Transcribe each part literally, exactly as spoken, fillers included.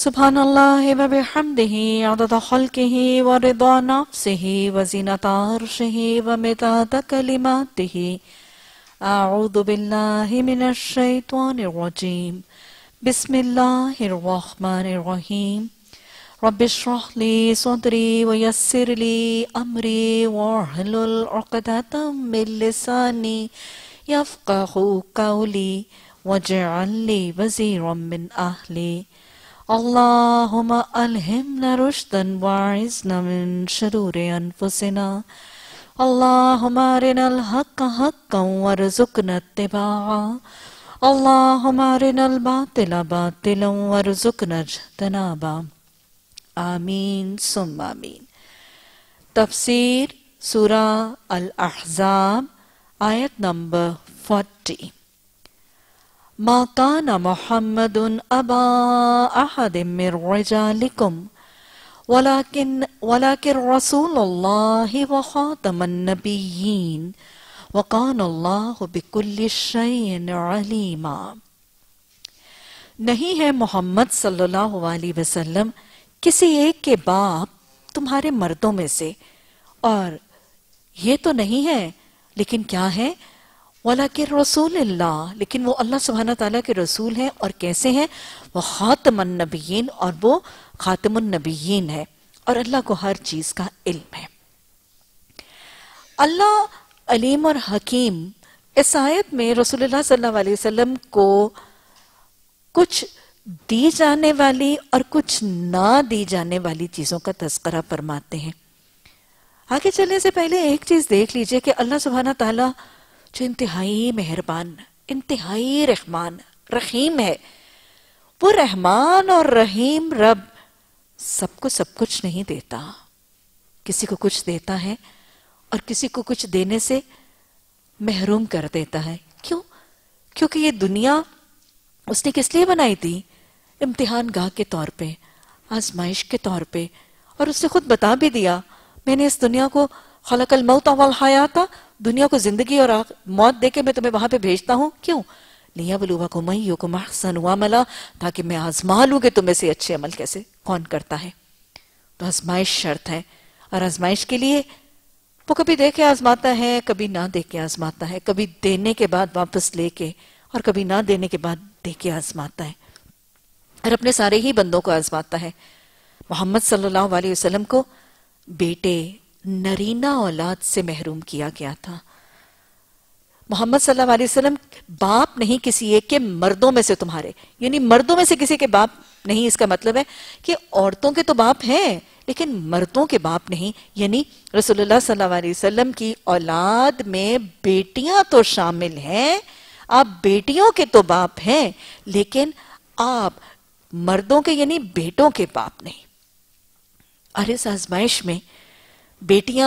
سبحان اللہ و بحمدہ عدد خلقہ و رضا نفسہ و زینت عرشہ و مداد کلماتہ. اعوذ باللہ من الشیطان الرجیم. بسم اللہ الرحمن الرحیم. رب اشرح لی صدری ویسر لی امری واحلل عقدۃ من لسانی یفقہوا قولی واجعل لی وزیرا من اہلی. اللہم الہمنا رشدا واعذنا من شرور انفسنا. اللہم ارنا الحق حقا وارزقنا اتباعا. اللہم ارنا الباطل باطلا وارزقنا اجتنابا. آمین ثم آمین. تفسیر سورہ الاحزاب آیت نمبر فورٹی. ما كان محمد أبا أحد من رجالكم ولكن ولكن رسول الله وخاتم النبيين وكان الله بكل شيء عليما. نہیں ہے محمد صلی اللہ علیہ وسلم کسی ایک کے باپ تمہارے مردوں میں سے، اور یہ تو نہیں ہے لیکن کیا ہے؟ وَلَكِنْ رسول اللہ، لیکن وہ اللہ سبحانہ تعالیٰ کے رسول ہیں. اور کیسے ہیں؟ وہ خاتم النبیین، اور وہ خاتم النبیین ہے، اور اللہ کو ہر چیز کا علم ہے. اللہ علیم اور حکیم اس آیت میں رسول اللہ صلی اللہ علیہ وسلم کو کچھ دی جانے والی اور کچھ نہ دی جانے والی چیزوں کا تذکرہ فرماتے ہیں. آگے چلنے سے پہلے ایک چیز دیکھ لیجئے کہ اللہ سبحانہ تعالیٰ جو انتہائی مہربان، انتہائی رحمان رحیم ہے، وہ رحمان اور رحیم رب سب کو سب کچھ نہیں دیتا. کسی کو کچھ دیتا ہے اور کسی کو کچھ دینے سے محروم کر دیتا ہے. کیوں؟ کیونکہ یہ دنیا اس نے کس لیے بنائی تھی؟ امتحان گاہ کے طور پہ، آزمائش کے طور پہ. اور اس نے خود بتا بھی دیا، میں نے اس دنیا کو خلق الموت والحیات، دنیا کو زندگی اور موت دے کے میں تمہیں وہاں پہ بھیجتا ہوں. کیوں؟ لِيَبْلُوَكُمْ أَيُّكُمْ أَحْسَنُ عَمَلًا، تاکہ میں آزما لوں کہ تمہیں سے اچھے عمل کیسے کون کرتا ہے. تو آزمائش شرط ہے، اور آزمائش کے لیے وہ کبھی دے کے آزماتا ہے، کبھی نہ دے کے آزماتا ہے، کبھی دینے کے بعد واپس لے کے، اور کبھی نہ دینے کے بعد دے کے آزماتا ہے، اور اپنے سارے ہی بندوں کو آزماتا ہے. محمد صلی اللہ علیہ وسلم کو بیٹے نرینہ اولاد سے محروم کیا گیا تھا. محمد صلی اللہ علیہ وسلم باپ نہیں کسی ایک کے، مردوں میں سے تمہارے، یعنی مردوں میں سے کسی کے باپ نہیں. اس کا مطلب ہے کہ عورتوں کے تو باپ ہیں لیکن مردوں کے باپ نہیں. یعنی رسول اللہ صلی اللہ علیہ وسلم کی اولاد میں بیٹیاں تو شامل ہیں، آپ بیٹیوں کے تو باپ ہیں، لیکن آپ مردوں کے یعنی بیٹوں کے باپ نہیں. اور اس آزمائش میں بیٹیاں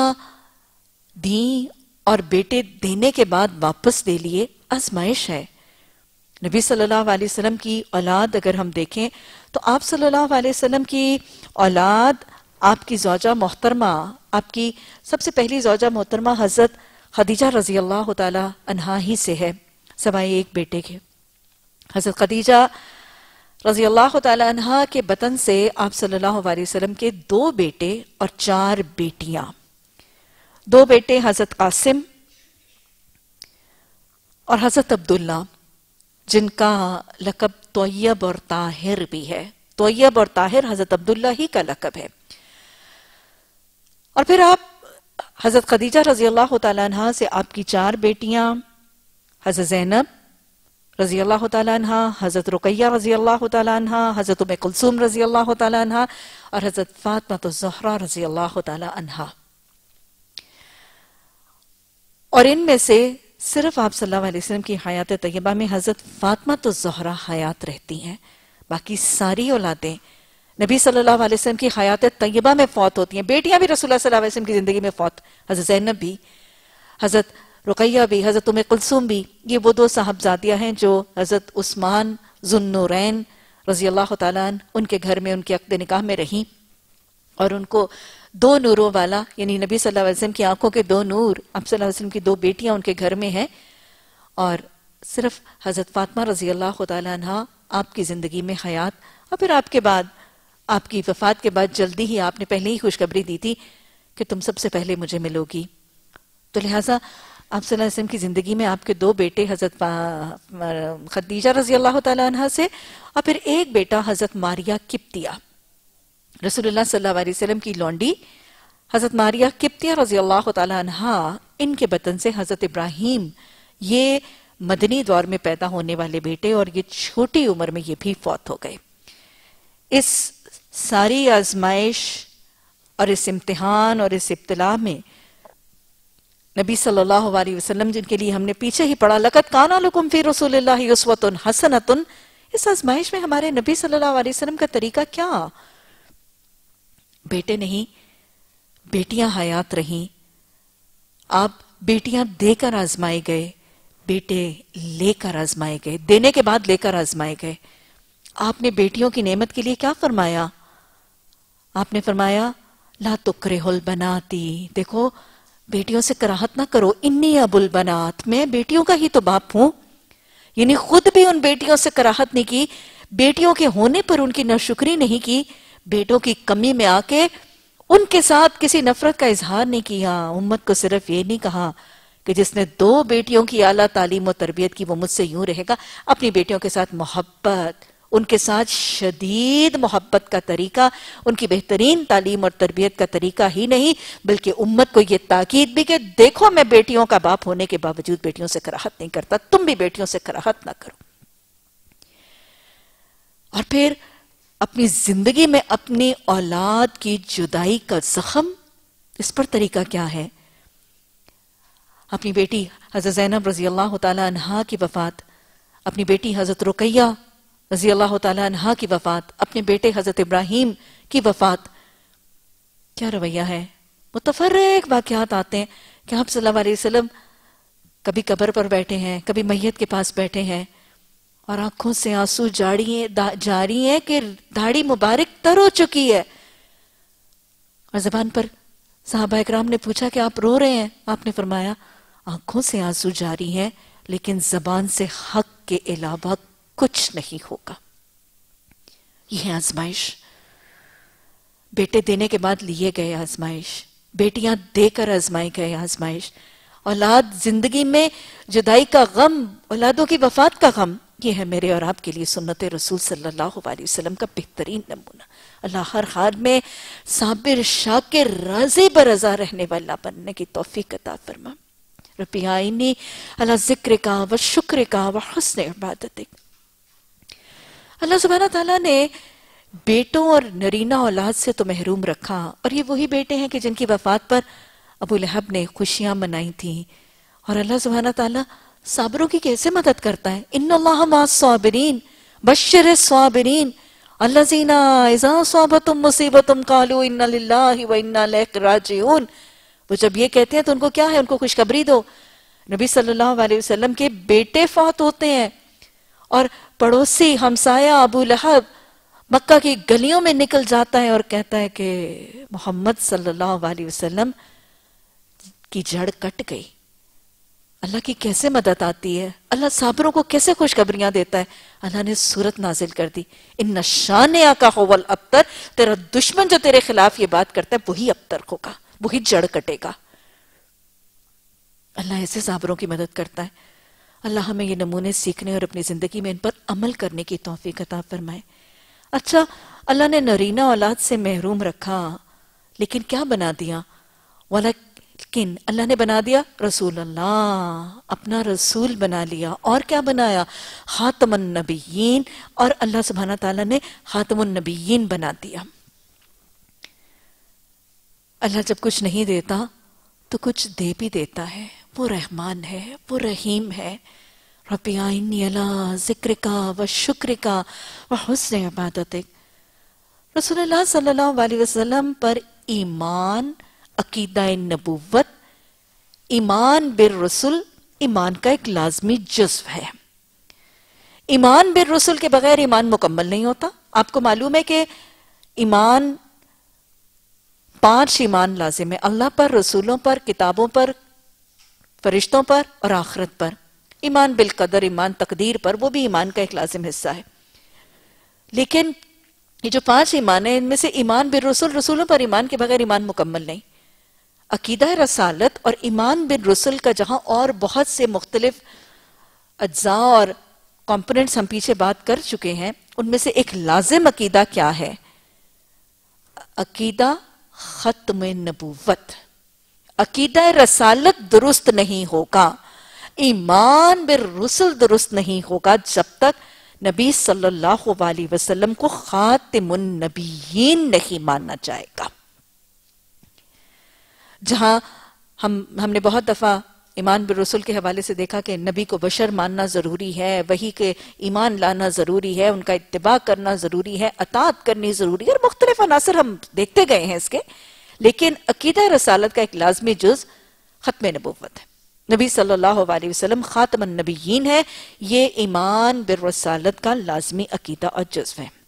دیں اور بیٹے دینے کے بعد واپس دے لیے، آزمائش ہے. نبی صلی اللہ علیہ وسلم کی اولاد اگر ہم دیکھیں تو آپ صلی اللہ علیہ وسلم کی اولاد، آپ کی زوجہ محترمہ، آپ کی سب سے پہلی زوجہ محترمہ حضرت خدیجہ رضی اللہ تعالی عنہا ہی سے ہے، سوائے ایک بیٹے کے. حضرت خدیجہ رضی اللہ تعالی عنہا کے بطن سے آپ صلی اللہ علیہ وسلم کے دو بیٹے اور چار بیٹیاں. دو بیٹے حضرت قاسم اور حضرت عبداللہ، جن کا لقب طیب اور طاہر بھی ہے. طیب اور طاہر حضرت عبداللہ ہی کا لقب ہے. اور پھر آپ حضرت خدیجہ رضی اللہ تعالی عنہا سے آپ کی چار بیٹیاں، حضرت زینب رضی اللہ تعالی عنہا، حضرت رقیہ رضی اللہ تعالی عنہا، حضرت ام کلثوم رضی اللہ تعالی عنہا، اور حضرت فاطمہ الزہرا رضی اللہ تعالی عنہا. اور ان میں سے صرف آپ صلی اللہ علیہ وسلم کی حیات طیبہ میں حضرت فاطمہ الزہرا حیات رہتی ہیں. باقی ساری اولادیں نبی صلی اللہ علیہ وسلم کی حیات طیبہ میں فوت ہوتی ہیں. بیٹیاں بھی رسول اللہ صلی اللہ علیہ وسلم کی زندگی میں فوت، حضرت زینب بھی، حضرت رقیہ بھی، حضرت ام کلثوم بھی. یہ وہ دو صاحبزادیاں ہیں جو حضرت عثمان ذو النورین رضی اللہ تعالیٰ عنہ ان کے گھر میں ان کے عقد نکاح میں رہیں، اور ان کو دو نوروں والا یعنی نبی صلی اللہ علیہ وسلم کی آنکھوں کے دو نور، آپ صلی اللہ علیہ وسلم کی دو بیٹیاں ان کے گھر میں ہیں، اور صرف حضرت فاطمہ رضی اللہ تعالیٰ عنہ آپ کی زندگی میں حیات، اور پھر آپ کے بعد آپ کی وفات کے بعد جلدی ہی آپ نے پہلے ہی خوشخبری دی تھی کہ تم سب سے پہلے مجھے ملو گی. تو لہٰذا آپ صلی اللہ علیہ وسلم کی زندگی میں آپ کے دو بیٹے حضرت خدیجہ رضی اللہ تعالیٰ عنہ سے اور پھر ایک بیٹا حضرت ماریہ قبطیہ. رسول اللہ صلی اللہ علیہ وسلم کی لونڈی حضرت ماریہ قبطیہ رضی اللہ تعالیٰ عنہ، ان کے بطن سے حضرت ابراہیم، یہ مدنی دور میں پیدا ہونے والے بیٹے، اور یہ چھوٹی عمر میں یہ بھی فوت ہو گئے. اس ساری آزمائش اور اس امتحان اور اس ابتلاء میں نبی صلی اللہ علیہ وسلم، جن کے لیے ہم نے پیچھے ہی پڑھا لَقَدْ كَانَ لَكُمْ فِي رَسُولِ اللَّهِ أُسْوَةٌ حَسَنَةٌ، اس آزمائش میں ہمارے نبی صلی اللہ علیہ وسلم کا طریقہ کیا؟ بیٹے نہیں، بیٹیاں حیات رہیں. آپ بیٹیاں دے کر آزمائے گئے، بیٹے لے کر آزمائے گئے، دینے کے بعد لے کر آزمائے گئے. آپ نے بیٹیوں کی نعمت کے لیے کیا فرمایا؟ آپ نے فرمایا لا تکرہوا البنات، دیکھو بیٹیوں سے کراہت نہ کرو، انی ابو البنات، میں بیٹیوں کا ہی تو باپ ہوں. یعنی خود بھی ان بیٹیوں سے کراہت نہیں کی، بیٹیوں کے ہونے پر ان کی ناشکری نہیں کی، بیٹوں کی کمی میں آ کے ان کے ساتھ کسی نفرت کا اظہار نہیں کیا. امت کو صرف یہ نہیں کہا کہ جس نے دو بیٹیوں کی اعلیٰ تعلیم و تربیت کی وہ مجھ سے یوں رہے گا. اپنی بیٹیوں کے ساتھ محبت، ان کے ساتھ شدید محبت کا طریقہ، ان کی بہترین تعلیم اور تربیت کا طریقہ ہی نہیں بلکہ امت کو یہ تاکید بھی کہ دیکھو میں بیٹیوں کا باپ ہونے کے باوجود بیٹیوں سے کراہت نہیں کرتا، تم بھی بیٹیوں سے کراہت نہ کرو. اور پھر اپنی زندگی میں اپنی اولاد کی جدائی کا زخم، اس پر طریقہ کیا ہے؟ اپنی بیٹی حضرت زینب رضی اللہ تعالی عنہا کی وفات، اپنی بیٹی حضرت رقیہ رضی اللہ تعالی عنہا کی وفات، اپنے بیٹے حضرت ابراہیم کی وفات. کیا رویہ ہے؟ متفرق واقعات آتے ہیں کہ آپ صلی اللہ علیہ وسلم کبھی قبر پر بیٹھے ہیں، کبھی میت کے پاس بیٹھے ہیں اور آنکھوں سے آنسو جاری ہیں کہ داڑھی مبارک تر ہو چکی ہے. اور زبان پر صحابہ اکرام نے پوچھا کہ آپ رو رہے ہیں؟ آپ نے فرمایا آنکھوں سے آنسو جاری ہیں لیکن زبان سے حق کے علاوہ کچھ نہیں ہوگا. یہ ہے آزمائش. بیٹے دینے کے بعد لیے گئے آزمائش، بیٹیاں دے کر آزمائے گئے آزمائش، اولاد زندگی میں جدائی کا غم، اولادوں کی وفات کا غم. یہ ہے میرے اور آپ کے لیے سنت رسول صلی اللہ علیہ وسلم کا بہترین نمونہ. اللہ ہر حال میں صابر شاکر راضی برضا رہنے والا بننے کی توفیق عطا فرما. ربی آئینی علی ذکرک و شکرک و حسن عبادتک. اللہ سبحانہ تعالیٰ نے بیٹوں اور نرینہ اولاد سے تو محروم رکھا، اور یہ وہی بیٹے ہیں کہ جن کی وفات پر ابو لہب نے خوشیاں منائی تھیں. اور اللہ سبحانہ تعالیٰ صابروں کی کیسے مدد کرتا ہے؟ ان اللہ مع الصابرین بشر الصابرین الذین اذا اصابتهم مصیبۃ قالوا ان للہ وانا الیہ راجعون. وہ جب یہ کہتے ہیں تو ان کو کیا ہے؟ ان کو خوشخبری دو. نبی صلی اللہ علیہ وسلم کے بیٹے فوت ہوتے ہیں اور پڑوسی ہمسایہ ابو لہب مکہ کی گلیوں میں نکل جاتا ہے اور کہتا ہے کہ محمد صلی اللہ علیہ وسلم کی جڑ کٹ گئی. اللہ کی کیسے مدد آتی ہے؟ اللہ صابروں کو کیسے خوشخبریاں دیتا ہے؟ اللہ نے سورت نازل کر دی، ان شانئک ھو الابتر، تیرا دشمن جو تیرے خلاف یہ بات کرتا ہے وہی ابتر ہوگا، وہی جڑ کٹے گا. اللہ ایسے صابروں کی مدد کرتا ہے. اللہ ہمیں یہ نمونے سیکھنے اور اپنی زندگی میں ان پر عمل کرنے کی توفیق عطا فرمائے. اچھا، اللہ نے نرینہ اولاد سے محروم رکھا لیکن کیا بنا دیا؟ ولیکن اللہ نے بنا دیا رسول اللہ، اپنا رسول بنا لیا. اور کیا بنایا؟ خاتم النبیین. اور اللہ سبحانہ تعالیٰ نے خاتم النبیین بنا دیا. اللہ جب کچھ نہیں دیتا تو کچھ دے بھی دیتا ہے. وہ رحمان ہے، وہ رحیم ہے. ربی آئینی علی ذکرک و شکرک و حسن عبادتک. رسول اللہ صلی اللہ علیہ وسلم پر ایمان، عقیدہ نبوت، ایمان بالرسل ایمان کا ایک لازمی جزو ہے. ایمان بالرسل کے بغیر ایمان مکمل نہیں ہوتا. آپ کو معلوم ہے کہ ایمان، پانچ ایمان لازم ہے: اللہ پر، رسولوں پر، کتابوں پر، فرشتوں پر اور آخرت پر. ایمان بالقدر، ایمان تقدیر پر، وہ بھی ایمان کا ایک لازم حصہ ہے. لیکن یہ جو پانچ ایمان ہیں ان میں سے ایمان بالرسل، رسولوں پر ایمان کے بغیر ایمان مکمل نہیں. عقیدہ رسالت اور ایمان بالرسل کا جہاں اور بہت سے مختلف اجزاء اور کمپوننٹس ہم پیچھے بات کر چکے ہیں، ان میں سے ایک لازم عقیدہ کیا ہے؟ عقیدہ ختم نبوت. عقیدہ رسالت درست نہیں ہوگا، ایمان بالرسل درست نہیں ہوگا جب تک نبی صلی اللہ علیہ وسلم کو خاتم النبیین نہیں ماننا جائے گا. جہاں ہم ہم نے بہت دفعہ ایمان بالرسل کے حوالے سے دیکھا کہ نبی کو بشر ماننا ضروری ہے، وحی کے ایمان لانا ضروری ہے، ان کا اتباع کرنا ضروری ہے، اطاعت کرنی ضروری ہے، اور مختلف عناصر ہم دیکھتے گئے ہیں اس کے. لیکن عقیدہ رسالت کا ایک لازمی جز ختم نبوت ہے. نبی صلی اللہ علیہ وسلم خاتم النبیین ہے، یہ ایمان بالرسالت کا لازمی عقیدہ اور جزو ہے.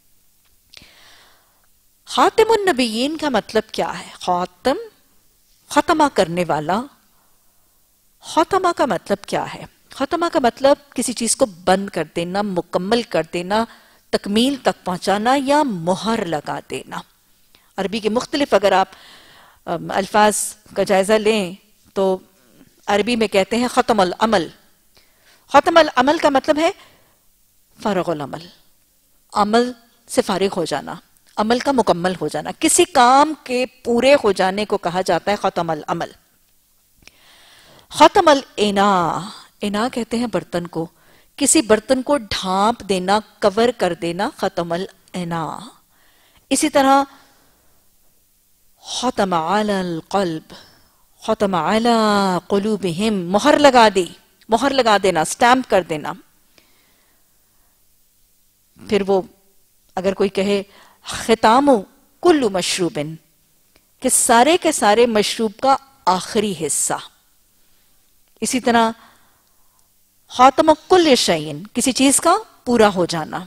خاتم النبیین کا مطلب کیا ہے؟ خاتم، ختمہ کرنے والا. ختمہ کا مطلب کیا ہے؟ ختمہ کا مطلب کسی چیز کو بند کر دینا، مکمل کر دینا، تکمیل تک پہنچانا یا مہر لگا دینا. عربی کے مختلف اگر آپ الفاظ کا جائزہ لیں تو عربی میں کہتے ہیں ختم العمل. ختم العمل کا مطلب ہے فارغ العمل، عمل سے فارغ ہو جانا، عمل کا مکمل ہو جانا. کسی کام کے پورے ہو جانے کو کہا جاتا ہے ختم العمل. ختم الانا، انا کہتے ہیں برتن کو، کسی برتن کو ڈھانپ دینا، کور کر دینا، ختم الانا. اسی طرح ختم علی القلب، ختم علی قلوبہم، مہر لگا دی، مہر لگا دینا، سٹیمپ کر دینا. پھر وہ اگر کوئی کہے ختام کل مشروب، کہ سارے کے سارے مشروب کا آخری حصہ. اسی طرح خاتم کل شیء، کسی چیز کا پورا ہو جانا.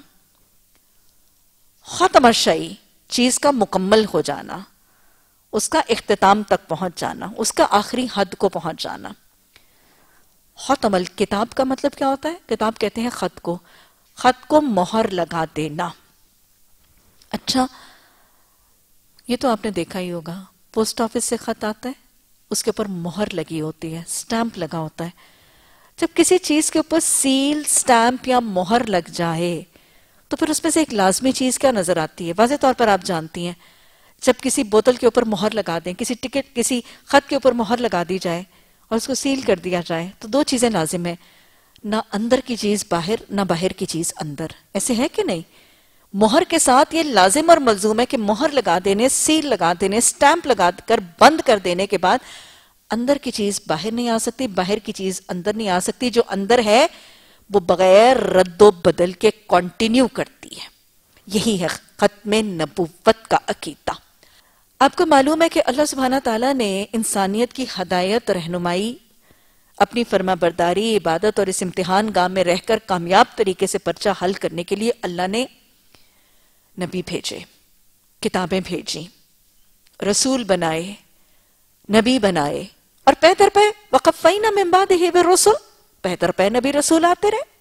ختم الشیء، چیز کا مکمل ہو جانا، اس کا اختتام تک پہنچ جانا، اس کا آخری حد کو پہنچ جانا. ختم الکتاب کا مطلب کیا ہوتا ہے؟ کتاب کہتے ہیں خط کو، خط کو مہر لگا دینا. اچھا، یہ تو آپ نے دیکھا ہی ہوگا، پوسٹ آفس سے خط آتا ہے، اس کے اوپر مہر لگی ہوتی ہے، سٹیمپ لگا ہوتا ہے. جب کسی چیز کے اوپر سیل، سٹیمپ یا مہر لگ جائے تو پھر اس میں سے ایک لازمی چیز کیا نظر آتی ہے؟ واضح طور پر آپ جانتی ہیں، جب کسی بوتل کے اوپر مہر لگا دیں، کسی ٹکٹ، کسی خط کے اوپر مہر لگا دی جائے اور اس کو سیل کر دیا جائے تو دو چیزیں لازم ہیں، نہ اندر کی چیز باہر، نہ باہر کی چیز اندر. ایسے ہے کہ نہیں؟ مہر کے ساتھ یہ لازم اور ملزوم ہے کہ مہر لگا دینے، سیل لگا دینے، سٹیمپ لگا کر بند کر دینے کے بعد اندر کی چیز باہر نہیں آ سکتی، باہر کی چیز اندر نہیں آ سکتی. جو اندر ہے وہ بغیر رد و بدل کے کنٹینیو کرتی ہے. یہی ہے ختم نبوت کا عقیدہ. آپ کو معلوم ہے کہ اللہ سبحانہ تعالیٰ نے انسانیت کی ہدایت، رہنمائی، اپنی فرما برداری، عبادت اور اس امتحان گاہ میں رہ کر کامیاب طریقے سے پرچہ حل کرنے کے لیے اللہ نے نبی بھیجے، کتابیں بھیجی، رسول بنائے، نبی بنائے، اور پے در پے وقفینا من بعدہ بالرسل، پے در پے نبی رسول آتے رہے.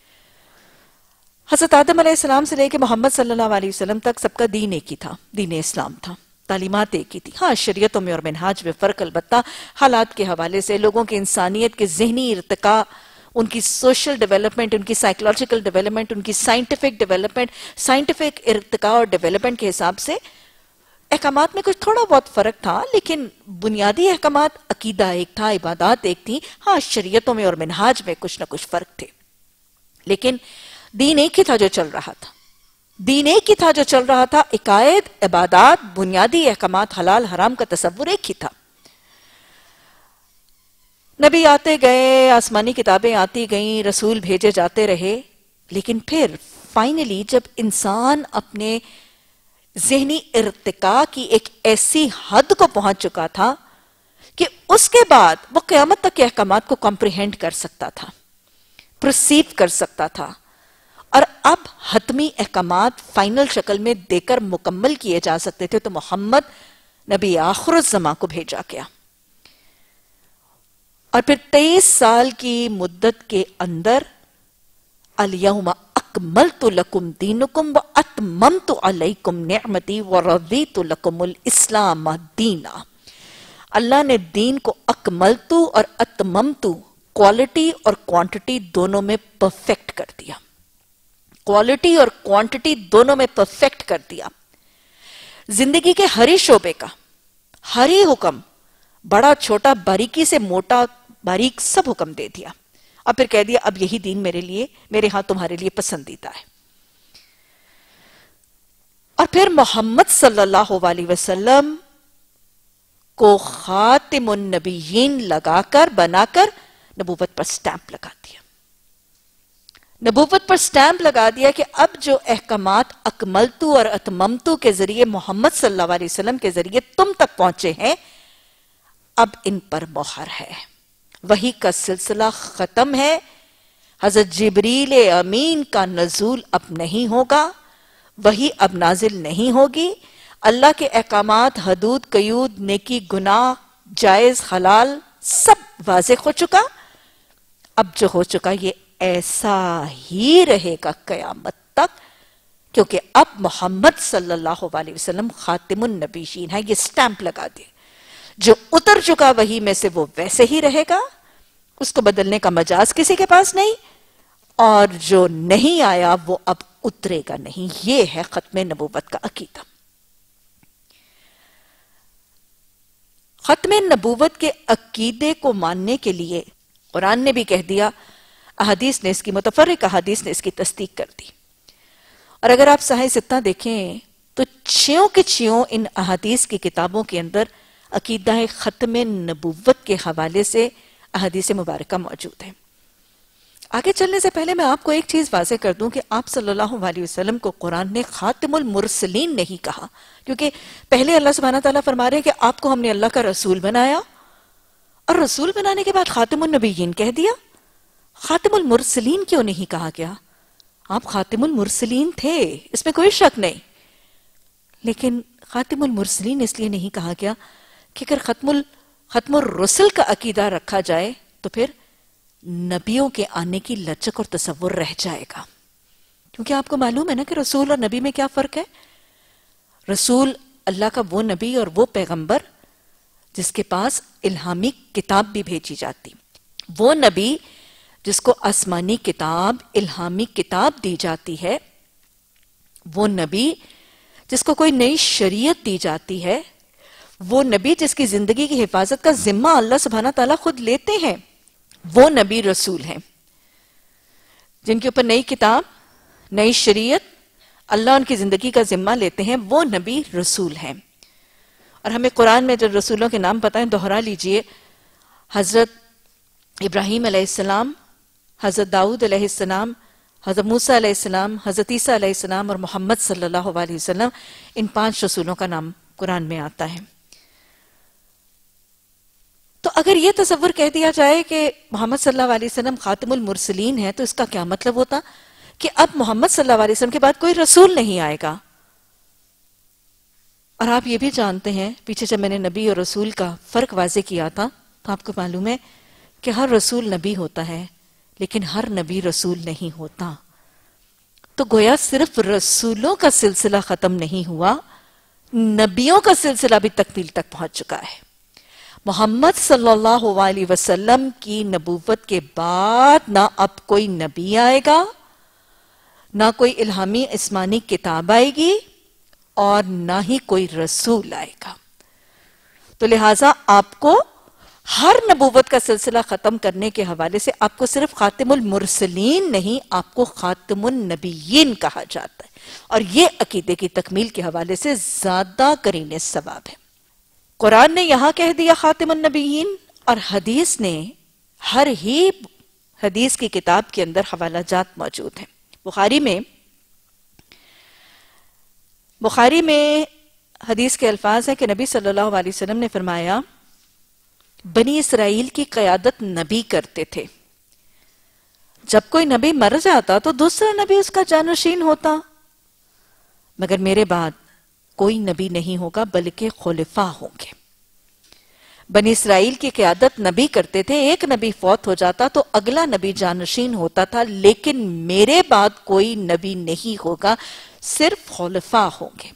حضرت آدم علیہ السلام سے لے کے محمد صلی اللہ علیہ وسلم تک سب کا دین ایک ہی تھا، دین اسلام تھا، تعلیمات ایک ہی تھی. ہاں شریعتوں میں اور منہاج میں فرق البتہ حالات کے حوالے سے، لوگوں کی انسانیت کے ذہنی ارتقاء، ان کی سوشل ڈیولپمنٹ، ان کی سائیکولوجیکل ڈیولپمنٹ، ان کی سائنٹیفک ڈیولپمنٹ، سائنٹیفک ارتقاء اور ڈیولپمنٹ کے حساب سے احکامات میں کچھ تھوڑا بہت فرق تھا، لیکن بنیادی احکامات، عقیدہ ایک تھا، عبادات ایک تھی. ہاں شریعتوں میں اور منہاج میں کچھ نہ کچھ فرق تھے، لیکن دین ایک ہی تھا جو چل رہا تھا. دین ایک ہی تھا جو چل رہا تھا، عقائد، عبادات، بنیادی احکامات، حلال حرام کا تصور ایک ہی تھا. نبی آتے گئے، آسمانی کتابیں آتی گئیں، رسول بھیجے جاتے رہے، لیکن پھر فائنلی جب انسان اپنے ذہنی ارتقاء کی ایک ایسی حد کو پہنچ چکا تھا کہ اس کے بعد وہ قیامت تک کے احکامات کو کمپریہنڈ کر سکتا تھا، پرسیو کر سکتا تھا، اور اب حتمی احکامات فائنل شکل میں دے کر مکمل کیے جا سکتے تھے، تو محمد نبی آخر الزماں کو بھیجا گیا. اور پھر تیئیس سال کی مدت کے اندر الیوم اکملت لکم دینکم و اتممت علیکم نعمتی و رضیت لکم الاسلام دینا. اللہ نے دین کو اکملتو اور اتممتو کوالٹی اور کوانٹٹی دونوں میں پرفیکٹ کر دیا. کوالٹی اور کوانٹٹی دونوں میں پرفیکٹ کر دیا. زندگی کے ہر ہی شعبے کا ہر ہی حکم، بڑا چھوٹا، باریکی سے موٹا باریک، سب حکم دے دیا اور پھر کہہ دیا اب یہی دین میرے لیے، میرے ہاں تمہارے لیے پسندیدہ ہے. اور پھر محمد صلی اللہ علیہ وسلم کو خاتم النبیین لگا کر، بنا کر نبوت پر سٹیمپ لگا دیا. نبوت پر سٹیمپ لگا دیا کہ اب جو احکامات اکملتو اور اتممتو کے ذریعے محمد صلی اللہ علیہ وسلم کے ذریعے تم تک پہنچے ہیں، اب ان پر مہر ہے. وحی کا سلسلہ ختم ہے. حضرت جبریل امین کا نزول اب نہیں ہوگا، وحی اب نازل نہیں ہوگی. اللہ کے احکامات، حدود، قیود، نیکی، گناہ، جائز، حلال سب واضح ہو چکا. اب جو ہو چکا یہ ایسا ہی رہے گا قیامت تک، کیونکہ اب محمد صلی اللہ علیہ وسلم خاتم النبیین ہے. یہ سٹیمپ لگا دے. جو اتر چکا وحی میں سے وہ ویسے ہی رہے گا، اس کو بدلنے کا مجاز کسی کے پاس نہیں، اور جو نہیں آیا وہ اب اترے گا نہیں. یہ ہے ختم نبوت کا عقیدہ. ختم نبوت کے عقیدے کو ماننے کے لیے قرآن نے بھی کہہ دیا، احادیث نے اس کی متفرق احادیث نے اس کی تصدیق کر دی. اور اگر آپ صحیح ستہ دیکھیں تو چھیوں کے چھیوں ان احادیث کی کتابوں کے اندر عقیدہ ختم نبوت کے حوالے سے احادیث مبارکہ موجود ہے. آگے چلنے سے پہلے میں آپ کو ایک چیز واضح کر دوں کہ آپ صلی اللہ علیہ وسلم کو قرآن نے خاتم المرسلین نہیں کہا، کیونکہ پہلے اللہ سبحانہ تعالیٰ فرما رہے ہیں کہ آپ کو ہم نے اللہ کا رسول بنایا، اور رسول بنانے کے بعد خاتم النبیین کہہ دیا. خاتم المرسلین کیوں نہیں کہا گیا؟ آپ خاتم المرسلین تھے، اس میں کوئی شک نہیں، لیکن خاتم المرسلین اس لیے نہیں کہا گیا کہ اگر ختم ال ختم الرسل کا عقیدہ رکھا جائے تو پھر نبیوں کے آنے کی لچک اور تصور رہ جائے گا. کیونکہ آپ کو معلوم ہے نا کہ رسول اور نبی میں کیا فرق ہے. رسول اللہ کا وہ نبی اور وہ پیغمبر جس کے پاس الہامی کتاب بھی بھیجی جاتی، وہ نبی جس کو آسمانی کتاب، الہامی کتاب دی جاتی ہے، وہ نبی جس کو کوئی نئی شریعت دی جاتی ہے، وہ نبی جس کی زندگی کی حفاظت کا ذمہ اللہ سبحانہ تعالیٰ خود لیتے ہیں. وہ نبی رسول ہیں جن کے اوپر نئی کتاب، نئی شریعت، اللہ ان کی زندگی کا ذمہ لیتے ہیں، وہ نبی رسول ہیں. اور ہمیں قرآن میں جو رسولوں کے نام پتہ ہیں دوہرا لیجئے. حضرت ابراہیم علیہ السلام، حضرت داؤد علیہ السلام، حضرت موسیٰ علیہ السلام، حضرت عیسیٰ علیہ السلام اور محمد صلی اللہ علیہ وسلم، ان پانچ رسولوں کا نام قرآن میں آتا ہے. تو اگر یہ تصور کہہ دیا جائے کہ محمد صلی اللہ علیہ وسلم خاتم المرسلین ہے تو اس کا کیا مطلب ہوتا کہ اب محمد صلی اللہ علیہ وسلم کے بعد کوئی رسول نہیں آئے گا. اور آپ یہ بھی جانتے ہیں، پیچھے جب میں نے نبی اور رسول کا فرق واضح کیا تھا تو آپ کو معلوم ہے کہ ہر رسول نبی ہوتا ہے لیکن ہر نبی رسول نہیں ہوتا. تو گویا صرف رسولوں کا سلسلہ ختم نہیں ہوا، نبیوں کا سلسلہ بھی تکمیل تک پہنچ چکا ہے. محمد صلی اللہ علیہ وسلم کی نبوت کے بعد نہ اب کوئی نبی آئے گا، نہ کوئی الہامی آسمانی کتاب آئے گی، اور نہ ہی کوئی رسول آئے گا. تو لہٰذا آپ کو ہر نبوت کا سلسلہ ختم کرنے کے حوالے سے آپ کو صرف خاتم المرسلین نہیں، آپ کو خاتم النبیین کہا جاتا ہے. اور یہ عقیدے کی تکمیل کے حوالے سے زیادہ قرین ثواب ہے. قرآن نے یہاں کہہ دیا خاتم النبیین، اور حدیث نے ہر ہی حدیث کی کتاب کے اندر حوالہ جات موجود ہیں. بخاری میں بخاری میں حدیث کے الفاظ ہیں کہ نبی صلی اللہ علیہ وسلم نے فرمایا بنی اسرائیل کی قیادت نبی کرتے تھے. جب کوئی نبی مر جاتا تو دوسرا نبی اس کا جانشین ہوتا، مگر میرے بعد کوئی نبی نہیں ہوگا بلکہ خلفاء ہوں گے. بنی اسرائیل کی قیادت نبی کرتے تھے، ایک نبی فوت ہو جاتا تو اگلا نبی جانشین ہوتا تھا، لیکن میرے بعد کوئی نبی نہیں ہوگا، صرف خلفاء ہوں گے۔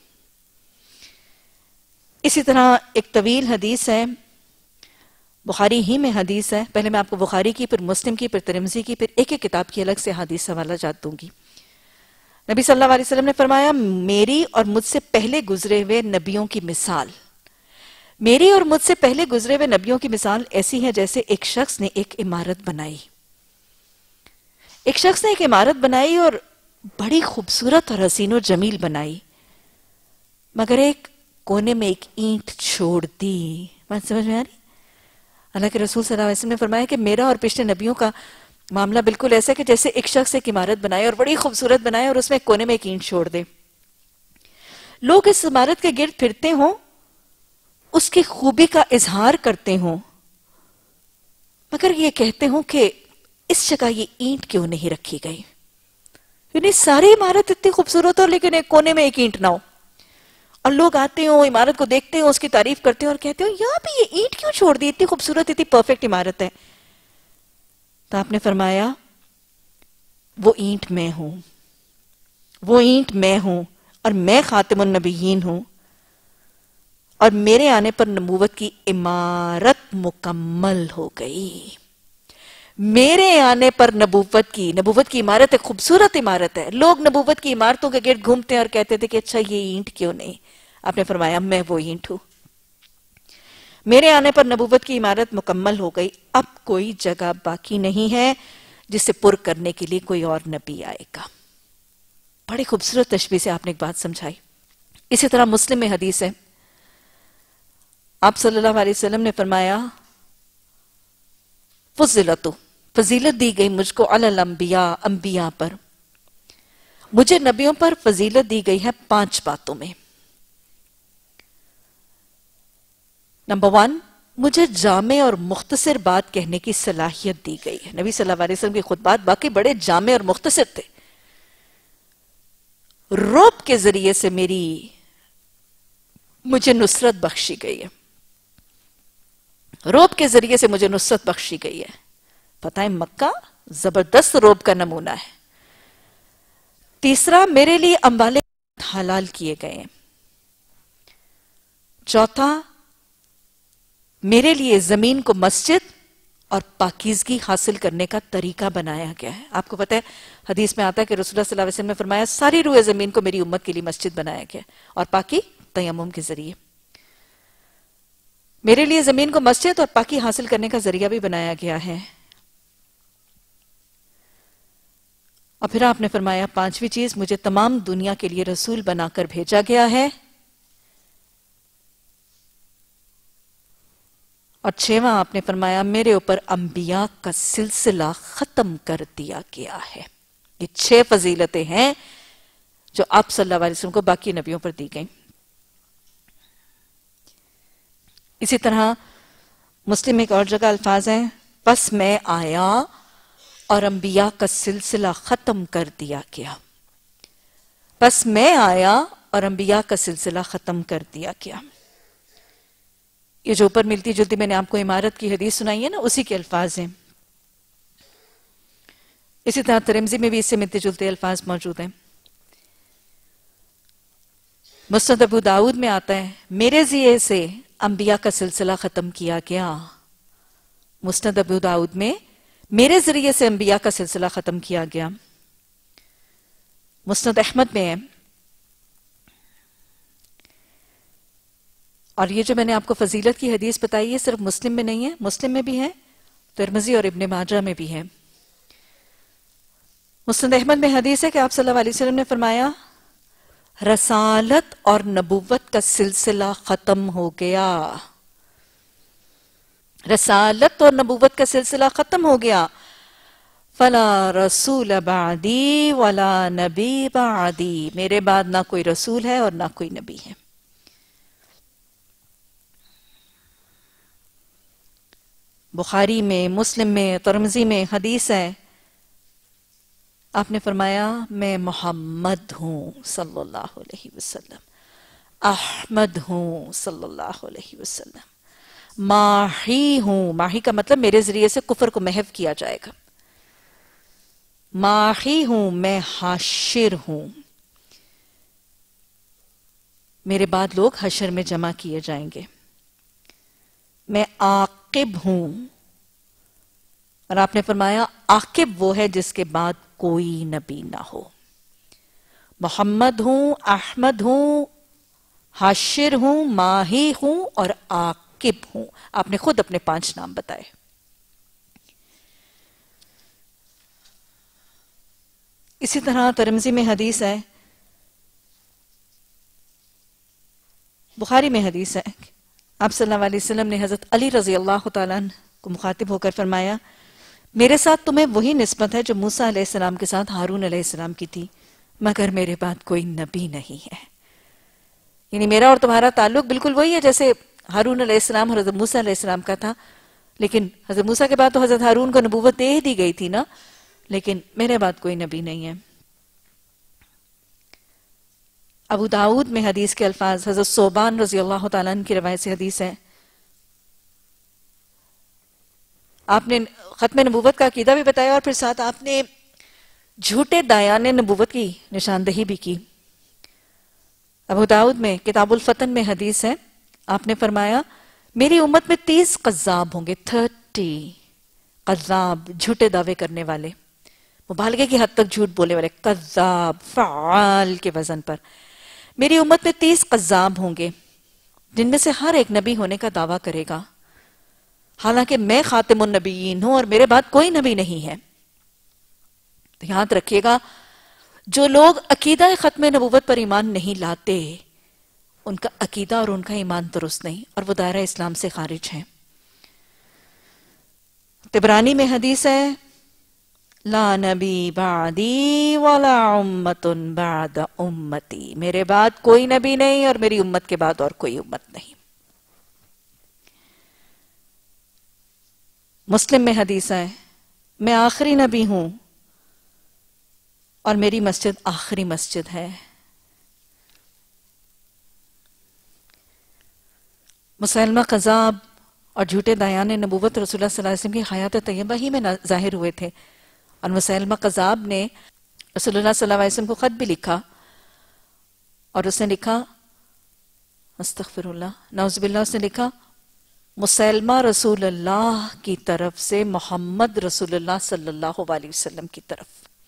اسی طرح ایک طویل حدیث ہے، بخاری ہی میں حدیث ہے، پہلے میں آپ کو بخاری کی، پھر مسلم کی، پھر ترمذی کی، پھر ایک ایک کتاب کی الگ سے حدیث حوالہ جات دوں گی۔ نبی صلی اللہ علیہ وسلم نے فرمایا، میری اور مجھ سے پہلے گزرے ہوئے نبیوں کی مثال، میری اور مجھ سے پہلے گزرے ہوئے نبیوں کی مثال ایسی ہے جیسے ایک شخص نے ایک عمارت بنائی، ایک شخص نے ایک عمارت بنائی اور بڑی خوبصورت اور حسین و جمیل بنائی، مگر ایک کونے میں ایک اینٹ چھوڑ دی۔ بات سمجھ میں آ رہی؟ اللہ کے رسول صلی اللہ علیہ وسلم نے فرمایا کہ میرا اور پچھلے نبیوں کا معاملہ بالکل ایسا ہے کہ جیسے ایک شخص ایک عمارت بنائے اور بڑی خوبصورت بنائے اور اس میں ایک کونے میں ایک اینٹ چھوڑ دے، لوگ اس عمارت کے گرد پھرتے ہوں، اس کی خوبی کا اظہار کرتے ہوں، مگر یہ کہتے ہوں کہ اس جگہ یہ اینٹ کیوں نہیں رکھی گئی؟ یعنی ساری عمارت اتنی خوبصورت ہو لیکن ایک کونے میں ایک اینٹ نہ ہو، اور لوگ آتے ہوں، عمارت کو دیکھتے ہیں، اس کی تعریف کرتے ہیں اور کہتے ہیں یہاں بھی یہ اینٹ کیوں چھوڑ دی، اتنی خوبصورت اتنی پرفیکٹ عمارت ہے۔ تو آپ نے فرمایا وہ اینٹ میں ہوں، وہ اینٹ میں ہوں، اور میں خاتم النبیین ہوں، اور میرے آنے پر نبوت کی عمارت مکمل ہو گئی۔ میرے آنے پر نبوت کی نبوت کی عمارت ایک خوبصورت عمارت ہے، لوگ نبوت کی عمارتوں کے گرد گھومتے ہیں اور کہتے تھے کہ اچھا یہ اینٹ کیوں نہیں؟ آپ نے فرمایا میں وہ اینٹ ہوں، میرے آنے پر نبوت کی عمارت مکمل ہو گئی، اب کوئی جگہ باقی نہیں ہے جسے پر کرنے کے لیے کوئی اور نبی آئے گا۔ بڑی خوبصورت تشبیہ سے آپ نے ایک بات سمجھائی۔ اسی طرح مسلم میں حدیث ہے، آپ صلی اللہ علیہ وسلم نے فرمایا فضلتو، فضیلت دی گئی مجھ کو علی الانبیاء، انبیاء پر، مجھے نبیوں پر فضیلت دی گئی ہے پانچ باتوں میں۔ نمبر ون، مجھے جامع اور مختصر بات کہنے کی صلاحیت دی گئی ہے۔ نبی صلی اللہ علیہ وسلم کے خطبات باقی بڑے جامع اور مختصر تھے، رعب کے ذریعے سے میری مجھے نصرت بخشی گئی ہے، رعب کے ذریعے سے مجھے نصرت بخشی گئی ہے۔ پتہ ہے مکہ زبردست رعب کا نمونہ ہے۔ تیسرا، میرے لیے اموالے حلال کیے گئے ہیں۔ چوتھا، میرے لیے زمین کو مسجد اور پاکیزگی حاصل کرنے کا طریقہ بنایا گیا ہے۔ آپ کو پتہ ہے حدیث میں آتا ہے کہ رسول اللہ صلی اللہ علیہ وسلم نے فرمایا ساری روئے زمین کو میری امت کے لیے مسجد بنایا گیا اور پاکی تیمم کے ذریعے، میرے لیے زمین کو مسجد اور پاکی حاصل کرنے کا ذریعہ بھی بنایا گیا ہے۔ اور پھر آپ نے فرمایا پانچویں چیز، مجھے تمام دنیا کے لیے رسول بنا کر بھیجا گیا ہے۔ اور چھواں آپ نے فرمایا میرے اوپر انبیاء کا سلسلہ ختم کر دیا گیا ہے۔ یہ چھ فضیلتیں ہیں جو آپ صلی اللہ علیہ وسلم کو باقی نبیوں پر دی گئیں۔ اسی طرح مسلم میں ایک اور جگہ الفاظ ہیں، پس میں آیا اور انبیاء کا سلسلہ ختم کر دیا گیا، پس میں آیا اور انبیاء کا سلسلہ ختم کر دیا گیا۔ یہ جو اوپر ملتی جلتی میں نے آپ کو عمارت کی حدیث سنائی ہے نا، اسی کے الفاظ ہیں۔ اسی طرح ترمذی میں بھی اس سے ملتے جلتے الفاظ موجود ہیں۔ مسند ابو داؤد میں آتا ہے میرے ذریعے سے انبیاء کا سلسلہ ختم کیا گیا، مسند ابو داؤد میں میرے ذریعے سے انبیاء کا سلسلہ ختم کیا گیا۔ مسند احمد میں ہے، اور یہ جو میں نے آپ کو فضیلت کی حدیث بتائی ہے صرف مسلم میں نہیں ہے، مسلم میں بھی ہے، ترمذی اور ابن ماجہ میں بھی ہے۔ مسند احمد میں حدیث ہے کہ آپ صلی اللہ علیہ وسلم نے فرمایا رسالت اور نبوت کا سلسلہ ختم ہو گیا، رسالت اور نبوت کا سلسلہ ختم ہو گیا، فلا رسول بعدی ولا نبی بعدی، میرے بعد نہ کوئی رسول ہے اور نہ کوئی نبی ہے۔ بخاری میں، مسلم میں، ترمذی میں حدیث ہے، آپ نے فرمایا میں محمد ہوں صلی اللہ علیہ وسلم، احمد ہوں صلی اللہ علیہ وسلم، ماحی ہوں، ماحی کا مطلب میرے ذریعے سے کفر کو محو کیا جائے گا. ماحی ہوں، میں حاشر ہوں، میرے بعد لوگ حشر میں جمع کیے جائیں گے. میں عاقب ہوں، اور آپ نے فرمایا عاقب وہ ہے جس کے بعد کوئی نبی نہ ہو. محمد ہوں، احمد ہوں، حاشر ہوں، ماہی ہوں اور عاقب ہوں. آپ نے خود اپنے پانچ نام بتائے. اسی طرح ترمذی میں حدیث ہے، بخاری میں حدیث ہے، آپ صلی اللہ علیہ وسلم نے حضرت علی رضی اللہ تعالیٰ عنہ کو مخاطب ہو کر فرمایا میرے ساتھ تمہیں وہی نسبت ہے جو موسیٰ علیہ السلام کے ساتھ ہارون علیہ السلام کی تھی، مگر میرے بعد کوئی نبی نہیں ہے. یعنی میرا اور تمہارا تعلق بالکل وہی ہے جیسے ہارون علیہ السلام اور حضرت موسیٰ علیہ السلام کا تھا، لیکن حضرت موسیٰ کے بعد تو حضرت ہارون کو نبوت دے دی گئی تھی نا، لیکن میرے بعد کوئی نبی نہیں ہے. ابو داؤد میں حدیث کے الفاظ، حضرت صوبان رضی اللہ تعالیٰ عنہ کی روایت سے حدیث ہے، آپ نے ختم نبوت کا عقیدہ بھی بتایا اور پھر ساتھ آپ نے جھوٹے دایان نبوت کی نشاندہی بھی کی. ابو داؤد میں کتاب الفتن میں حدیث ہے، آپ نے فرمایا میری امت میں تیس قذاب ہوں گے، تھرٹی قذاب، جھوٹے دعوے کرنے والے، مبالغے کی حد تک جھوٹ بولے والے، قذاب فعال کے وزن پر. میری امت میں تیس قذاب ہوں گے جن میں سے ہر ایک نبی ہونے کا دعویٰ کرے گا، حالانکہ میں خاتم النبیین ہوں اور میرے بعد کوئی نبی نہیں ہے. تو یاد رکھیے گا جو لوگ عقیدہ ختم نبوت پر ایمان نہیں لاتے ان کا عقیدہ اور ان کا ایمان درست نہیں اور وہ دائرہ اسلام سے خارج ہیں. طبرانی میں حدیث ہے لا نبی بعدی ولا امت بعد امتی، میرے بعد کوئی نبی نہیں اور میری امت کے بعد اور کوئی امت نہیں. مسلم میں حدیث ہے میں آخری نبی ہوں اور میری مسجد آخری مسجد ہے. مسلمہ قذاب اور جھوٹے دایان نبوت رسول اللہ صلی اللہ علیہ وسلم کی حیات طیبہ ہی میں ظاہر ہوئے تھے، اور مسلمہ قذاب نے رسول اللہ صلی اللہ علیہ وسلم کو خط بھی لکھا اور اس نے لکھا استغفر اللہ نعوذ باللہ، اس نے لکھا مسلمہ رسول اللہ کی طرف سے محمد رسول اللہ صلی اللہ علیہ وسلم کی طرف،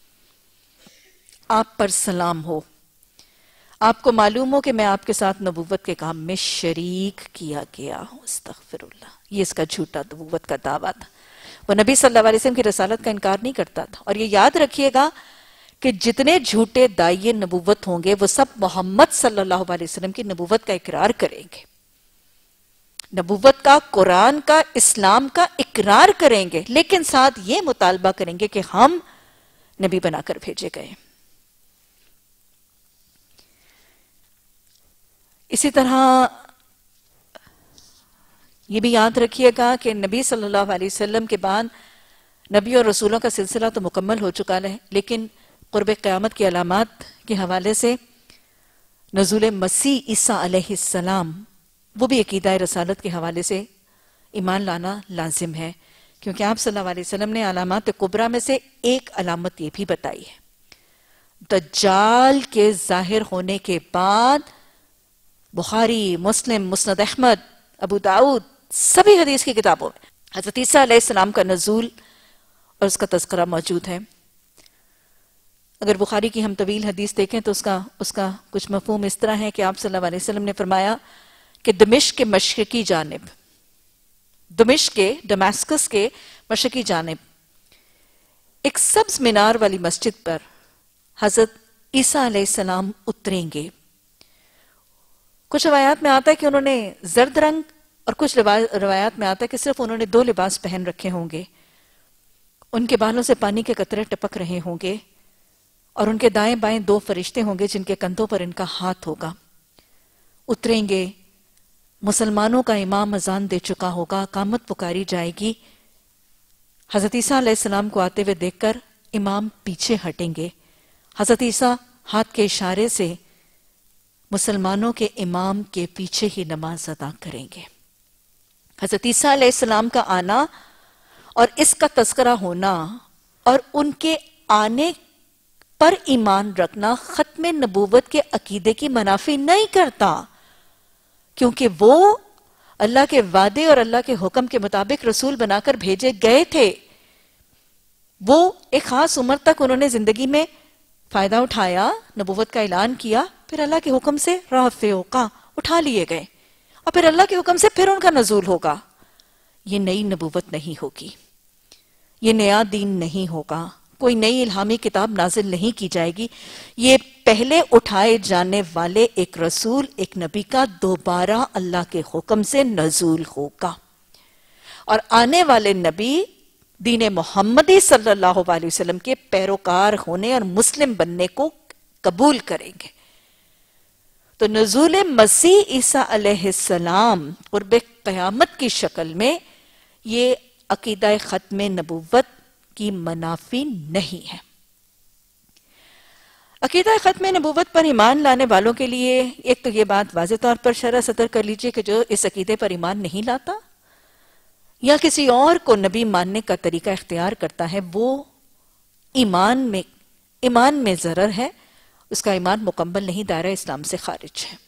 آپ پر سلام ہو، آپ کو معلوم ہو کہ میں آپ کے ساتھ نبوت کے کام میں شریک کیا گیا ہوں. استغفر اللہ، یہ اس کا جھوٹا نبوت کا دعویٰ تھا. وہ نبی صلی اللہ علیہ وسلم کی رسالت کا انکار نہیں کرتا تھا. اور یہ یاد رکھیے گا کہ جتنے جھوٹے داعیے نبوت ہوں گے وہ سب محمد صلی اللہ علیہ وسلم کی نبوت کا اقرار کریں گے، نبوت کا، قرآن کا، اسلام کا اقرار کریں گے، لیکن ساتھ یہ مطالبہ کریں گے کہ ہم نبی بنا کر بھیجے گئے. اسی طرح یہ بھی یاد رکھیے گا کہ نبی صلی اللہ علیہ وسلم کے بعد نبی اور رسولوں کا سلسلہ تو مکمل ہو چکا ہے، لیکن قرب قیامت کی علامات کے حوالے سے نزول مسیح عیسیٰ علیہ السلام، وہ بھی عقیدہ رسالت کے حوالے سے ایمان لانا لازم ہے، کیونکہ آپ صلی اللہ علیہ وسلم نے علامات کبریٰ میں سے ایک علامت یہ بھی بتائی ہے. دجال کے ظاہر ہونے کے بعد بخاری، مسلم، مسند احمد، ابو داؤد، سبھی حدیث کی کتابوں میں حضرت عیسیٰ علیہ السلام کا نزول اور اس کا تذکرہ موجود ہے. اگر بخاری کی ہم طویل حدیث دیکھیں تو اس کا اس کا کچھ مفہوم اس طرح ہے کہ آپ صلی اللہ علیہ وسلم نے فرمایا کہ دمشق کے مشرقی جانب، دمشق کے ڈماسکس کے مشرقی جانب ایک سبز مینار والی مسجد پر حضرت عیسیٰ علیہ السلام اتریں گے. کچھ روایات میں آتا ہے کہ انہوں نے زرد رنگ اور کچھ روایات میں آتا ہے کہ صرف انہوں نے دو لباس پہن رکھے ہوں گے. ان کے بالوں سے پانی کے قطرے ٹپک رہے ہوں گے اور ان کے دائیں بائیں دو فرشتے ہوں گے جن کے کندھوں پر ان کا ہاتھ ہوگا. اتریں گے، مسلمانوں کا امام اذان دے چکا ہوگا، اقامت پکاری جائے گی. حضرت عیسیٰ علیہ السلام کو آتے ہوئے دیکھ کر امام پیچھے ہٹیں گے. حضرت عیسیٰ ہاتھ کے اشارے سے مسلمانوں کے امام کے پیچھے ہی نماز ادا کریں گے. حضرت عیسیٰ علیہ السلام کا آنا اور اس کا تذکرہ ہونا اور ان کے آنے پر ایمان رکھنا ختم نبوت کے عقیدے کی منافی نہیں کرتا، کیونکہ وہ اللہ کے وعدے اور اللہ کے حکم کے مطابق رسول بنا کر بھیجے گئے تھے۔ وہ ایک خاص عمر تک انہوں نے زندگی میں فائدہ اٹھایا، نبوت کا اعلان کیا، پھر اللہ کے حکم سے رافعوقا اٹھا لیے گئے، اور پھر اللہ کے حکم سے پھر ان کا نزول ہوگا۔ یہ نئی نبوت نہیں ہوگی، یہ نیا دین نہیں ہوگا، کوئی نئی الہامی کتاب نازل نہیں کی جائے گی، یہ پہلے اٹھائے جانے والے ایک رسول، ایک نبی کا دوبارہ اللہ کے حکم سے نزول ہوگا، اور آنے والے نبی دین محمدی صلی اللہ علیہ وسلم کے پیروکار ہونے اور مسلم بننے کو قبول کریں گے۔ تو نزول مسیح عیسیٰ علیہ السلام قرب قیامت کی شکل میں یہ عقیدہ ختم نبوت کی منافی نہیں ہے۔ عقیدہ ختم نبوت پر ایمان لانے والوں کے لیے ایک تو یہ بات واضح طور پر شرح صدر کر لیجئے کہ جو اس عقیدے پر ایمان نہیں لاتا یا کسی اور کو نبی ماننے کا طریقہ اختیار کرتا ہے، وہ ایمان میں ایمان میں ضرر ہے، اس کا ایمان مکمل نہیں، دائرہ اسلام سے خارج ہے۔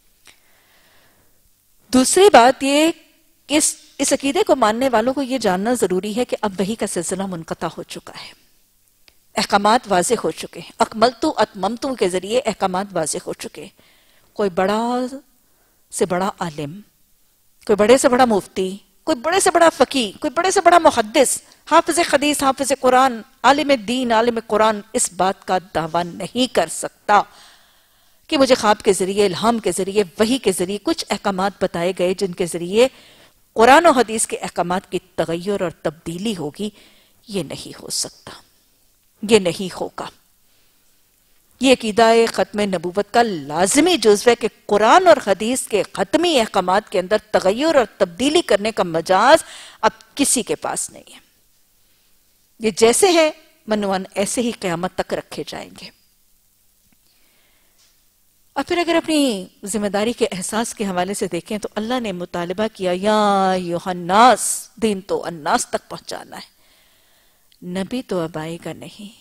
دوسری بات یہ کہ اس, اس عقیدے کو ماننے والوں کو یہ جاننا ضروری ہے کہ اب وحی کا سلسلہ منقطع ہو چکا ہے، احکامات واضح ہو چکے ہیں، اکملتو اتممتو کے ذریعے احکامات واضح ہو چکے ہیں۔ کوئی بڑا سے بڑا عالم، کوئی بڑے سے بڑا مفتی، کوئی بڑے سے بڑا فقیہ، کوئی بڑے سے بڑا محدث، حافظ حدیث، حافظ قرآن، عالم دین، عالم قرآن اس بات کا دعویٰ نہیں کر سکتا کہ مجھے خواب کے ذریعے، الہام کے ذریعے، وحی کے ذریعے کچھ احکامات بتائے گئے جن کے ذریعے قرآن و حدیث کے احکامات کی تغیر اور تبدیلی ہوگی۔ یہ نہیں ہو سکتا، یہ نہیں ہوگا۔ یہ عقیدہ ختم نبوت کا لازمی جزو ہے کہ قرآن اور حدیث کے ختمی احکامات کے اندر تغیر اور تبدیلی کرنے کا مجاز اب کسی کے پاس نہیں ہے۔ یہ جیسے ہیں منوان ایسے ہی قیامت تک رکھے جائیں گے۔ اور پھر اگر اپنی ذمہ داری کے احساس کے حوالے سے دیکھیں تو اللہ نے مطالبہ کیا، یا ایھا الناس، دین تو الناس تک پہنچانا ہے، نبی تو اب آئے گا نہیں،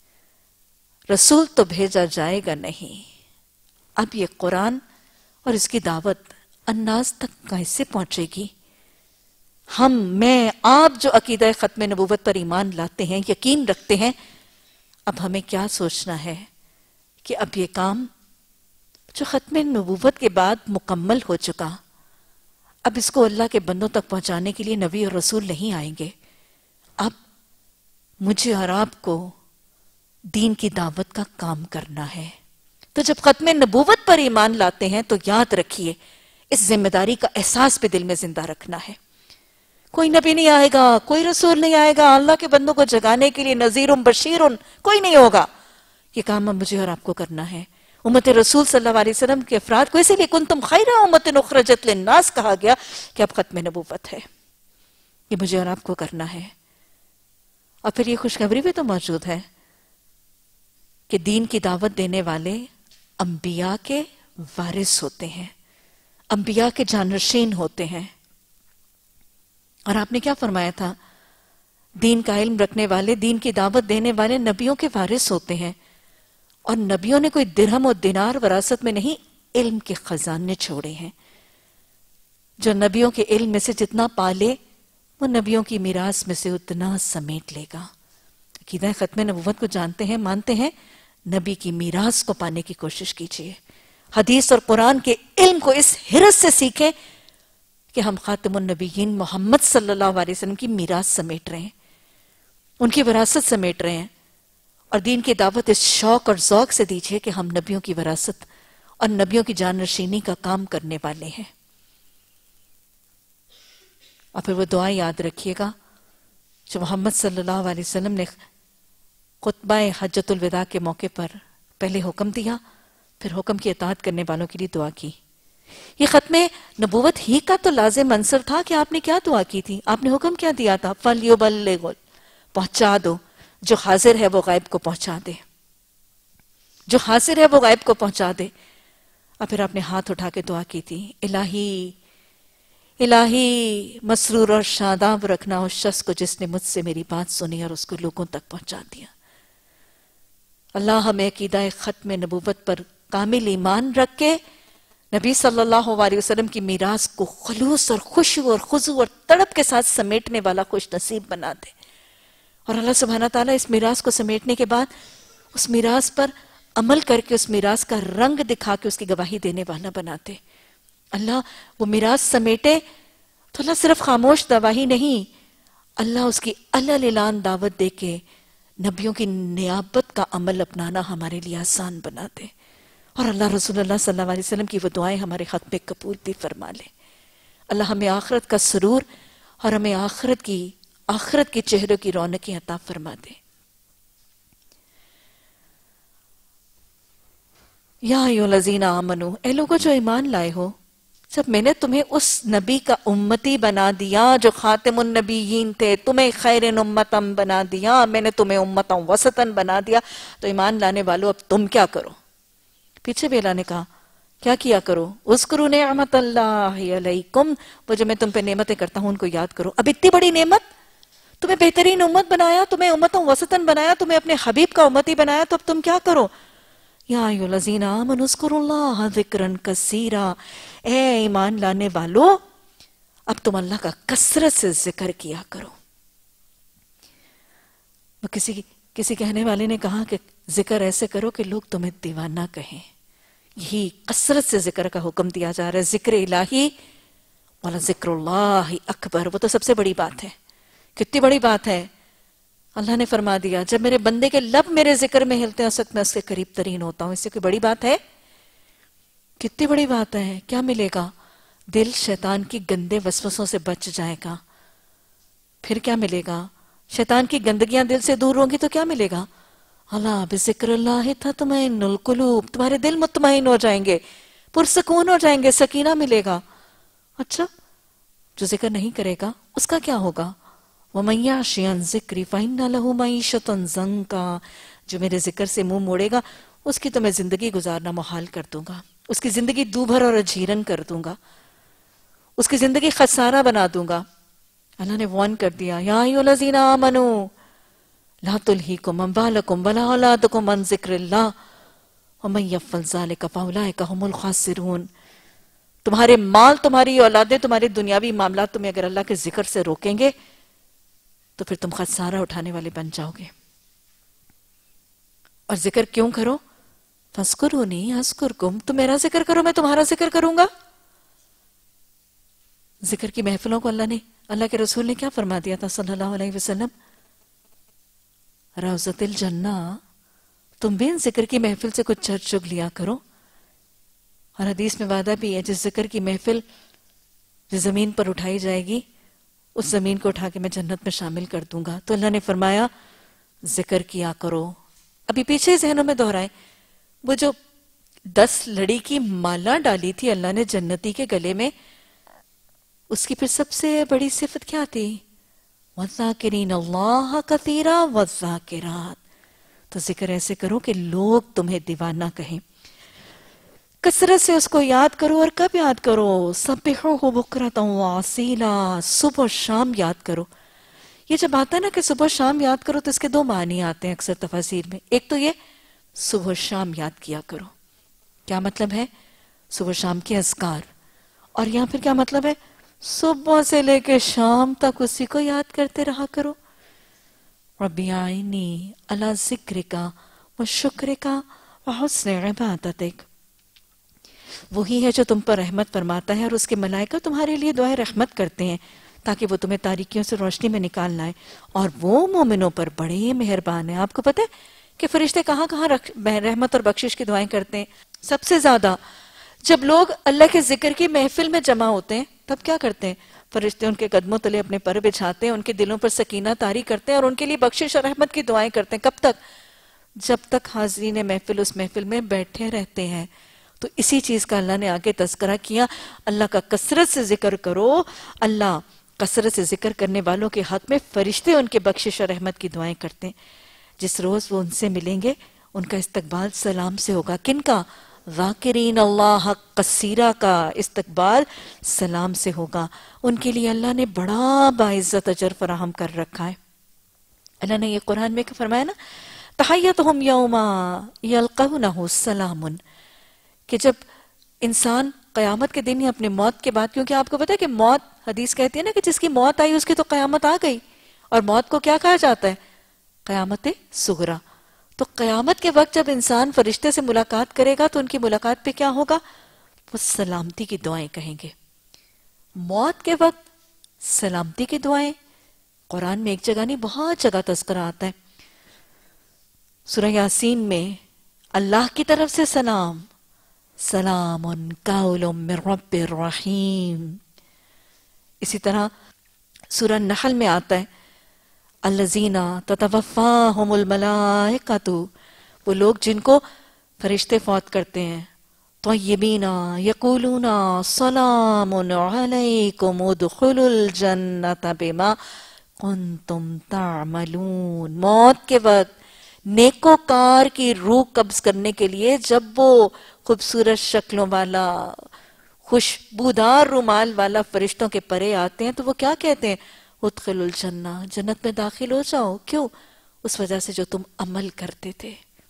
رسول تو بھیجا جائے گا نہیں، اب یہ قرآن اور اس کی دعوت الناس تک کیسے پہنچے گی؟ ہم، میں، آپ جو عقیدہ ختم نبوت پر ایمان لاتے ہیں، یقین رکھتے ہیں، اب ہمیں کیا سوچنا ہے کہ اب یہ کام جو ختم نبوت کے بعد مکمل ہو چکا، اب اس کو اللہ کے بندوں تک پہنچانے کے لیے نبی اور رسول نہیں آئیں گے، اب مجھے اور آپ کو دین کی دعوت کا کام کرنا ہے۔ تو جب ختم نبوت پر ایمان لاتے ہیں تو یاد رکھیے، اس ذمہ داری کا احساس بھی دل میں زندہ رکھنا ہے۔ کوئی نبی نہیں آئے گا، کوئی رسول نہیں آئے گا، اللہ کے بندوں کو جگانے کے لیے نذیر بشیر کوئی نہیں ہوگا، یہ کام اب مجھے اور آپ کو کرنا ہے۔ امت رسول صلی اللہ علیہ وسلم کے افراد کو اسی لیے کنتم خیر امت اخرجت للناس کہا گیا کہ اب ختم نبوت ہے، یہ مجھے اور آپ کو کرنا ہے۔ اور پھر یہ خوشخبری بھی تو موجود ہے کہ دین کی دعوت دینے والے انبیاء کے وارث ہوتے ہیں، انبیاء کے جانشین ہوتے ہیں۔ اور آپ نے کیا فرمایا تھا؟ دین کا علم رکھنے والے، دین کی دعوت دینے والے نبیوں کے وارث ہوتے ہیں، اور نبیوں نے کوئی درہم و دینار وراثت میں نہیں، علم کے خزانے چھوڑے ہیں۔ جو نبیوں کے علم میں سے جتنا پالے، وہ نبیوں کی میراث میں سے اتنا سمیٹ لے گا۔ عقیدہ ختم نبوت کو جانتے ہیں، مانتے ہیں، نبی کی میراث کو پانے کی کوشش کیجیے، حدیث اور قرآن کے علم کو اس حرص سے سیکھیں کہ ہم خاتم النبیین محمد صلی اللہ علیہ وسلم کی میراث سمیٹ رہے ہیں، ان کی وراثت سمیٹ رہے ہیں، اور دین کی دعوت اس شوق اور ذوق سے دیجیے کہ ہم نبیوں کی وراثت اور نبیوں کی جانشینی کا کام کرنے والے ہیں۔ اور پھر وہ دعا یاد رکھیے گا جو محمد صلی اللہ علیہ وسلم نے خطبہ حجۃ الوداع کے موقع پر پہلے حکم دیا، پھر حکم کی اطاعت کرنے والوں کے لیے دعا کی۔ یہ ختم نبوت ہی کا تو لازم عنصر تھا کہ آپ نے کیا دعا کی تھی، آپ نے حکم کیا دیا تھا؟ فَلْيُبَلِّغْ، پہنچا دو، جو حاضر ہے وہ غائب کو پہنچا دے، جو حاضر ہے وہ غائب کو پہنچا دے۔ اور پھر آپ نے ہاتھ اٹھا کے دعا کی تھی، الہی الہی مسرور اور شاداب رکھنا اس شخص کو جس نے مجھ سے میری بات سنی اور اس کو لوگوں تک پہنچا دیا۔ اللہ ہمیں عقیدہ ختم نبوت پر کامل ایمان رکھ کے نبی صلی اللہ علیہ وسلم کی میراث کو خلوص اور خشوع اور خضوع اور تڑپ کے ساتھ سمیٹنے والا خوش نصیب بنا دے، اور اللہ سبحانہ تعالیٰ اس میراث کو سمیٹنے کے بعد اس میراث پر عمل کر کے اس میراث کا رنگ دکھا کے اس کی گواہی دینے والا بناتے۔ اللہ وہ میراث سمیٹے تو اللہ صرف خاموش گواہی نہیں، اللہ اس کی علل اعلان دعوت دے کے نبیوں کی نیابت کا عمل اپنانا ہمارے لیے آسان بنا دے، اور اللہ رسول اللہ صلی اللہ علیہ وسلم کی وہ دعائیں ہمارے حق میں قبول بھی فرما لے۔ اللہ ہمیں آخرت کا سرور اور ہمیں آخرت کی آخرت کے چہروں کی رونقیں عطا فرما دے۔ یا ایھا الذین آمنو، اے لوگوں جو ایمان لائے ہو، جب میں نے تمہیں اس نبی کا امتی بنا دیا جو خاتم النبیین تھے، تمہیں خیر امتم بنا دیا، میں نے تمہیں امتم وسطن بنا دیا، تو ایمان لانے والو اب تم کیا کرو؟ پیچھے بھی اللہ نے کہا کیا کیا کرو؟ اذکروا نعمت اللہ علیکم، وہ جو میں تم پہ نعمتیں کرتا ہوں ان کو یاد کرو۔ اب اتنی بڑی نعمت، تمہیں بہترین امت بنایا، تمہیں امتم وسطن بنایا، تمہیں اپنے حبیب کا امتی بنایا، تو اب تم کیا کرو؟ یا ایھا الذین آمنوا اذکروا اللہ ذکرا کثیرا، اے ایمان لانے والو اب تم اللہ کا کثرت سے ذکر کیا کرو۔ وہ کسی کسی کہنے والے نے کہا کہ ذکر ایسے کرو کہ لوگ تمہیں دیوانہ کہیں، یہی کثرت سے ذکر کا حکم دیا جا رہا ہے۔ ذکر الہی والا ذکر اللہ اکبر، وہ تو سب سے بڑی بات ہے۔ کتنی بڑی بات ہے، اللہ نے فرما دیا جب میرے بندے کے لب میرے ذکر میں ہلتے ہیں اس وقت میں اس کے قریب ترین ہوتا ہوں۔ اس سے کوئی بڑی بات ہے؟ کتنی بڑی بات ہے۔ کیا ملے گا؟ دل شیطان کی گندے وسوسوں سے بچ جائے گا۔ پھر کیا ملے گا؟ شیطان کی گندگیاں دل سے دور ہوں گی تو کیا ملے گا؟ اللہ بذکر اللہ تطمئن القلوب، تمہارے دل مطمئن ہو جائیں گے، پرسکون ہو جائیں گے، سکینہ ملے گا۔ اچھا جو ذکر نہیں کرے گا اس کا کیا ہوگا؟ وَمَن يَعْشِ عَن ذِكْرِي فَإِنَّ لَهُ مَعِيشَةً ضَنكًا، جو میرے ذکر سے منہ موڑے گا اس کی تو میں زندگی گزارنا محال کر دوں گا، اس کی زندگی دوبھر اور اجیرن کر دوں گا، اس کی زندگی خسارہ بنا دوں گا۔ اللہ نے وارن کر دیا یا ایھا الذین آمنوا لا تلہیکم اموالکم ولا اولادکم عن ذکر اللہ ومن یفعل ذلک فاولئک ھم الخاسرون۔ تمہارے مال، تمہاری اولادیں، تمہارے دنیاوی معاملات تمہیں اگر اللہ کے ذکر سے روکیں گے تو پھر تم خسارہ اٹھانے والے بن جاؤ گے۔ اور ذکر کیوں کرو؟ فاذکرونی اذکرکم، تم میرا ذکر کرو میں تمہارا ذکر کروں گا۔ ذکر کی محفلوں کو اللہ نے اللہ کے رسول نے کیا فرما دیا تھا صلی اللہ علیہ وسلم؟ روضۃ الجنہ، تم بھی ان ذکر کی محفل سے کچھ چر چگ لیا کرو۔ اور حدیث میں وعدہ بھی ہے جس ذکر کی محفل جس زمین پر اٹھائی جائے گی اس زمین کو اٹھا کے میں جنت میں شامل کر دوں گا۔ تو اللہ نے فرمایا ذکر کیا کرو۔ ابھی پیچھے ذہنوں میں دہرائیں، وہ جو دس لڑی کی مالا ڈالی تھی اللہ نے جنتی کے گلے میں، اس کی پھر سب سے بڑی صفت کیا تھی؟ وَالذَّاكِرِينَ اللَّهَ كَثِيرًا وَالذَّاكِرَاتِ، تو ذکر ایسے کرو کہ لوگ تمہیں دیوانہ کہیں۔ کثرت سے اس کو یاد کرو، اور کب یاد کرو؟ سبحوہ بکرۃ وَاصیلا، صبح و شام یاد کرو۔ یہ جب آتا ہے نا کہ صبح و شام یاد کرو تو اس کے دو معنی آتے ہیں اکثر تفاسیر میں۔ ایک تو یہ صبح و شام یاد کیا کرو، کیا مطلب ہے؟ صبح و شام کے اذکار۔ اور یہاں پھر کیا مطلب ہے؟ صبح سے لے کے شام تک اسی کو یاد کرتے رہا کرو۔ ربی اعنی علی ذکرک و شکرک و حسن عبادتک، وہی ہے جو تم پر رحمت فرماتا ہے اور اس کے ملائکہ تمہارے لیے دعائیں رحمت کرتے ہیں تاکہ وہ تمہیں تاریکیوں سے روشنی میں نکال لائیں، اور وہ مومنوں پر بڑے مہربان ہیں۔ آپ کو پتہ ہے کہ فرشتے کہاں کہاں رحمت اور بخشش کی دعائیں کرتے ہیں؟ سب سے زیادہ جب لوگ اللہ کے ذکر کی محفل میں جمع ہوتے ہیں تب کیا کرتے ہیں؟ فرشتے ان کے قدموں تلے اپنے پر بچھاتے ہیں، ان کے دلوں پر سکینہ طاری کرتے ہیں اور ان کے لیے بخشش اور رحمت کی دعائیں کرتے ہیں۔ کب تک؟ جب تک حاضرین محفل اس محفل میں بیٹھے رہتے ہیں۔ تو اسی چیز کا اللہ نے آگے تذکرہ کیا، اللہ کا کثرت سے ذکر کرو۔ اللہ کثرت سے ذکر کرنے والوں کے حق میں فرشتے ان کے بخشش اور رحمت کی دعائیں کرتے ہیں۔ جس روز وہ ان سے ملیں گے ان کا استقبال سلام سے ہوگا۔ کن کا؟ ذاکرین اللہ کثیرہ کا استقبال سلام سے ہوگا. ان کے لیے اللہ نے بڑا باعزت اجر فراہم کر رکھا ہے. اللہ نے یہ قرآن میں فرمایا نا تحیتہم یوم یلقونہ سلام، کہ جب انسان قیامت کے دن ہی اپنے موت کے بعد، کیونکہ آپ کو پتا ہے کہ موت، حدیث کہتی ہے نا کہ جس کی موت آئی اس کی تو قیامت آ گئی، اور موت کو کیا کہا جاتا ہے؟ قیامت صغریٰ. تو قیامت کے وقت جب انسان فرشتے سے ملاقات کرے گا تو ان کی ملاقات پہ کیا ہوگا؟ وہ سلامتی کی دعائیں کہیں گے. موت کے وقت سلامتی کی دعائیں قرآن میں ایک جگہ نہیں بہت جگہ تذکرہ آتا ہے. سورہ یاسین میں اللہ کی طرف سے سلام، سلام قول من رب الرحیم. اسی طرح سورہ نحل میں آتا ہے الذین تتوفاہم الملائکۃ، وہ لوگ جن کو فرشتے فوت کرتے ہیں، طیبین یقولون سلام علیکم ادخلوا الجنۃ بما کنتم تعملون. موت کے وقت نیکوکار کی روح قبض کرنے کے لیے جب وہ خوبصورت شکلوں والا خوشبودار رومال والا فرشتوں کے پرے آتے ہیں تو وہ کیا کہتے ہیں؟ ادخلوا الجنہ، جنت میں داخل ہو جاؤ. کیوں؟ اس وجہ سے جو تم عمل کرتے تھے.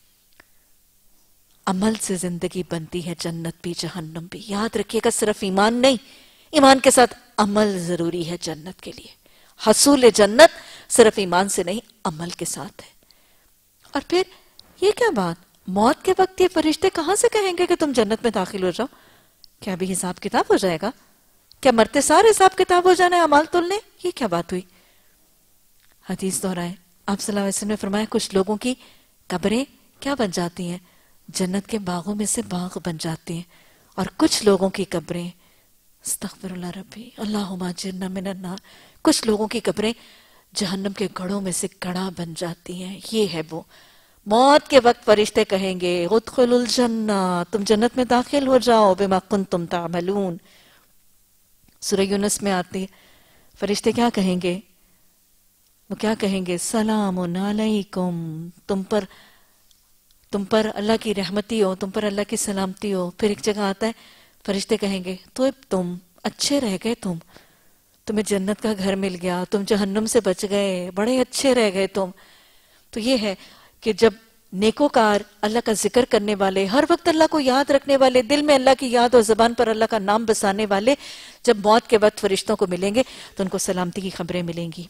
عمل سے زندگی بنتی ہے، جنت بھی جہنم بھی. یاد رکھیے گا صرف ایمان نہیں، ایمان کے ساتھ عمل ضروری ہے جنت کے لیے. حصول جنت صرف ایمان سے نہیں، عمل کے ساتھ ہے. اور پھر یہ کیا بات، موت کے وقت یہ فرشتے کہاں سے کہیں گے کہ تم جنت میں داخل ہو جاؤ؟ کیا ابھی حساب کتاب ہو جائے گا؟ کیا مرتے سارے حساب کتاب ہو جانا ہے اعمال تولنے؟ یہ کیا بات ہوئی؟ حدیث دہرائے آپ صلی اللہ علیہ وسلم نے فرمایا کچھ لوگوں کی قبریں کیا بن جاتی ہیں؟ جنت کے باغوں میں سے باغ بن جاتے ہیں. اور کچھ لوگوں کی قبریں، استغفر اللہ ربی اللہم اجرنا من النار، کچھ لوگوں کی قبریں جہنم کے گڑھوں میں سے گڑھا بن جاتی ہیں. یہ ہے وہ موت کے وقت فرشتے کہیں گے ادخلوا الجنہ، تم جنت میں داخل ہو جاؤ، بما کنتم تعملون. سورہ یونس میں آتی ہے فرشتے کیا کہیں گے؟ وہ کیا کہیں گے؟ سلام علیکم، تم پر تم پر اللہ کی رحمتی ہو، تم پر اللہ کی سلامتی ہو. پھر ایک جگہ آتا ہے فرشتے کہیں گے تو اب تم اچھے رہ گئے، تم تمہیں جنت کا گھر مل گیا، تم جہنم سے بچ گئے، بڑے اچھے رہ گئے تم. تو یہ ہے کہ جب نیکوکار اللہ کا ذکر کرنے والے، ہر وقت اللہ کو یاد رکھنے والے، دل میں اللہ کی یاد اور زبان پر اللہ کا نام بسانے والے جب موت کے وقت فرشتوں کو ملیں گے تو ان کو سلامتی کی خبریں ملیں گی.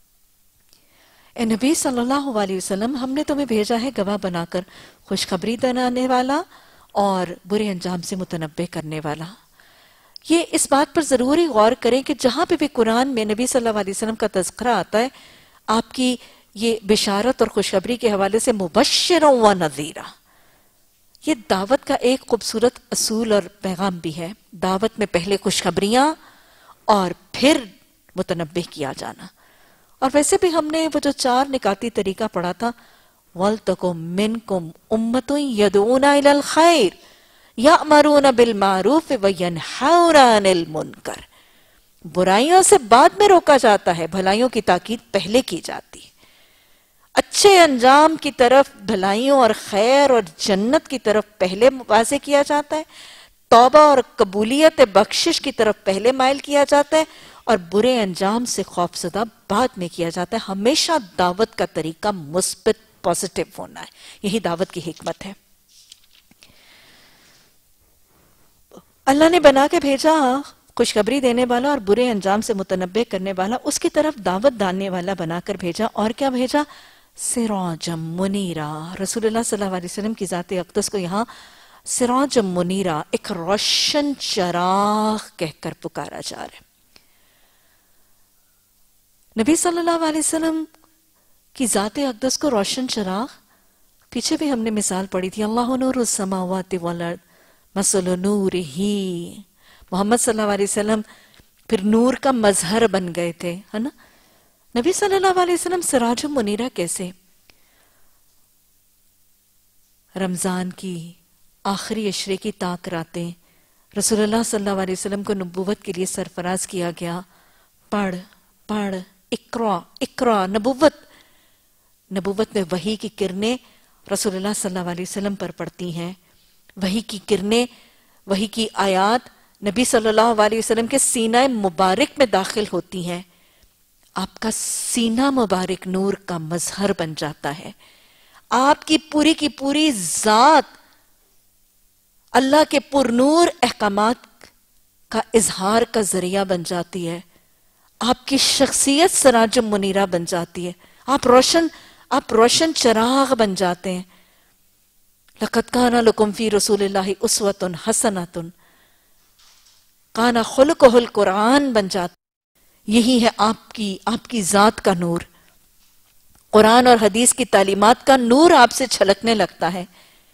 اے نبی صلی اللہ علیہ وسلم، ہم نے تمہیں بھیجا ہے گواہ بنا کر، خوشخبری دلانے والا اور برے انجام سے متنبہ کرنے والا. یہ اس بات پر ضروری غور کریں کہ جہاں پہ بھی قرآن میں نبی صلی اللہ علیہ وسلم کا تذکرہ آتا ہے، آپ کی یہ بشارت اور خوشخبری کے حوالے سے مبشرا و نذیرا، یہ دعوت کا ایک خوبصورت اصول اور پیغام بھی ہے. دعوت میں پہلے خوشخبریاں اور پھر متنبہ کیا جانا. اور ویسے بھی ہم نے وہ جو چار نکاتی طریقہ پڑھا تھا، وَلْتَكُمْ مِنْكُمْ أُمَّةٌ يَدْعُونَ إِلَى الْخَيْرِ يَأْمَرُونَ بِالْمَعْرُوفِ وَيَنْهَوْنَ عَنِ الْمُنْكَرِ. برائیوں سے بعد میں روکا جاتا ہے، بھلائیوں کی تاکید پہلے کی جاتی ہے. اچھے انجام کی طرف، بھلائیوں اور خیر اور جنت کی طرف پہلے واضح کیا جاتا ہے، توبہ اور قبولیت بخشش کی طرف پہلے مائل کیا جاتا ہے، اور برے انجام سے خوف زدہ بعد میں کیا جاتا ہے. ہمیشہ دعوت کا طریقہ مثبت پازیٹیو ہونا ہے، یہی دعوت کی حکمت ہے. اللہ نے بنا کے بھیجا خوشخبری دینے والا اور برے انجام سے متنبہ کرنے والا، اس کی طرف دعوت ڈالنے والا بنا کر بھیجا. اور کیا بھیجا؟ سراجم منیرا. رسول اللہ صلی اللہ علیہ وسلم کی ذات اقدس کو یہاں سراجم منیرا، ایک روشن چراغ کہہ کر پکارا جا رہا ہے. نبی صلی اللہ علیہ وسلم کی ذات اقدس کو روشن چراغ، پیچھے بھی ہم نے مثال پڑھی تھی، اللہ نور السماوات والارض مثل نورہ. محمد صلی اللہ علیہ وسلم پھر نور کا مظہر بن گئے تھے، ہے نا. نبی صلی اللہ علیہ وسلم سراج منیرہ کیسے؟ رمضان کی آخری عشرے کی تاک راتیں رسول اللہ صلی اللہ علیہ وسلم کو نبوت کے لیے سرفراز کیا گیا. پڑھ پڑھ اقرا اقرا، نبوت نبوت میں وحی کی کرنیں رسول اللہ صلی اللہ علیہ وسلم پر پڑتی ہیں. وحی کی کرنیں، وحی کی آیات نبی صلی اللہ علیہ وسلم کے سینہ مبارک میں داخل ہوتی ہیں، آپ کا سینہ مبارک نور کا مظہر بن جاتا ہے، آپ کی پوری کی پوری ذات اللہ کے پر نور احکامات کا اظہار کا ذریعہ بن جاتی ہے، آپ کی شخصیت سراج منیرہ بن جاتی ہے، آپ روشن آپ روشن چراغ بن جاتے ہیں۔ لَقَدْ كَانَ لَكُمْ فِي رَسُولِ اللَّهِ أُسْوَةٌ حَسَنَةٌ، کانا خلقہ القرآن بن جاتا، یہی ہے آپ کی آپ کی ذات کا نور، قرآن اور حدیث کی تعلیمات کا نور آپ سے چھلکنے لگتا ہے،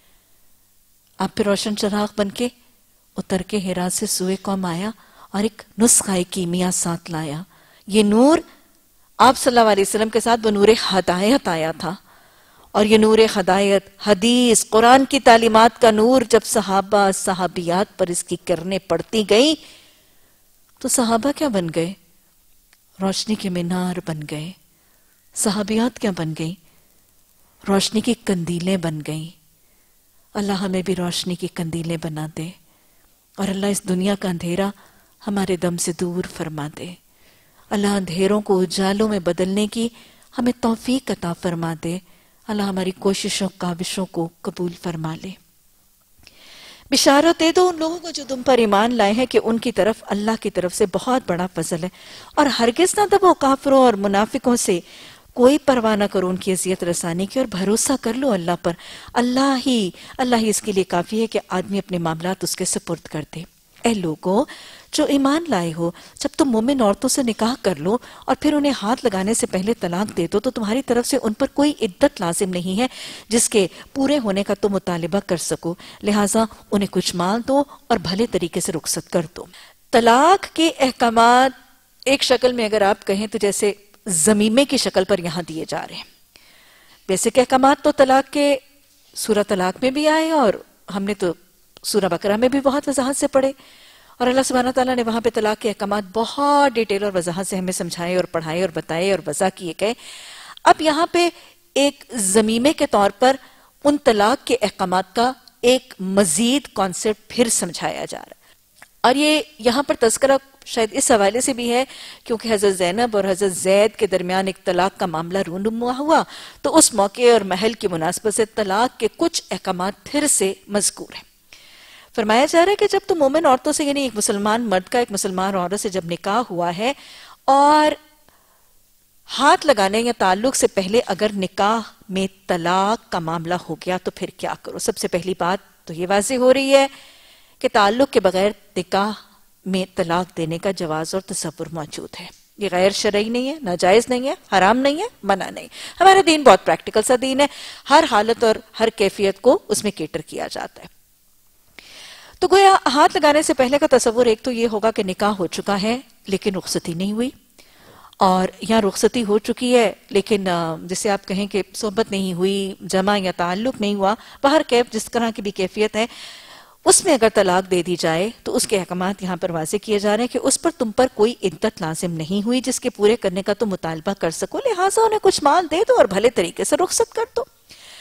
آپ پہ روشن چراغ بن کے اتر کے ہرا سے سوئے قوم آیا اور ایک نسخہ کیمیا ساتھ لایا۔ یہ نور آپ صلی اللہ علیہ وسلم کے ساتھ وہ نور ہدایت آیا تھا، اور یہ نور ہدایت حدیث قرآن کی تعلیمات کا نور جب صحابہ صحابیات پر اس کی کرنیں پڑتی گئیں تو صحابہ کیا بن گئے؟ روشنی کے مینار بن گئے۔ صحابیات کیا بن گئیں؟ روشنی کی قندیلیں بن گئیں۔ اللہ ہمیں بھی روشنی کی قندیلیں بنا دے، اور اللہ اس دنیا کا اندھیرا ہمارے دم سے دور فرما دے۔ اللہ اندھیروں کو اجالوں میں بدلنے کی ہمیں توفیق عطا فرما دے۔ اللہ ہماری کوششوں کاوشوں کو قبول فرما لے۔ بشارت دے دو ان لوگوں کو جو تم پر ایمان لائے ہیں کہ ان کی طرف اللہ کی طرف سے بہت بڑا فضل ہے، اور ہرگز نہ دبو کافروں اور منافقوں سے، کوئی پرواہ نہ کرو ان کی اذیت رسانی کی، اور بھروسہ کر لو اللہ پر۔ اللہ ہی اللہ ہی اس کے لیے کافی ہے کہ آدمی اپنے معاملات اس کے سپرد کر دے۔ اے لوگوں جو ایمان لائے ہو، جب تم مومن عورتوں سے نکاح کر لو اور پھر انہیں ہاتھ لگانے سے پہلے طلاق دے دو تو تمہاری طرف سے ان پر کوئی عدت لازم نہیں ہے جس کے پورے ہونے کا تم مطالبہ کر سکو، لہٰذا انہیں کچھ مال دو اور بھلے طریقے سے رخصت کر دو۔ طلاق کے احکامات ایک شکل میں اگر آپ کہیں تو جیسے زمیمے کی شکل پر یہاں دیے جا رہے ہیں۔ بیسک احکامات تو طلاق کے سورہ طلاق میں بھی آئے، اور ہم نے تو سورہ بقرہ میں بھی بہت وضاحت سے پڑھے، اور اللہ سبحانہ تعالیٰ نے وہاں پہ طلاق کے احکامات بہت ڈیٹیل اور وضاحت سے ہمیں سمجھائے اور پڑھائے اور بتائے اور وضاح کیے گئے۔ اب یہاں پہ ایک زمیمے کے طور پر ان طلاق کے احکامات کا ایک مزید کانسیپٹ پھر سمجھایا جا رہا ہے، اور یہ یہاں پر تذکرہ شاید اس حوالے سے بھی ہے کیونکہ حضرت زینب اور حضرت زید کے درمیان ایک طلاق کا معاملہ رونما ہوا، تو اس موقع اور محل کی مناسبت سے طلاق کے کچھ احکامات پھر سے مذکور ہیں۔ فرمایا جا رہا ہے کہ جب تو مومن عورتوں سے، یعنی ایک مسلمان مرد کا ایک مسلمان عورت سے جب نکاح ہوا ہے اور ہاتھ لگانے یا تعلق سے پہلے اگر نکاح میں طلاق کا معاملہ ہو گیا تو پھر کیا کرو؟ سب سے پہلی بات تو یہ واضح ہو رہی ہے کہ تعلق کے بغیر نکاح میں طلاق دینے کا جواز اور تصور موجود ہے۔ یہ غیر شرعی نہیں ہے، ناجائز نہیں ہے، حرام نہیں ہے، منع نہیں۔ ہمارا دین بہت پریکٹیکل سا دین ہے، ہر حالت اور ہر کیفیت کو اس میں کیٹر کیا جاتا ہے۔ تو گویا ہاتھ لگانے سے پہلے کا تصور ایک تو یہ ہوگا کہ نکاح ہو چکا ہے لیکن رخصتی نہیں ہوئی، اور یہاں رخصتی ہو چکی ہے لیکن جسے آپ کہیں کہ صحبت نہیں ہوئی، جمع یا تعلق نہیں ہوا، باہر کیف جس طرح کی بھی کیفیت ہے، اس میں اگر طلاق دے دی جائے تو اس کے احکامات یہاں پر واضح کیے جا رہے ہیں کہ اس پر تم پر کوئی عدت لازم نہیں ہوئی جس کے پورے کرنے کا تم مطالبہ کر سکو، لہٰذا انہیں کچھ مال دے دو اور بھلے طریقے سے رخصت کر دو۔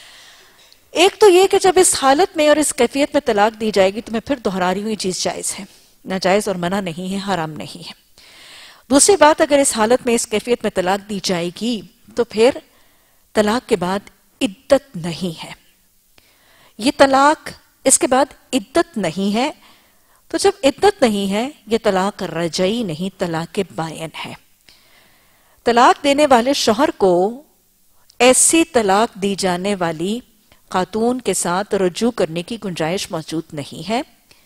ایک تو یہ کہ جب اس حالت میں اور اس کیفیت میں طلاق دی جائے گی تو میں پھر دہرا رہی ہوئی چیز جائز ہے، ناجائز اور منع نہیں ہے، حرام نہیں ہے۔ دوسری بات، اگر اس حالت میں اس کیفیت میں طلاق دی جائے گی تو پھر طلاق کے بعد عدت نہیں ہے، یہ طلاق اس کے بعد عدت نہیں ہے، تو جب عدت نہیں ہے یہ طلاق رجعی نہیں، طلاق بائن ہے۔ طلاق دینے والے شوہر کو ایسی طلاق دی جانے والی خاتون کے ساتھ رجوع کرنے کی گنجائش موجود نہیں ہے،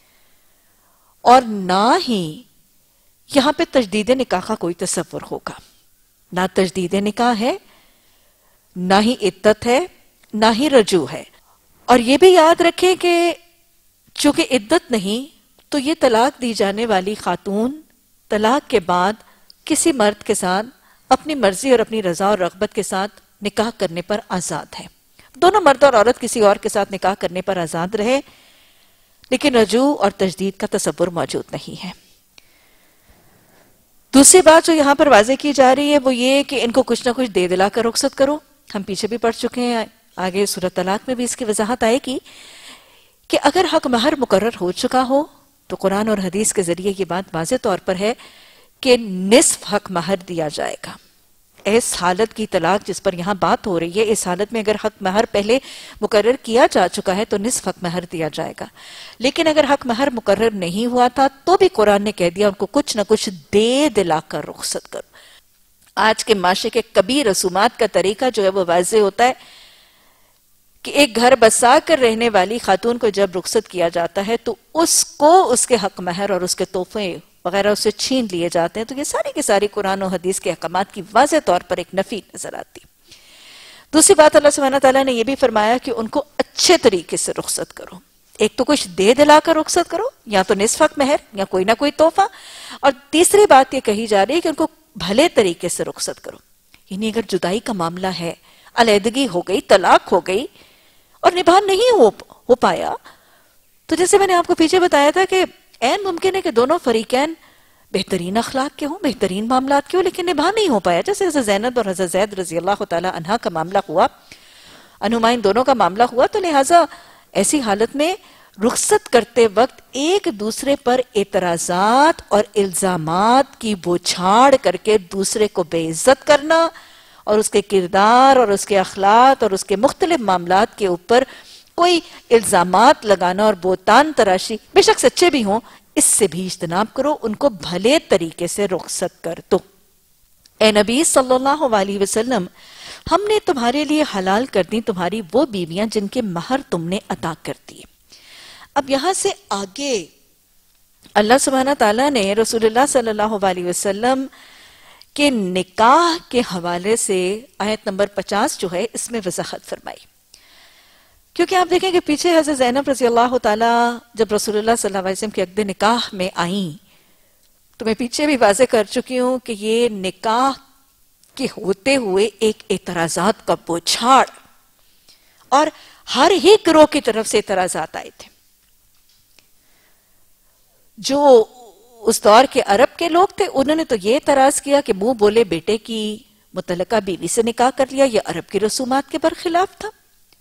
اور نہ ہی یہاں پہ تجدید نکاح کا کوئی تصور ہوگا، نہ تجدید نکاح ہے، نہ ہی عدت ہے، نہ ہی رجوع ہے۔ اور یہ بھی یاد رکھیں کہ چونکہ عدت نہیں تو یہ طلاق دی جانے والی خاتون طلاق کے بعد کسی مرد کے ساتھ اپنی مرضی اور اپنی رضا اور رغبت کے ساتھ نکاح کرنے پر آزاد ہے، دونوں مرد اور عورت کسی اور کے ساتھ نکاح کرنے پر آزاد رہے، لیکن رجوع اور تجدید کا تصور موجود نہیں ہے۔ دوسری بات جو یہاں پر واضح کی جا رہی ہے وہ یہ کہ ان کو کچھ نہ کچھ دے دلا کر رخصت کرو۔ ہم پیچھے بھی پڑھ چکے ہیں، آگے سورہ طلاق میں بھی اس کی وضاحت آئے گی کہ اگر حق مہر مقرر ہو چکا ہو تو قرآن اور حدیث کے ذریعے یہ بات واضح طور پر ہے کہ نصف حق مہر دیا جائے گا۔ اس حالت کی طلاق جس پر یہاں بات ہو رہی ہے، اس حالت میں اگر حق مہر پہلے مقرر کیا جا چکا ہے تو نصف حق مہر دیا جائے گا، لیکن اگر حق مہر مقرر نہیں ہوا تھا تو بھی قرآن نے کہہ دیا ان کو کچھ نہ کچھ دے دلا کر رخصت کرو۔ آج کے معاشرے کے کبھی رسومات کا طریقہ جو ہے وہ واضح ہوتا ہے کہ ایک گھر بسا کر رہنے والی خاتون کو جب رخصت کیا جاتا ہے تو اس کو اس کے حق مہر اور اس کے تحفے وغیرہ اسے چھین لیے جاتے ہیں، تو یہ ساری کی ساری قرآن و حدیث کے احکامات کی واضح طور پر ایک نفی نظر آتی۔ دوسری بات اللہ سبحانہ تعالیٰ نے یہ بھی فرمایا کہ ان کو اچھے طریقے سے رخصت کرو، ایک تو کچھ دے دلا کر رخصت کرو، یا تو نصف حق مہر یا کوئی نہ کوئی تحفہ، اور تیسری بات یہ کہی جا رہی ہے کہ ان کو بھلے طریقے سے رخصت کرو، یعنی اگر جدائی کا معاملہ ہے، علیحدگی ہو گئی، طلاق ہو گئی اور نبھا نہیں ہو, ہو پایا، تو جیسے میں نے آپ کو پیچھے بتایا تھا کہ این ممکن ہے کہ دونوں فریقین بہترین اخلاق کے ہوں، بہترین معاملات کے ہوں، لیکن نبھا نہیں ہو پایا، جیسے حضرت زینب اور حضرت زید رضی اللہ تعالی عنہ کا معاملہ ہوا، انہمائن دونوں کا معاملہ ہوا، تو لہٰذا ایسی حالت میں رخصت کرتے وقت ایک دوسرے پر اعتراضات اور الزامات کی بوچھاڑ کر کے دوسرے کو بے عزت کرنا اور اس کے کردار اور اس کے اخلاق اور اس کے مختلف معاملات کے اوپر کوئی الزامات لگانا اور بہتان تراشی، بے شک سچے بھی ہوں، اس سے بھی اجتناب کرو، ان کو بھلے طریقے سے رخصت کر دو۔ اے نبی صلی اللہ علیہ وسلم، ہم نے تمہارے لیے حلال کر دی تمہاری وہ بیویاں جن کے مہر تم نے عطا کر دیے۔ اب یہاں سے آگے اللہ سبحانہ تعالیٰ نے رسول اللہ صلی اللہ علیہ وسلم کے نکاح کے حوالے سے آیت نمبر پچاس جو ہے اس میں وضاحت فرمائی، کیونکہ آپ دیکھیں کہ پیچھے حضرت زینب رضی اللہ تعالیٰ جب رسول اللہ صلی اللہ علیہ وسلم کے عقد نکاح میں آئیں تو میں پیچھے بھی واضح کر چکی ہوں کہ یہ نکاح کے ہوتے ہوئے ایک اعتراضات کا بوچھاڑ اور ہر ہی گروہ کی طرف سے اعتراضات آئے تھے۔ جو اس دور کے عرب کے لوگ تھے انہوں نے تو یہ اعتراض کیا کہ منہ بولے بیٹے کی متعلقہ بیوی سے نکاح کر لیا، یہ عرب کی رسومات کے برخلاف تھا۔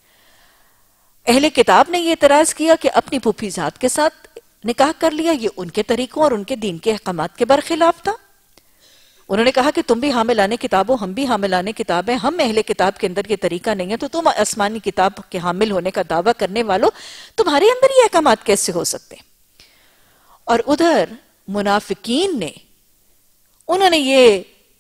اہل کتاب نے یہ اعتراض کیا کہ اپنی پھوپھی ذات کے ساتھ نکاح کر لیا، یہ ان کے طریقوں اور ان کے دین کے احکامات کے برخلاف تھا۔ انہوں نے کہا کہ تم بھی حاملان کتاب ہو، ہم بھی حاملان کتاب ہیں، ہم اہل کتاب کے اندر یہ طریقہ نہیں ہے، تو تم آسمانی کتاب کے حامل ہونے کا دعویٰ کرنے والوں تمہارے اندر یہ احکامات کیسے ہو سکتے ہیں؟ اور ادھر منافقین نے انہوں نے یہ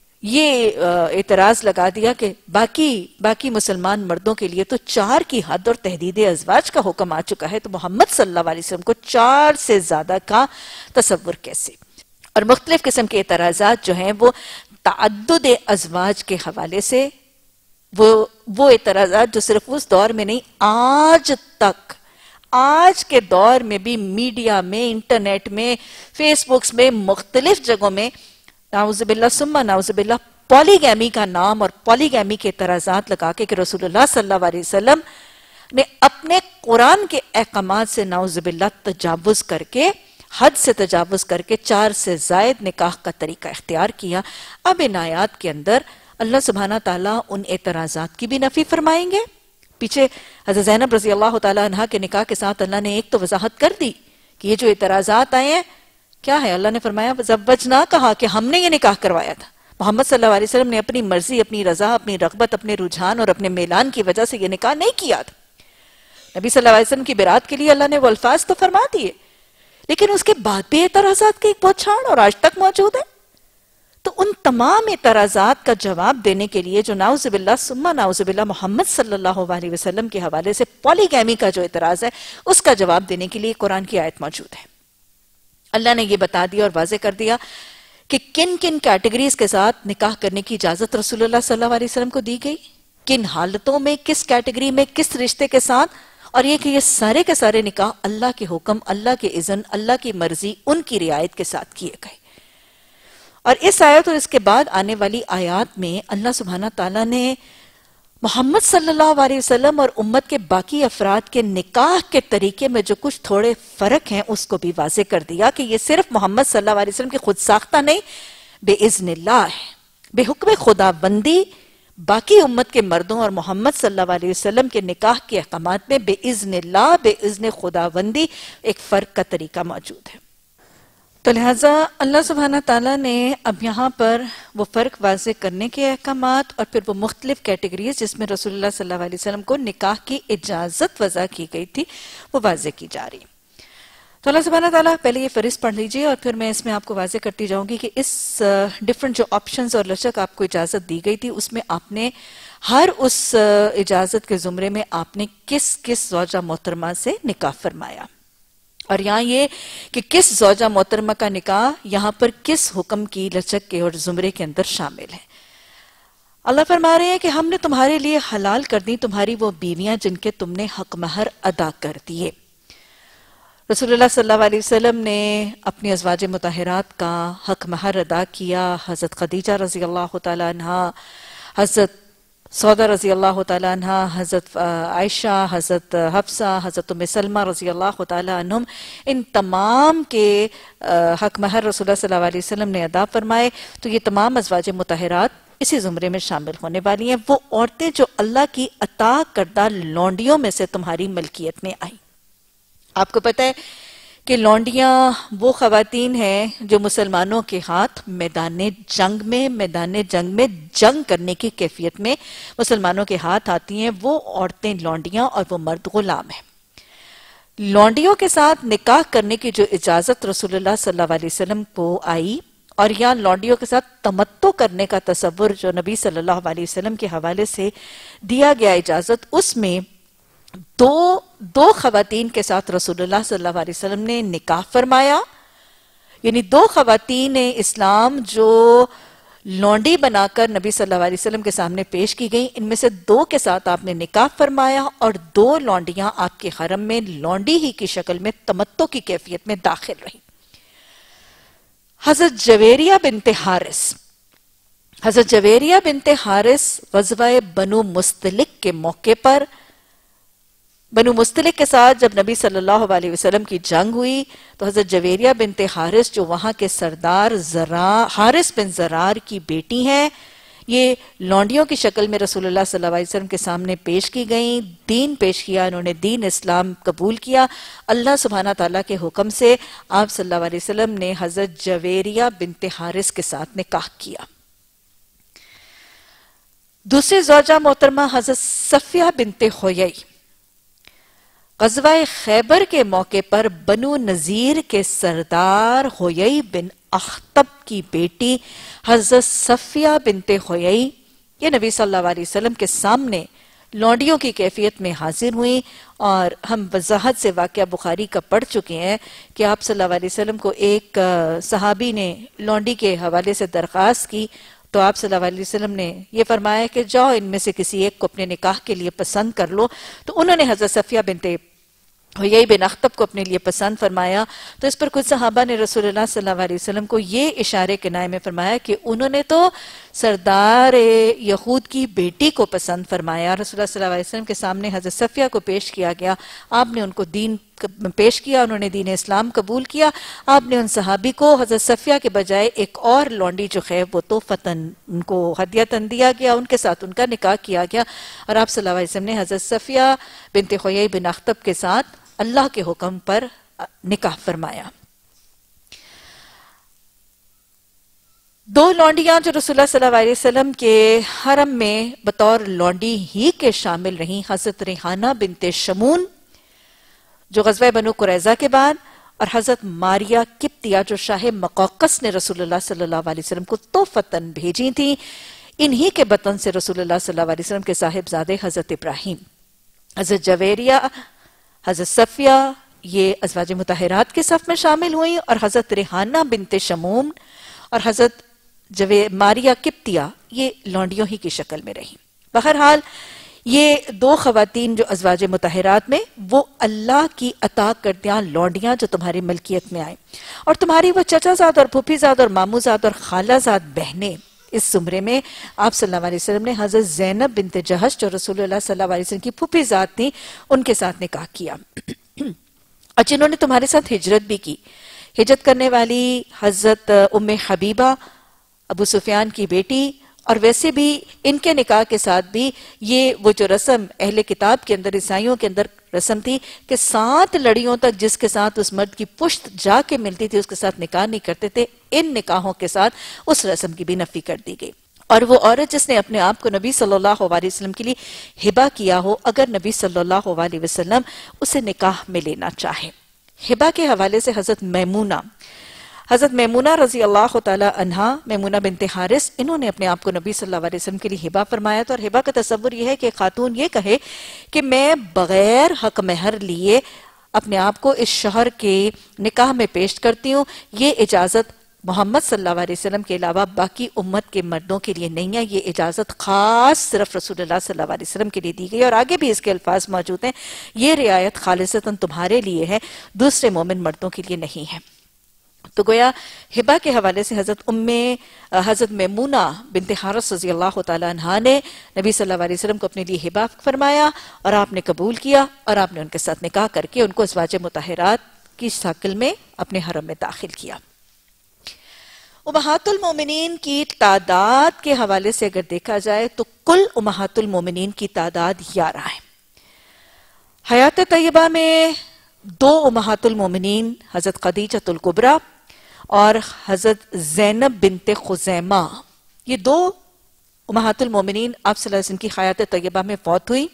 یہ اعتراض لگا دیا کہ باقی باقی مسلمان مردوں کے لیے تو چار کی حد اور تحدید ازواج کا حکم آ چکا ہے، تو محمد صلی اللہ علیہ وسلم کو چار سے زیادہ کا تصور کیسے؟ اور مختلف قسم کے اعتراضات جو ہیں وہ تعدد ازواج کے حوالے سے، وہ وہ اعتراضات جو صرف اس دور میں نہیں، آج تک آج کے دور میں بھی میڈیا میں، انٹرنیٹ میں، فیس بکس میں، مختلف جگہوں میں نعوذ باللہ ثم نعوذ باللہ پولی گیمی کا نام اور پولی گیمی کے اعتراضات لگا کے کہ رسول اللہ صلی اللہ علیہ وسلم نے اپنے قرآن کے احکامات سے نعوذ باللہ تجاوز کر کے، حد سے تجاوز کر کے چار سے زائد نکاح کا طریقہ اختیار کیا۔ اب ان آیات کے اندر اللہ سبحانہ تعالیٰ ان اعتراضات کی بھی نفی فرمائیں گے۔ پیچھے حضرت زینب رضی اللہ تعالیٰ عنہ کے نکاح کے ساتھ اللہ نے ایک تو وضاحت کر دی کہ یہ جو اعتراضات آئے ہیں کیا ہے، اللہ نے فرمایا زوجنا، کہا کہ ہم نے یہ نکاح کروایا تھا، محمد صلی اللہ علیہ وسلم نے اپنی مرضی، اپنی رضا، اپنی رغبت، اپنے رجحان اور اپنے میلان کی وجہ سے یہ نکاح نہیں کیا تھا۔ نبی صلی اللہ علیہ وسلم کی برات کے لیے اللہ نے وہ الفاظ تو فرما دیے، لیکن اس کے بعد بھی اعتراضات کی ایک بوچھاڑ اور آج تک موجود ہے۔ تو ان تمام اعتراضات کا جواب دینے کے لیے جو نعوذ باللہ ثم نعوذ باللہ محمد صلی اللہ علیہ وسلم کے حوالے سے پولی گیمی کا جو اعتراض ہے اس کا جواب دینے کے لیے قرآن کی آیت موجود ہے۔ اللہ نے یہ بتا دیا اور واضح کر دیا کہ کن کن کیٹیگریز کے ساتھ نکاح کرنے کی اجازت رسول اللہ صلی اللہ علیہ وسلم کو دی گئی، کن حالتوں میں، کس کیٹیگری میں، کس رشتے کے ساتھ، اور یہ کہ یہ سارے کے سارے نکاح اللہ کے حکم، اللہ کے اذن، اللہ کی مرضی، ان کی رعایت کے ساتھ کیے گئے۔ اور اس آیت اور اس کے بعد آنے والی آیات میں اللہ سبحانہ تعالیٰ نے محمد صلی اللہ علیہ وسلم اور امت کے باقی افراد کے نکاح کے طریقے میں جو کچھ تھوڑے فرق ہیں اس کو بھی واضح کر دیا کہ یہ صرف محمد صلی اللہ علیہ وسلم کی خود ساختہ نہیں، بے اذن اللہ ہے، بے حکم خدا بندی باقی امت کے مردوں اور محمد صلی اللہ علیہ وسلم کے نکاح کے احکامات میں بے اذن اللہ بے اذن خداوندی ایک فرق کا طریقہ موجود ہے۔ تو لہٰذا اللہ سبحانہ تعالیٰ نے اب یہاں پر وہ فرق واضح کرنے کے احکامات اور پھر وہ مختلف کیٹیگریز جس میں رسول اللہ صلی اللہ علیہ وسلم کو نکاح کی اجازت وضع کی گئی تھی وہ واضح کی جا رہی۔ تو اللہ سبحانہ تعالیٰ پہلے یہ فہرست پڑھ لیجئے اور پھر میں اس میں آپ کو واضح کرتی جاؤں گی کہ اس ڈیفرنٹ جو آپشنز اور لچک آپ کو اجازت دی گئی تھی اس میں آپ نے ہر اس اجازت کے زمرے میں آپ نے کس کس زوجہ محترمہ سے نکاح فرمایا، اور یہاں یہ کہ کس زوجہ محترمہ کا نکاح یہاں پر کس حکم کی لچک کے اور زمرے کے اندر شامل ہے۔ اللہ فرما رہے ہیں کہ ہم نے تمہارے لیے حلال کر دی تمہاری وہ بیویاں جن کے تم نے حق مہر ادا کر دیے۔ رسول اللہ صلی اللہ علیہ وسلم نے اپنی ازواج مطہرات کا حق مہر ادا کیا۔ حضرت خدیجہ رضی اللہ تعالیٰ عنہ، حضرت سودہ رضی اللہ تعالیٰ عنہ، حضرت عائشہ، حضرت حفصہ، حضرت ام سلمہ رضی اللہ تعالیٰ عنہم، ان تمام کے حق مہر رسول اللہ صلی اللہ علیہ وسلم نے ادا فرمائے۔ تو یہ تمام ازواج مطہرات اسی زمرے میں شامل ہونے والی ہیں، وہ عورتیں جو اللہ کی عطا کردہ لونڈیوں میں سے تمہاری ملکیت میں آئیں۔ آپ کو پتہ ہے کہ لونڈیاں وہ خواتین ہیں جو مسلمانوں کے ہاتھ میدان جنگ میں میدان جنگ میں جنگ کرنے کی کیفیت میں مسلمانوں کے ہاتھ آتی ہیں، وہ عورتیں لونڈیاں اور وہ مرد غلام ہیں۔ لونڈیوں کے ساتھ نکاح کرنے کی جو اجازت رسول اللہ صلی اللہ علیہ وسلم کو آئی اور یہاں لونڈیوں کے ساتھ تمتع کرنے کا تصور جو نبی صلی اللہ علیہ وسلم کے حوالے سے دیا گیا اجازت، اس میں دو دو خواتین کے ساتھ رسول اللہ صلی اللہ علیہ وسلم نے نکاح فرمایا، یعنی دو خواتین اسلام جو لونڈی بنا کر نبی صلی اللہ علیہ وسلم کے سامنے پیش کی گئیں، ان میں سے دو کے ساتھ آپ نے نکاح فرمایا اور دو لونڈیاں آپ کے حرم میں لونڈی ہی کی شکل میں تمتع کی کیفیت میں داخل رہیں۔ حضرت جویریہ بنت حارث حضرت جویریہ بنت حارث غزوہ بنو مستلق کے موقع پر بنو مستلق کے ساتھ جب نبی صلی اللہ علیہ وسلم کی جنگ ہوئی تو حضرت جویریہ بنت حارث جو وہاں کے سردار زرار حارث بن زرار کی بیٹی ہیں، یہ لونڈیوں کی شکل میں رسول اللہ صلی اللہ علیہ وسلم کے سامنے پیش کی گئیں، دین پیش کیا، انہوں نے دین اسلام قبول کیا۔ اللہ سبحانہ تعالیٰ کے حکم سے آپ صلی اللہ علیہ وسلم نے حضرت جویریہ بنت حارث کے ساتھ نکاح کیا۔ دوسری زوجہ محترمہ حضرت صفیہ بنت حیی، غزوہ خیبر کے موقع پر بنو نذیر کے سردار حیی بن اخطب کی بیٹی حضرت صفیہ بنت حیی، یہ نبی صلی اللہ علیہ وسلم کے سامنے لونڈیوں کی کیفیت میں حاضر ہوئیں، اور ہم وضاحت سے واقعہ بخاری کا پڑھ چکے ہیں کہ آپ صلی اللہ علیہ وسلم کو ایک صحابی نے لونڈی کے حوالے سے درخواست کی تو آپ صلی اللہ علیہ وسلم نے یہ فرمایا کہ جاؤ ان میں سے کسی ایک کو اپنے نکاح کے لیے پسند کر لو، تو انہوں نے حضرت صفیہ بنت حیی بن اخطب کو اپنے لیے پسند فرمایا۔ تو اس پر کچھ صحابہ نے رسول اللہ صلی اللہ علیہ وسلم کو یہ اشارے کنائے میں فرمایا کہ انہوں نے تو سردار یہود کی بیٹی کو پسند فرمایا۔ رسول اللہ صلی اللہ علیہ وسلم کے سامنے حضرت صفیہ کو پیش کیا گیا، آپ نے ان کو دین پیش کیا، انہوں نے دین اسلام قبول کیا۔ آپ نے ان صحابی کو حضرت صفیہ کے بجائے ایک اور لونڈی جو ہے وہ تو فتن ان کو ہدیتاً دیا گیا، ان کے ساتھ ان کا نکاح کیا گیا، اور آپ صلی اللہ علیہ وسلم نے حضرت صفیہ بنت حیی بن اخطب کے ساتھ اللہ کے حکم پر نکاح فرمایا۔ دو لونڈیاں جو رسول اللہ صلی اللہ علیہ وسلم کے حرم میں بطور لونڈی ہی کے شامل رہیں، حضرت ریحانہ بنت شمون جو غزوہ بنو قریظہ کے بعد، اور حضرت ماریہ قبطیہ جو شاہ مقوقس نے رسول اللہ صلی اللہ علیہ وسلم کو تحفتاً بھیجی تھیں، انہی کے بطن سے رسول اللہ صلی اللہ علیہ وسلم کے صاحبزادے حضرت ابراہیم، حضرت جویریہ، حضرت صفیہ یہ ازواج مطہرات کے صف میں شامل ہوئیں، اور حضرت ریحانہ بنت شموم اور حضرت ماریہ قبطیہ یہ لونڈیوں ہی کی شکل میں رہیں۔ بہرحال یہ دو خواتین جو ازواج مطہرات میں، وہ اللہ کی عطا کردہ لونڈیاں جو تمہاری ملکیت میں آئیں، اور تمہاری وہ چچا زاد اور پھوپھی زاد اور مامو زاد اور خالہ زاد بہنیں، اس زمرے میں آپ صلی اللہ علیہ وسلم نے حضرت زینب بنت جہش جو رسول اللہ صلی اللہ علیہ وسلم کی پھوپھی ذات تھی ان کے ساتھ نکاح کیا، اور جنہوں نے تمہارے ساتھ ہجرت بھی کی۔ ہجرت کرنے والی حضرت ام حبیبہ ابو سفیان کی بیٹی، اور ویسے بھی ان کے نکاح کے ساتھ بھی یہ وہ جو رسم اہل کتاب کے اندر، عیسائیوں کے اندر رسم تھی کہ سات لڑیوں تک جس کے ساتھ اس مرد کی پشت جا کے ملتی تھی اس کے ساتھ نکاح نہیں کرتے تھے، ان نکاحوں کے ساتھ اس رسم کی بھی نفی کر دی گئی۔ اور وہ عورت جس نے اپنے آپ کو نبی صلی اللہ علیہ وسلم کے لیے ہبہ کیا ہو، اگر نبی صلی اللہ علیہ وسلم اسے نکاح میں لینا چاہے۔ ہبہ کے حوالے سے حضرت میمونہ حضرت میمونہ رضی اللہ تعالی عنہا، میمونہ بنت حارث، انہوں نے اپنے آپ کو نبی صلی اللہ علیہ وسلم کے لیے ہبہ فرمایا تھا۔ اور ہبہ کا تصور یہ ہے کہ خاتون یہ کہے کہ میں بغیر حق مہر لیے اپنے آپ کو اس شوہر کے نکاح میں پیش کرتی ہوں، یہ اجازت محمد صلی اللہ علیہ وسلم کے علاوہ باقی امت کے مردوں کے لیے نہیں ہے، یہ اجازت خاص صرف رسول اللہ صلی اللہ علیہ وسلم کے لیے دی گئی، اور آگے بھی اس کے الفاظ موجود ہیں، یہ رعایت خالصتاً تمہارے لیے ہے، دوسرے مومن مردوں کے لیے نہیں ہے۔ تو گویا ہبہ کے حوالے سے حضرت ام حضرت میمونہ بنت حارث رضی اللہ تعالیٰ عنہ نے نبی صلی اللہ علیہ وسلم کو اپنے لیے ہبہ فرمایا، اور آپ نے قبول کیا، اور آپ نے ان کے ساتھ نکاح کر کے ان کو ازواج مطہرات کی شکل میں اپنے حرم میں داخل کیا۔ امہات المومنین کی تعداد کے حوالے سے اگر دیکھا جائے تو کل امہات المومنین کی تعداد گیارہ ہے۔ حیات طیبہ میں دو امہات المومنین حضرت خدیجہ الکبریٰ اور حضرت زینب بنت خزیمہ، یہ دو امہات المومنین آپ صلی اللہ علیہ وسلم کی حیات طیبہ میں فوت ہوئی۔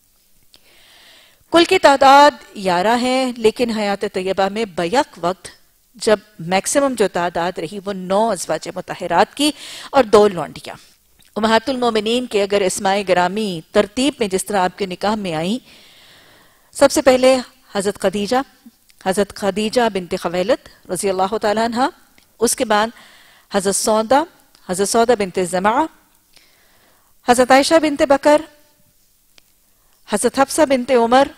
کل کی تعداد گیارہ ہے، لیکن حیات طیبہ میں بیک وقت جب میکسیمم جو تعداد رہی وہ نو ازواج مطہرات کی اور دو لونڈیاں۔ امہات المومنین کے اگر اسماء گرامی ترتیب میں جس طرح آپ کے نکاح میں آئیں، سب سے پہلے حضرت خدیجہ حضرت خدیجہ بنت خویلد رضی اللہ تعالیٰ عنہ، اس کے بعد حضرت سودا حضرت سودا بنت زمعہ، حضرت عائشہ بنت بکر، حضرت حفصہ بنت عمر،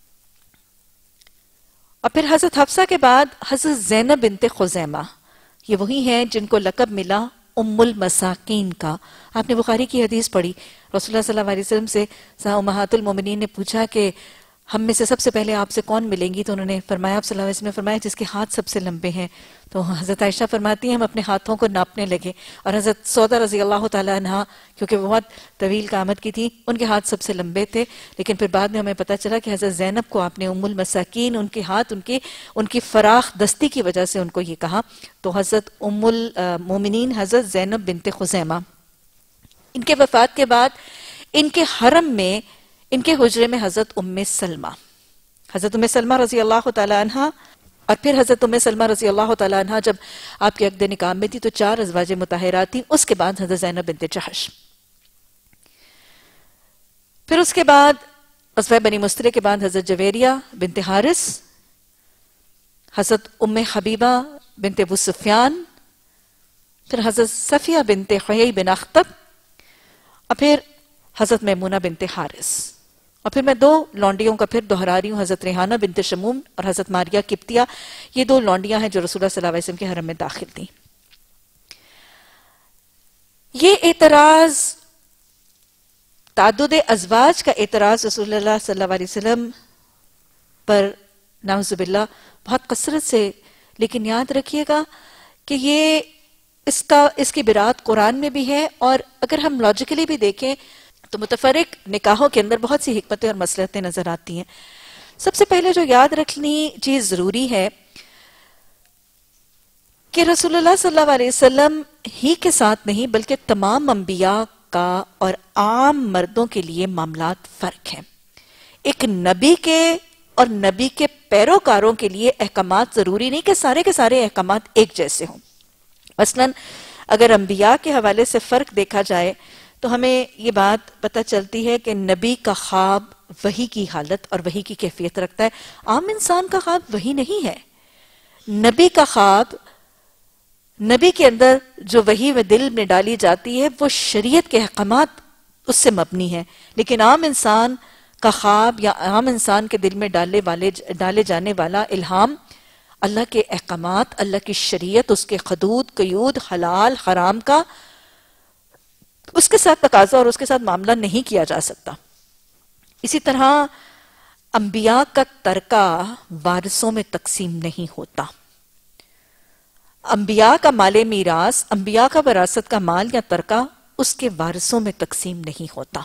اور پھر حضرت حفصہ کے بعد حضرت زینب بنت خزیمہ۔ یہ وہی ہیں جن کو لقب ملا ام المساکین کا۔ آپ نے بخاری کی حدیث پڑھی، رسول اللہ صلی اللہ علیہ وسلم سے امہات المومنین نے پوچھا کہ ہم میں سے سب سے پہلے آپ سے کون ملیں گی؟ تو انہوں نے فرمایا، آپ صلی اللہ علیہ وسلم نے فرمایا جس کے ہاتھ سب سے لمبے ہیں۔ تو حضرت عائشہ فرماتی ہیں ہم اپنے ہاتھوں کو ناپنے لگے، اور حضرت سودا رضی اللہ تعالیٰ عنہ کیونکہ وہ بہت طویل قامت کی تھی، ان کے ہاتھ سب سے لمبے تھے، لیکن پھر بعد میں ہمیں پتہ چلا کہ حضرت زینب کو آپ نے ام المساکین، ان کے ہاتھ ان کی ان کی فراخ دستی کی وجہ سے ان کو یہ کہا۔ تو حضرت ام المومنین حضرت زینب بنت خزیمہ، ان کے وفات کے بعد ان کے حرم میں، ان کے حجرے میں حضرت ام سلمہ حضرت ام سلمہ رضی اللہ تعالیٰ عنہ، اور پھر حضرت ام سلمہ رضی اللہ تعالیٰ عنہ جب آپ کے عقد نکاح میں تھی تو چار ازواج مطہرات تھیں، اس کے بعد حضرت زینب بنت جحش، پھر اس کے بعد غزوہ بنی مستلق کے بعد حضرت جویریہ بنت حارث، حضرت ام حبیبہ بنت ابو سفیان، پھر حضرت صفیہ بنت حیی بن اخطب، اور پھر حضرت میمونہ بنت حارث۔ اور پھر میں دو لونڈیوں کا پھر دہرا رہی ہوں، حضرت ریحانہ بنت شموم اور حضرت ماریہ قبطیہ، یہ دو لونڈیاں ہیں جو رسول اللہ صلی اللہ علیہ وسلم کے حرم میں داخل تھیں۔ یہ اعتراض، تعدد ازواج کا اعتراض رسول اللہ صلی اللہ علیہ وسلم پر نعوذ باللہ بہت کثرت سے، لیکن یاد رکھیے گا کہ یہ اس کا اس کی برات قرآن میں بھی ہے، اور اگر ہم لاجیکلی بھی دیکھیں تو متفرق نکاحوں کے اندر بہت سی حکمتیں اور مصلحتیں نظر آتی ہیں۔ سب سے پہلے جو یاد رکھنی چیز ضروری ہے کہ رسول اللہ صلی اللہ علیہ وسلم ہی کے ساتھ نہیں بلکہ تمام انبیاء کا اور عام مردوں کے لیے معاملات فرق ہیں۔ ایک نبی کے اور نبی کے پیروکاروں کے لیے احکامات ضروری نہیں کہ سارے کے سارے احکامات ایک جیسے ہوں۔ مثلاً اگر انبیاء کے حوالے سے فرق دیکھا جائے تو ہمیں یہ بات پتہ چلتی ہے کہ نبی کا خواب وحی کی حالت اور وحی کی کیفیت رکھتا ہے، عام انسان کا خواب وحی نہیں ہے۔ نبی کا خواب، نبی کے اندر جو وحی و دل میں ڈالی جاتی ہے وہ شریعت کے احکامات اس سے مبنی ہے، لیکن عام انسان کا خواب یا عام انسان کے دل میں ڈالے والے ڈالے جانے والا الہام اللہ کے احکامات، اللہ کی شریعت، اس کے حدود، قیود، حلال حرام کا اس کے ساتھ تقاضا اور اس کے ساتھ معاملہ نہیں کیا جا سکتا۔ اسی طرح انبیاء کا ترکہ وارثوں میں تقسیم نہیں ہوتا۔ انبیاء کا مال میراث، انبیاء کا وراثت کا مال یا ترکہ اس کے وارثوں میں تقسیم نہیں ہوتا۔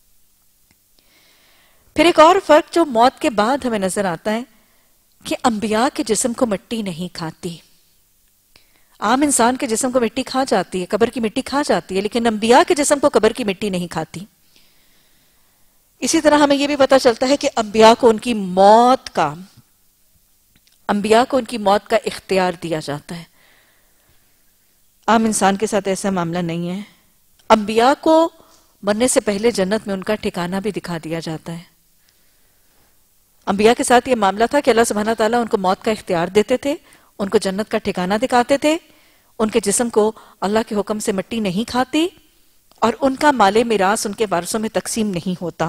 پھر ایک اور فرق جو موت کے بعد ہمیں نظر آتا ہے کہ انبیاء کے جسم کو مٹی نہیں کھاتی۔ عام انسان کے جسم کو مٹی کھا جاتی ہے، قبر کی مٹی کھا جاتی ہے، لیکن انبیاء کے جسم کو قبر کی مٹی نہیں کھاتی۔ اسی طرح ہمیں یہ بھی پتہ چلتا ہے کہ انبیاء کو ان کی موت کا انبیاء کو ان کی موت کا اختیار دیا جاتا ہے۔ عام انسان کے ساتھ ایسا معاملہ نہیں ہے۔ انبیاء کو مرنے سے پہلے جنت میں ان کا ٹھکانہ بھی دکھا دیا جاتا ہے۔ انبیاء کے ساتھ یہ معاملہ تھا کہ اللہ سبحانہ تعالیٰ ان کو موت کا اختیار دیتے تھے، ان کو جنت کا ٹھکانہ دکھاتے تھے، ان کے جسم کو اللہ کے حکم سے مٹی نہیں کھاتی، اور ان کا مال میراث ان کے وارثوں میں تقسیم نہیں ہوتا۔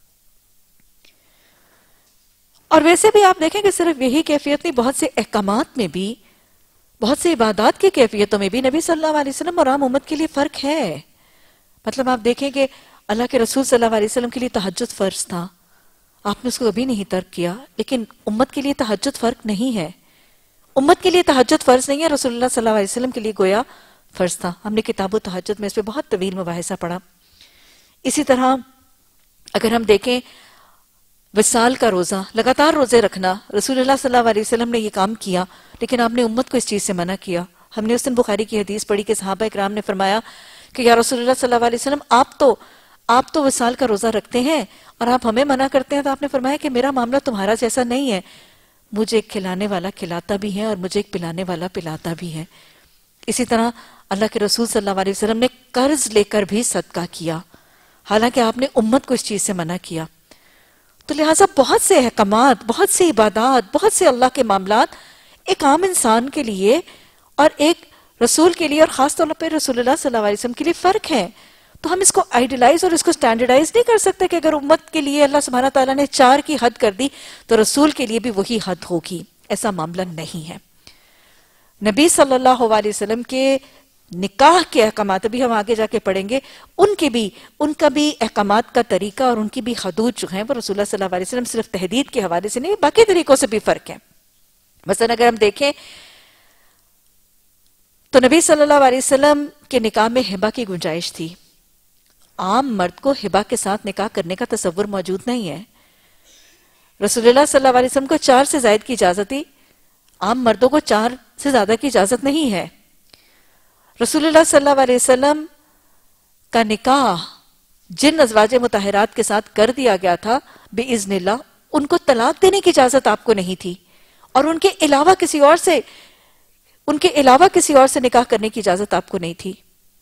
اور ویسے بھی آپ دیکھیں کہ صرف یہی کیفیت نہیں، بہت سے احکامات میں بھی، بہت سے عبادات کی کیفیتوں میں بھی نبی صلی اللہ علیہ وسلم اور عام امت کے لیے فرق ہے۔ مطلب آپ دیکھیں کہ اللہ کے رسول صلی اللہ علیہ وسلم کے لیے تہجد فرض تھا، آپ نے اس کو کبھی نہیں ترک کیا، لیکن امت کے لیے تہجد فرق نہیں ہے۔ امت کے لیے تہجد فرض نہیں ہے، رسول اللہ صلی اللہ علیہ وسلم کے لیے گویا فرض تھا۔ ہم نے کتاب و تہجد میں اس پہ بہت طویل مباحثہ پڑھا۔ اسی طرح اگر ہم دیکھیں وصال کا روزہ، لگاتار روزے رکھنا، رسول اللہ صلی اللہ علیہ وسلم نے یہ کام کیا، لیکن آپ نے امت کو اس چیز سے منع کیا۔ ہم نے اس دن بخاری کی حدیث پڑھی کہ صحابہ اکرام نے فرمایا کہ یا رسول اللہ صلی اللہ علیہ وسلم آپ تو آپ تو وصال کا روزہ رکھتے ہیں اور آپ ہمیں منع کرتے ہیں، تو آپ نے فرمایا کہ میرا معاملہ تمہارا جیسا نہیں ہے، مجھے ایک کھلانے والا کھلاتا بھی ہے اور مجھے ایک پلانے والا پلاتا بھی ہے۔ اسی طرح اللہ کے رسول صلی اللہ علیہ وسلم نے قرض لے کر بھی صدقہ کیا، حالانکہ آپ نے امت کو اس چیز سے منع کیا۔ تو لہٰذا بہت سے احکامات، بہت سی عبادات، بہت سے اللہ کے معاملات ایک عام انسان کے لیے اور ایک رسول کے لیے، اور خاص طور پر رسول اللہ صلی اللہ علیہ وسلم کے لیے فرق ہے۔ تو ہم اس کو آئیڈیلائز اور اس کو سٹینڈرڈائز نہیں کر سکتے کہ اگر امت کے لیے اللہ سبحانہ تعالیٰ نے چار کی حد کر دی تو رسول کے لیے بھی وہی حد ہوگی، ایسا معاملہ نہیں ہے۔ نبی صلی اللہ علیہ وسلم کے نکاح کے احکامات بھی ہم آگے جا کے پڑھیں گے، ان کے بھی ان کا بھی احکامات کا طریقہ اور ان کی بھی حدود جو ہیں وہ رسول اللہ صلی اللہ علیہ وسلم صرف تحدید کے حوالے سے نہیں، باقی طریقوں سے بھی فرق ہے۔ مثلا اگر ہم دیکھیں تو نبی صلی اللہ علیہ وسلم کے نکاح میں ہبہ کی گنجائش تھی۔ عام مرد کو ہبہ کے ساتھ نکاح کرنے کا تصور موجود نہیں ہے۔ رسول اللہ صلی اللہ علیہ وسلم کو چار سے زائد کی اجازت تھی، عام مردوں کو چار سے زیادہ کی اجازت نہیں ہے۔ رسول اللہ صلی اللہ علیہ وسلم کا نکاح جن ازواج مطہرات کے ساتھ کر دیا گیا تھا بِإِذْنِ اللہ، ان کو طلاق دینے کی اجازت آپ کو نہیں تھی، اور ان کے علاوہ کسی اور سے ان کے علاوہ کسی اور سے نکاح کرنے کی اجازت آپ کو نہیں تھی۔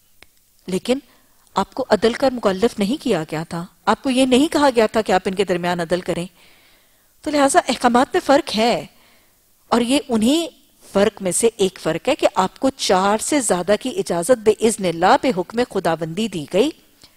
لیکن آپ کو عدل کا مکلف نہیں کیا گیا تھا، آپ کو یہ نہیں کہا گیا تھا کہ آپ ان کے درمیان عدل کریں۔ تو لہٰذا احکامات میں فرق ہے، اور یہ انہی فرق میں سے ایک فرق ہے کہ آپ کو چار سے زیادہ کی اجازت بے اذن اللہ بے حکم خداوندی دی گئی۔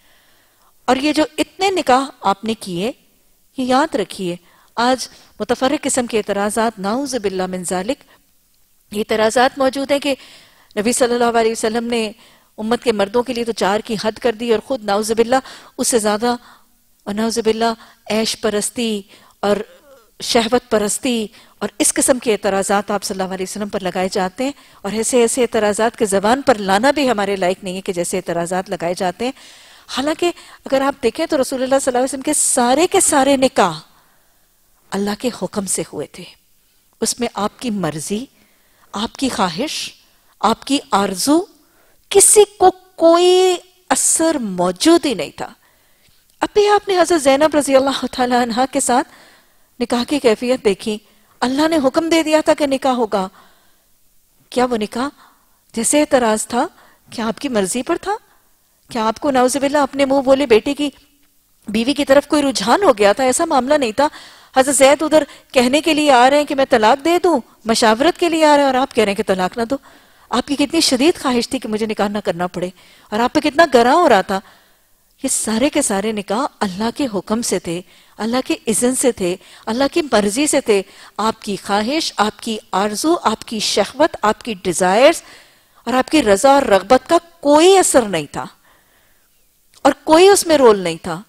اور یہ جو اتنے نکاح آپ نے کیے، یہ یاد رکھیے، آج متفرق قسم کے اعتراضات، نعوذ باللہ من ذالک، یہ اعتراضات موجود ہیں کہ نبی صلی اللہ علیہ وسلم نے امت کے مردوں کے لیے تو چار کی حد کر دی، اور خود نعوذ باللہ اس سے زیادہ، اور نعوذ باللہ عیش پرستی اور شہوت پرستی اور اس قسم کے اعتراضات آپ صلی اللہ علیہ وسلم پر لگائے جاتے ہیں، اور ایسے ایسے اعتراضات کے زبان پر لانا بھی ہمارے لائق نہیں ہے کہ جیسے اعتراضات لگائے جاتے ہیں۔ حالانکہ اگر آپ دیکھیں تو رسول اللہ صلی اللہ علیہ وسلم کے سارے کے سارے نکاح اللہ کے حکم سے ہوئے تھے، اس میں آپ کی مرضی، آپ کی خواہش، آپ کی آرزو، کسی کو کوئی اثر موجود ہی نہیں تھا۔ ابھی آپ نے حضرت زینب رضی اللہ تعالی عنہ کے ساتھ نکاح کی کیفیت دیکھی، اللہ نے حکم دے دیا تھا کہ نکاح ہوگا، کیا وہ نکاح جیسے اعتراض تھا کیا آپ کی مرضی پر تھا؟ کیا آپ کو نعوذ باللہ اپنے منہ بولے بیٹے کی بیوی کی طرف کوئی رجحان ہو گیا تھا؟ ایسا معاملہ نہیں تھا۔ حضرت زید ادھر کہنے کے لیے آ رہے ہیں کہ میں طلاق دے دوں، مشاورت کے لیے آ رہے ہیں، اور آپ کہہ رہے ہیں کہ طلاق نہ دو۔ آپ کی کتنی شدید خواہش تھی کہ مجھے نکاح نہ کرنا پڑے، اور آپ پہ کتنا گراں ہو رہا تھا۔ یہ سارے کے سارے نکاح اللہ کے حکم سے تھے، اللہ کے اذن سے تھے، اللہ کی مرضی سے تھے۔ آپ کی خواہش، آپ کی آرزو، آپ کی شہوت، آپ کی ڈیزائرز اور آپ کی رضا اور رغبت کا کوئی اثر نہیں تھا، اور کوئی اس میں رول نہیں تھا۔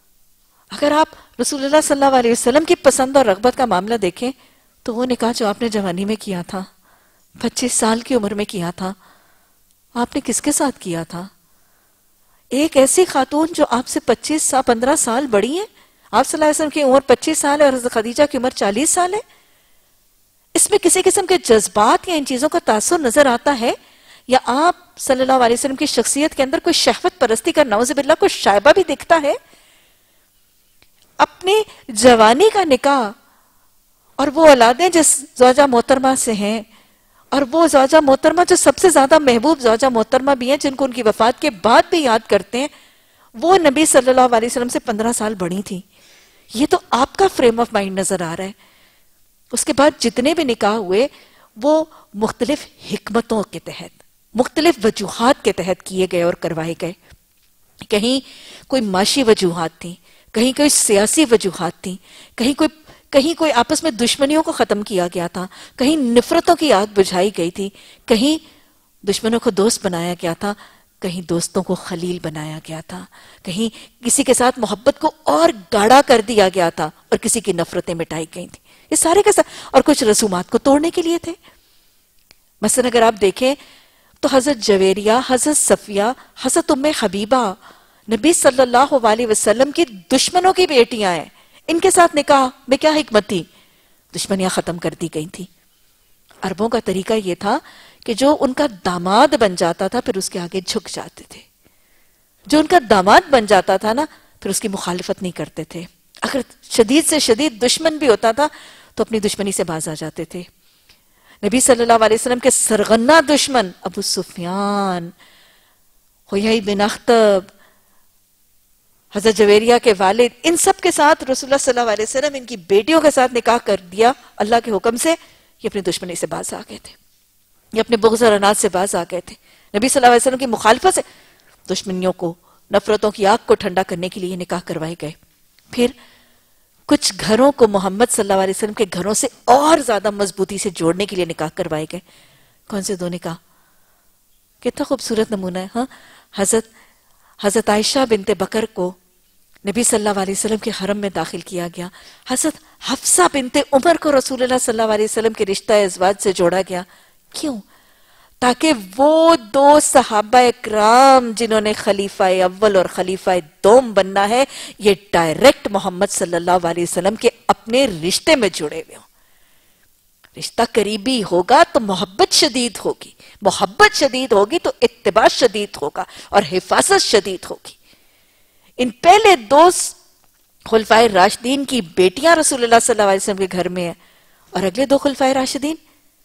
اگر آپ رسول اللہ صلی اللہ علیہ وسلم کی پسند اور رغبت کا معاملہ دیکھیں تو وہ نکاح جو آپ نے جوانی میں کیا تھا، پچیس سال کی عمر میں کیا تھا، آپ نے کس کے ساتھ کیا تھا؟ ایک ایسی خاتون جو آپ سے پچیس سال پندرہ سال بڑی ہیں، آپ صلی اللہ علیہ وسلم کی عمر پچیس سال ہے اور حضرت خدیجہ کی عمر چالیس سال ہے، اس میں کسی قسم کے جذبات یا ان چیزوں کا تاثر نظر آتا ہے؟ یا آپ صلی اللہ علیہ وسلم کی شخصیت کے اندر کوئی شہوت پرستی کا نعوذ باللہ کوئی شائبہ بھی دکھتا ہے؟ اپنی جوانی کا نکاح اور وہ اولادیں جس زوجہ محترمہ سے ہیں، اور وہ زوجہ محترمہ جو سب سے زیادہ محبوب زوجہ محترمہ بھی ہیں، جن کو ان کی وفات کے بعد بھی یاد کرتے ہیں، وہ نبی صلی اللہ علیہ وسلم سے پندرہ سال بڑی تھی. یہ تو آپ کا فریم آف مائنڈ نظر آ رہا ہے. اس کے بعد جتنے بھی نکاح ہوئے وہ مختلف حکمتوں کے تحت، مختلف وجوہات کے تحت کیے گئے اور کروائے گئے. کہیں کوئی معاشی وجوہات تھیں، کہیں کوئی سیاسی وجوہات تھیں، کہیں کوئی کہیں کوئی آپس میں دشمنیوں کو ختم کیا گیا تھا، کہیں نفرتوں کی آگ بجھائی گئی تھی، کہیں دشمنوں کو دوست بنایا گیا تھا، کہیں دوستوں کو خلیل بنایا گیا تھا، کہیں کسی کے ساتھ محبت کو اور گاڑھا کر دیا گیا تھا اور کسی کی نفرتیں مٹائی گئی تھیں. یہ سارے کے ساتھ اور کچھ رسومات کو توڑنے کے لیے تھے. مثلا اگر آپ دیکھیں تو حضرت جویریہ، حضرت صفیہ، حضرت ام حبیبہ نبی صلی اللہ علیہ وسلم کی دشمنوں کی بیٹیاں ہیں. ان کے ساتھ نکاح میں کیا حکمت تھی؟ دشمنیاں ختم کر دی گئی تھی. عربوں کا طریقہ یہ تھا کہ جو ان کا داماد بن جاتا تھا پھر اس کے آگے جھک جاتے تھے. جو ان کا داماد بن جاتا تھا نا پھر اس کی مخالفت نہیں کرتے تھے. اگر شدید سے شدید دشمن بھی ہوتا تھا تو اپنی دشمنی سے باز آ جاتے تھے. نبی صلی اللہ علیہ وسلم کے سرغنہ دشمن ابو سفیان، حیی بن اخطب، حضرت جویریہ کے والد، ان سب کے ساتھ رسول اللہ صلی اللہ علیہ وسلم ان کی بیٹیوں کے ساتھ نکاح کر دیا اللہ کے حکم سے. یہ اپنی دشمنی سے باز آ گئے تھے، یہ اپنے بغض اور عناد سے باز آ گئے تھے. نبی صلی اللہ علیہ وسلم کی مخالفت سے دشمنیوں کو، نفرتوں کی آگ کو ٹھنڈا کرنے کے لیے یہ نکاح کروائے گئے. پھر کچھ گھروں کو محمد صلی اللہ علیہ وسلم کے گھروں سے اور زیادہ مضبوطی سے جوڑنے کے لیے نکاح کروائے گئے. کون سے دو نکاح؟ کتنا خوبصورت نمونہ ہے. ہاں، حضرت حضرت عائشہ بنت بکر کو نبی صلی اللہ علیہ وسلم کے حرم میں داخل کیا گیا. حضرت حفصہ بنت عمر کو رسول اللہ صلی اللہ علیہ وسلم کے رشتہ ازواج سے جوڑا گیا. کیوں؟ تاکہ وہ دو صحابہ اکرام جنہوں نے خلیفہ اول اور خلیفہ دوم بننا ہے، یہ ڈائریکٹ محمد صلی اللہ علیہ وسلم کے اپنے رشتے میں جڑے ہوئے ہوں. رشتہ قریبی ہوگا تو محبت شدید ہوگی، محبت شدید ہوگی تو اتباع شدید ہوگا اور حفاظت شدید ہوگی. ان پہلے دو خلفائے راشدین کی بیٹیاں رسول اللہ صلی اللہ علیہ وسلم کے گھر میں ہیں، اور اگلے دو خلفائے راشدین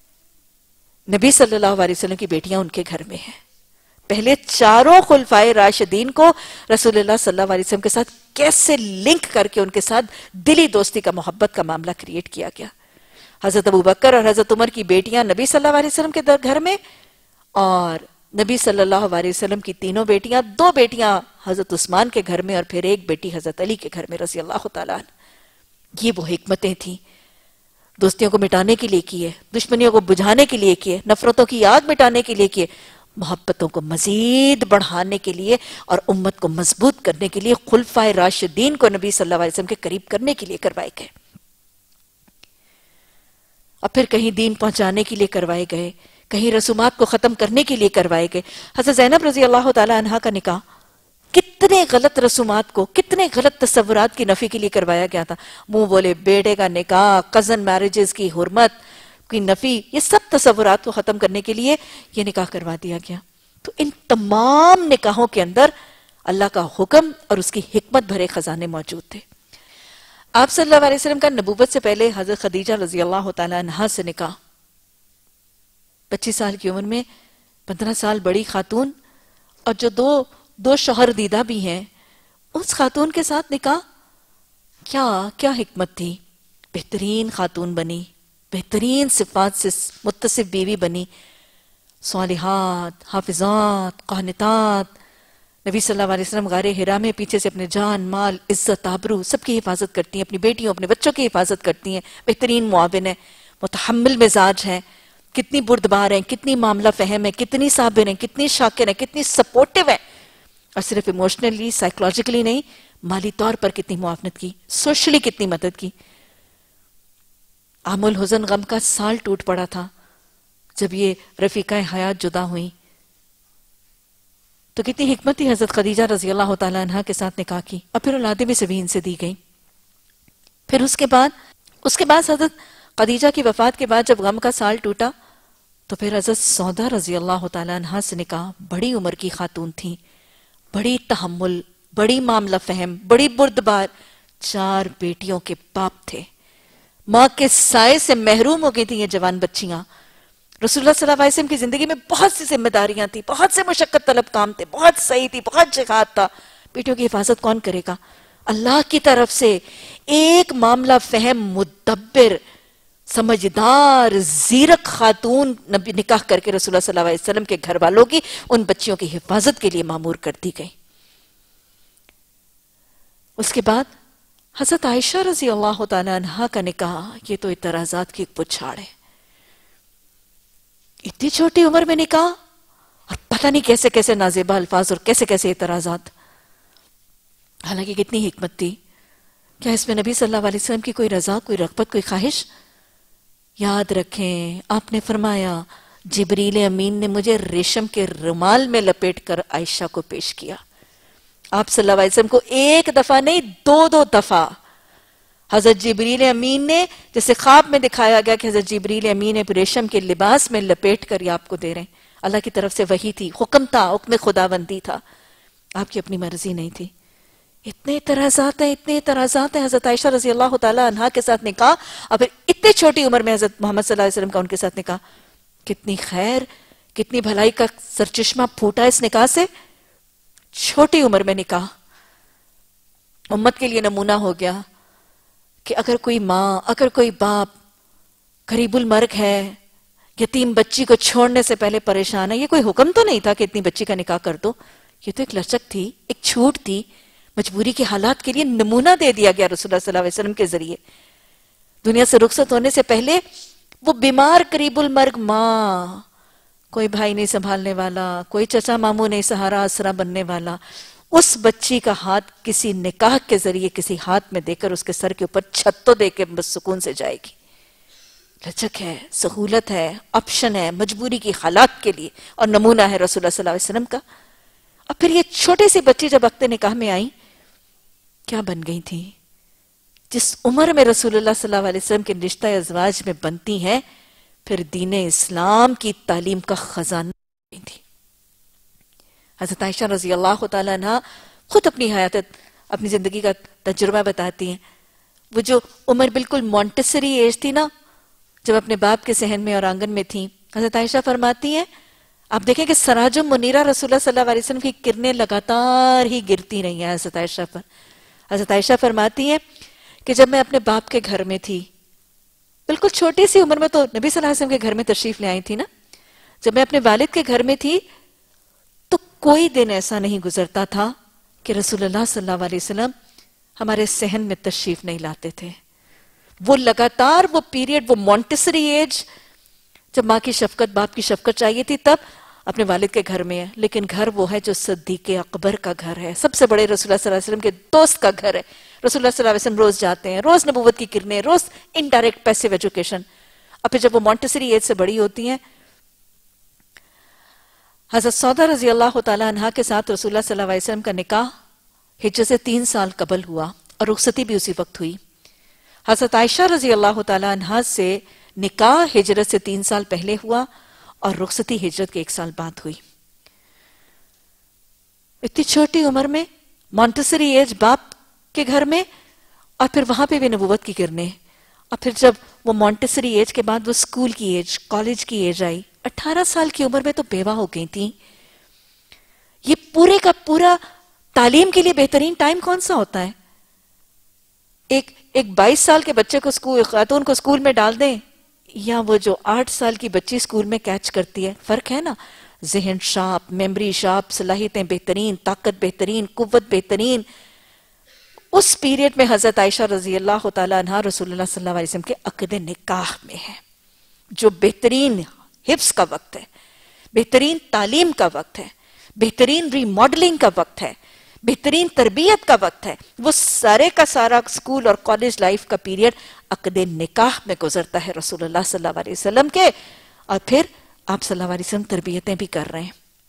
نبی صلی اللہ علیہ وسلم کی بیٹیاں ان کے گھر میں ہیں. پہلے چاروں خلفائے راشدین کو رسول اللہ صلی اللہ علیہ وسلم کے ساتھ کیسے لنک کر کے ان کے ساتھ دلی دوستی کا، محبت کا معاملہ کریٹ کیا گیا. حضرت ابو بکر اور حضرت عمر کی بیٹیاں نبی صلی اللہ علیہ وسلم کے گھر میں، اور نبی صلی اللہ علیہ وسلم کی تینوں بیٹیاں، دو بیٹیاں حضرت عثمان کے گھر میں اور پھر ایک بیٹی حضرت علی کے گھر میں رضی اللہ تعالیٰ عنہ. یہ وہ حکمتیں تھیں. دوستیوں کو مٹانے کے لیے کیے، دشمنیوں کو بجھانے کے لیے کیے، نفرتوں کی آگ مٹانے کے لیے کیے، محبتوں کو مزید بڑھانے کے لیے اور امت کو مضبوط کرنے کے لیے خلفائے راشدین کو نبی صلی اللہ علیہ وسلم کے قریب کرنے کے لیے کروائے گئے. اور پھر کہیں دین پہنچانے کے لیے کروائے گئے، کہیں رسومات کو ختم کرنے کے لیے کروائے گئے. حضرت زینب رضی اللہ تعالی عنہا کا نکاح کتنے غلط رسومات کو، کتنے غلط تصورات کی نفی کے لیے کروایا گیا تھا. منہ بولے بیٹے کا نکاح، کزن میرجز کی حرمت کی نفی، یہ سب تصورات کو ختم کرنے کے لیے یہ نکاح کروا دیا گیا. تو ان تمام نکاحوں کے اندر اللہ کا حکم اور اس کی حکمت بھرے خزانے موجود تھے. آپ صلی اللہ علیہ وسلم کا نبوت سے پہلے حضرت خدیجہ رضی اللہ تعالی عنہا سے نکاح، پچیس سال کی عمر میں پندرہ سال بڑی خاتون، اور جو دو دو شوہر دیدہ بھی ہیں، اس خاتون کے ساتھ نکاح. کیا کیا حکمت تھی. بہترین خاتون بنی، بہترین صفات سے متصف بیوی بنی، صالحات، حافظات، قانتات. نبی صلی اللہ علیہ وسلم غار حرا میں پیچھے سے اپنے جان، مال، عزت، آبرو سب کی حفاظت کرتی ہیں، اپنی بیٹیوں، اپنے بچوں کی حفاظت کرتی ہیں. بہترین معاون ہیں، متحمل مزاج ہیں، کتنی بردبار ہیں، کتنی معاملہ فہم ہیں، کتنی صابر ہیں، کتنی شاکر ہیں، کتنی سپورٹیو ہیں. اور صرف ایموشنلی، سائیکولوجیکلی نہیں، مالی طور پر کتنی معاونت کی، سوشلی کتنی مدد کی. عام الحزن غم کا سال ٹوٹ پڑا تھا جب یہ رفیقہ حیات جدا ہوئی. تو کتنی حکمت تھی حضرت خدیجہ رضی اللہ تعالیٰ عنہ کے ساتھ نکاح کی، اور پھر اولادیں بھی سبھی ان سے دی گئیں. پھر اس کے بعد اس کے بعد حضرت خدیجہ کی وفات کے بعد جب غم کا سال ٹوٹا تو پھر حضرت سودا رضی اللہ تعالیٰ عنہ سے نکاح. بڑی عمر کی خاتون تھیں، بڑی تحمل، بڑی معاملہ فہم، بڑی بردبار، چار بیٹیوں کے باپ تھے، ماں کے سائے سے محروم ہو گئی تھیں یہ جوان بچیاں. رسول اللہ صلی اللہ علیہ وسلم کی زندگی میں بہت سی ذمہ داریاں تھیں، بہت سے مشقت طلب کام تھے، بہت صحیح تھی، بہت جہاد تھا. بیٹیوں کی حفاظت کون کرے گا؟ اللہ کی طرف سے ایک معاملہ فہم، مدبر، سمجھدار، زیرک خاتون نبی نکاح کر کے رسول اللہ صلی اللہ علیہ وسلم کے گھر والوں کی ان بچیوں کی حفاظت کے لیے مامور کر دی گئی. اس کے بعد حضرت عائشہ رضی اللہ تعالی عنہا کا نکاح، یہ تو اعتراضات کی ایک پچھاڑ ہے. اتنی چھوٹی عمر میں نکاح، اور پتہ نہیں کیسے کیسے نازیبہ الفاظ اور کیسے کیسے اعتراضات. حالانکہ کتنی حکمت تھی. کیا اس میں نبی صلی اللہ علیہ وسلم کی کوئی رضا، کوئی رغبت، کوئی خواہش؟ یاد رکھیں آپ نے فرمایا جبریل امین نے مجھے ریشم کے رومال میں لپیٹ کر عائشہ کو پیش کیا. آپ صلی اللہ علیہ وسلم کو ایک دفعہ نہیں، دو دو دفعہ حضرت جبریل امین نے، جیسے خواب میں دکھایا گیا کہ حضرت جبریل امین نے ریشم کے لباس میں لپیٹ کر یہ آپ کو دے رہے ہیں. اللہ کی طرف سے وحی تھی، حکم تھا، حکم خداوندی تھا، آپ کی اپنی مرضی نہیں تھی. اتنے اعتراضات ہیں، اتنے اعتراضات ہیں. حضرت عائشہ رضی اللہ تعالی عنہا کے ساتھ نکاح، اور پھر اتنے چھوٹی عمر میں حضرت محمد صلی اللہ علیہ وسلم کا ان کے ساتھ نکاح. کتنی خیر، کتنی بھلائی کا سرچشمہ پھوٹا اس نکاح سے. چھوٹی عمر میں نکاح امت کے لیے نمونہ ہو گیا کہ اگر کوئی ماں، اگر کوئی باپ قریب المرگ ہے، یتیم بچی کو چھوڑنے سے پہلے پریشان ہے، یہ کوئی حکم تو نہیں تھا کہ اتنی بچی کا نکاح کر دو. یہ تو ایک لچک تھی، ایک چھوٹ تھی، مجبوری کے حالات کے لیے نمونہ دے دیا گیا رسول اللہ صلی اللہ علیہ وسلم کے ذریعے. دنیا سے رخصت ہونے سے پہلے وہ بیمار قریب المرگ ماں، کوئی بھائی نہیں سنبھالنے والا، کوئی چچا ماموں نہیں سہارا آسرا بننے والا، اس بچی کا ہاتھ کسی نکاح کے ذریعے کسی ہاتھ میں دے کر اس کے سر کے اوپر چھت تو دے کے بس سکون سے جائے گی. لچک ہے، سہولت ہے، آپشن ہے مجبوری کی حالات کے لیے، اور نمونہ ہے رسول اللہ صلی اللہ علیہ وسلم کا. اور پھر یہ چھوٹی سی بچی جب وقت نکاح میں آئی، کیا بن گئی تھی؟ جس عمر میں رسول اللہ صلی اللہ علیہ وسلم کے رشتہ ازواج میں بنتی ہیں، پھر دین اسلام کی تعلیم کا خزانہ بن گئی تھی. حضرت عائشہ رضی اللہ تعالیٰ عنہ خود اپنی حیات، اپنی زندگی کا تجربہ بتاتی ہیں. وہ جو عمر بالکل مونٹسری ایج تھی نا، جب اپنے باپ کے صحن میں اور آنگن میں تھیں، حضرت عائشہ فرماتی ہیں، آپ دیکھیں کہ سراج منیرہ رسول اللہ صلی اللہ علیہ وسلم کی کرنیں لگاتار ہی گرتی رہی ہیں حضرت عائشہ پر. حضرت عائشہ فرماتی ہیں کہ جب میں اپنے باپ کے گھر میں تھی، بالکل چھوٹی سی عمر میں، تو نبی صلی اللہ علیہ وسلم کے گھر میں تشریف لے آئی تھی نا، جب میں اپنے والد کے گھر میں تھی تو کوئی دن ایسا نہیں گزرتا تھا کہ رسول اللہ صلی اللہ علیہ وسلم ہمارے صحن میں تشریف نہیں لاتے تھے. وہ لگاتار وہ پیریڈ، وہ مونٹسری ایج، جب ماں کی شفقت، باپ کی شفقت چاہیے تھی، تب اپنے والد کے گھر میں ہے. لیکن گھر وہ ہے جو صدیق اکبر کا گھر ہے، سب سے بڑے رسول اللہ صلی اللہ علیہ وسلم کے دوست کا گھر ہے. رسول اللہ صلی اللہ علیہ وسلم روز جاتے ہیں، روز نبوت کی کرنیں، روز انڈائریکٹ پیسیو ایجوکیشن. اور پھر جب وہ مونٹسری ایج سے بڑی ہوتی ہیں، حضرت سودا رضی اللہ تعالیٰ عنہ کے ساتھ رسول اللہ صلی اللہ علیہ وسلم کا نکاح ہجرت سے تین سال قبل ہوا، اور رخصتی بھی اسی وقت ہوئی. حضرت عائشہ رضی اللہ تعالیٰ عنہ سے نکاح ہجرت سے تین سال پہلے ہوا، اور رخصتی ہجرت کے ایک سال بعد ہوئی. اتنی چھوٹی عمر میں، مونٹسری ایج، باپ کے گھر میں، اور پھر وہاں پہ بھی نبوت کی کرنیں. اور پھر جب وہ مونٹسری ایج کے بعد وہ اسکول کی ایج، کالج کی ایج آئی، اٹھارہ سال کی عمر میں تو بیوہ ہو گئی تھیں. یہ پورے کا پورا تعلیم کے لیے بہترین ٹائم کون سا ہوتا ہے؟ ایک ایک بائیس سال کے بچے کو اسکول، خاتون کو اسکول میں ڈال دیں، یا وہ جو آٹھ سال کی بچی اسکول میں کیچ کرتی ہے. فرق ہے نا، ذہن شارپ، میموری شارپ، صلاحیتیں بہترین، طاقت بہترین، قوت بہترین. اس پیریڈ میں حضرت عائشہ رضی اللہ تعالیٰ عنہ رسول اللہ صلی اللہ علیہ وسلم کے عقد نکاح میں ہے، جو بہترین حفظ کا وقت ہے، بہترین تعلیم کا وقت ہے، بہترین ری ماڈلنگ کا وقت ہے، بہترین تربیت کا وقت ہے. وہ سارے کا سارا اسکول اور کالج لائف کا پیریڈ عقد نکاح میں گزرتا ہے رسول اللہ صلی اللہ علیہ وسلم کے. اور پھر آپ صلی اللہ علیہ وسلم تربیتیں بھی کر رہے ہیں.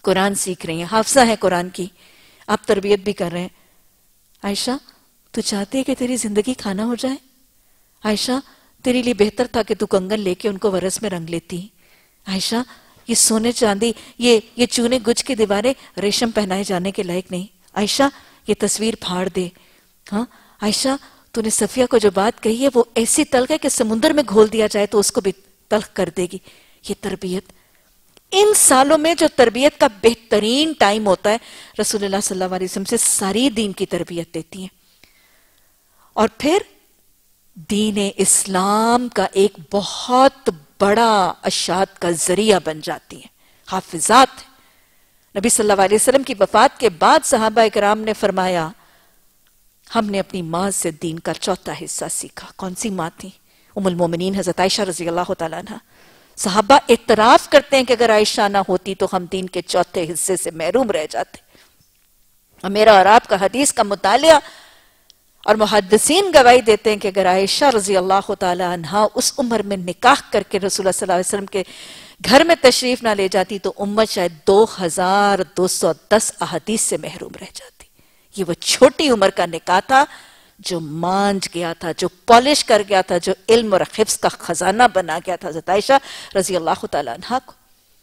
قرآن سیکھ رہی ہیں، حافظہ ہیں قرآن کی، آپ تربیت بھی کر رہے ہیں. عائشہ تو چاہتے ہے کہ تیری زندگی کھانا ہو جائے؟ عائشہ تیرے لیے بہتر تھا کہ تو کنگن لے کے ان کو ورس میں رنگ لیتی. عائشہ یہ سونے چاندی، یہ یہ چونے گچھ کی دیواریں ریشم پہنائے جانے کے لائق نہیں. عائشہ یہ تصویر پھاڑ دے. ہاں عائشہ تو نے صفیہ کو جو بات کہی ہے وہ ایسی تلخ ہے کہ سمندر میں گھول دیا جائے تو اس کو بھی تلخ کر دے گی. یہ تربیت، ان سالوں میں جو تربیت کا بہترین ٹائم ہوتا ہے، رسول اللہ صلی اللہ علیہ وسلم سے ساری دین کی تربیت دیتی ہیں. اور پھر دین اسلام کا ایک بہت بڑا اشاعت کا ذریعہ بن جاتی ہیں، حافظات. نبی صلی اللہ علیہ وسلم کی وفات کے بعد صحابہ اکرام نے فرمایا ہم نے اپنی ماں سے دین کا چوتھا حصہ سیکھا. کون سی ماں تھی؟ ام المومنین حضرت عائشہ رضی اللہ تعالیٰ عنہ. صحابہ اعتراف کرتے ہیں کہ اگر عائشہ نہ ہوتی تو ہم دین کے چوتھے حصے سے محروم رہ جاتے. اور میرا اور آپ کا حدیث کا مطالعہ اور محدثین گواہی دیتے ہیں کہ اگر عائشہ رضی اللہ تعالیٰ عنہ اس عمر میں نکاح کر کے رسول اللہ صلی اللہ علیہ وسلم کے گھر میں تشریف نہ لے جاتی تو امت شاید دو ہزار دو سو دس احادیث سے محروم رہ جاتی. یہ وہ چھوٹی عمر کا نکاح تھا جو مانج گیا تھا، جو پالش کر گیا تھا، جو علم اور حفظ کا خزانہ بنا گیا تھا حضرت عائشہ رضی اللہ تعالیٰ عنہ کو.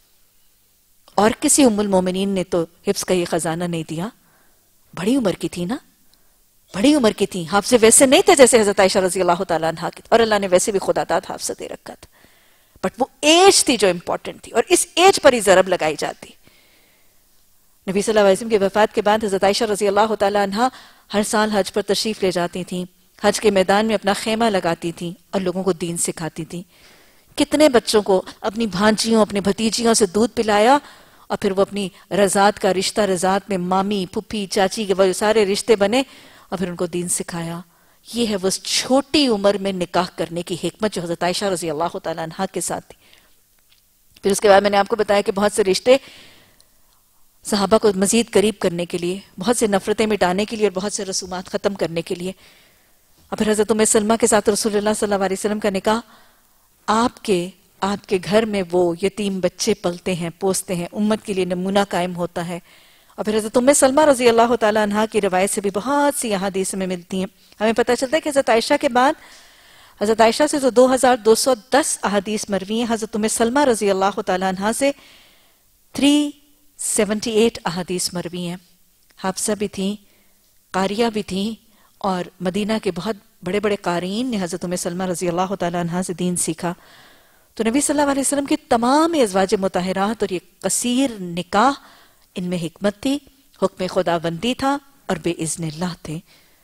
اور کسی ام المومنین نے تو حفظ کا یہ خزانہ نہیں دیا. بڑی عمر کی تھی نا، بڑی عمر کی تھی. حافظ ویسے نہیں تھے جیسے حضرت عائشہ رضی اللہ تعالیٰ عنہ کی، اور اللہ نے ویسے بھی خدا داد حافظہ دے رکھا تھا. بٹ وہ ایج تھی جو امپورٹنٹ تھی، اور اس ایج پر ہی ضرب لگائی جاتی. نبی صلی اللہ علیہ وسلم کی وفات کے بعد حضرت عائشہ رضی اللہ تعالیٰ عنہ ہر سال حج پر تشریف لے جاتی تھیں، حج کے میدان میں اپنا خیمہ لگاتی تھیں اور لوگوں کو دین سکھاتی تھیں. کتنے بچوں کو اپنی بھانجیوں اپنی بھتیجیوں سے دودھ پلایا، اور پھر وہ اپنی رضاعت کا رشتہ، رضاعت میں مامی پھپھی چاچی کے وہ سارے رشتے بنے اور پھر ان کو دین سکھایا. یہ ہے وہ چھوٹی عمر میں نکاح کرنے کی حکمت جو حضرت عائشہ رضی اللہ تعالیٰ عنہ کے ساتھ تھی. پھر اس کے بعد میں نے آپ کو بتایا کہ بہت سے رشتے صحابہ کو مزید قریب کرنے کے لیے، بہت سے نفرتیں مٹانے کے لیے اور بہت سے رسومات ختم کرنے کے لیے. اور پھر حضرت ام سلمہ کے ساتھ رسول اللہ صلی اللہ علیہ وسلم کا نکاح، آپ کے آپ کے گھر میں وہ یتیم بچے پلتے ہیں، پوستے ہیں، امت کے لیے نمونہ قائم ہوتا ہے. اور پھر حضرت ام سلمہ رضی اللہ تعالیٰ عنہ کی روایت سے بھی بہت سی احادیث میں ملتی ہیں. ہمیں پتہ چلتا ہے کہ حضرت عائشہ کے بعد حضرت عائشہ سے تو دو ہزار دو سو دس احادیث مروی ہیں، حضرت ام سلمہ رضی اللہ تعالیٰ عنہ سے تین سو اٹھہتر احادیث مروی ہیں. حافظہ بھی تھیں، قاریہ بھی تھیں، اور مدینہ کے بہت بڑے بڑے قارئین نے حضرت ام سلمہ رضی اللہ تعالیٰ عنہ سے دین سیکھا. تو نبی صلی اللہ علیہ وسلم کے تمام ازواج مطہرات اور یہ قصیر نکاح، ان میں حکمت تھی، حکم خداوندی تھا اور بے اذن اللہ تھے.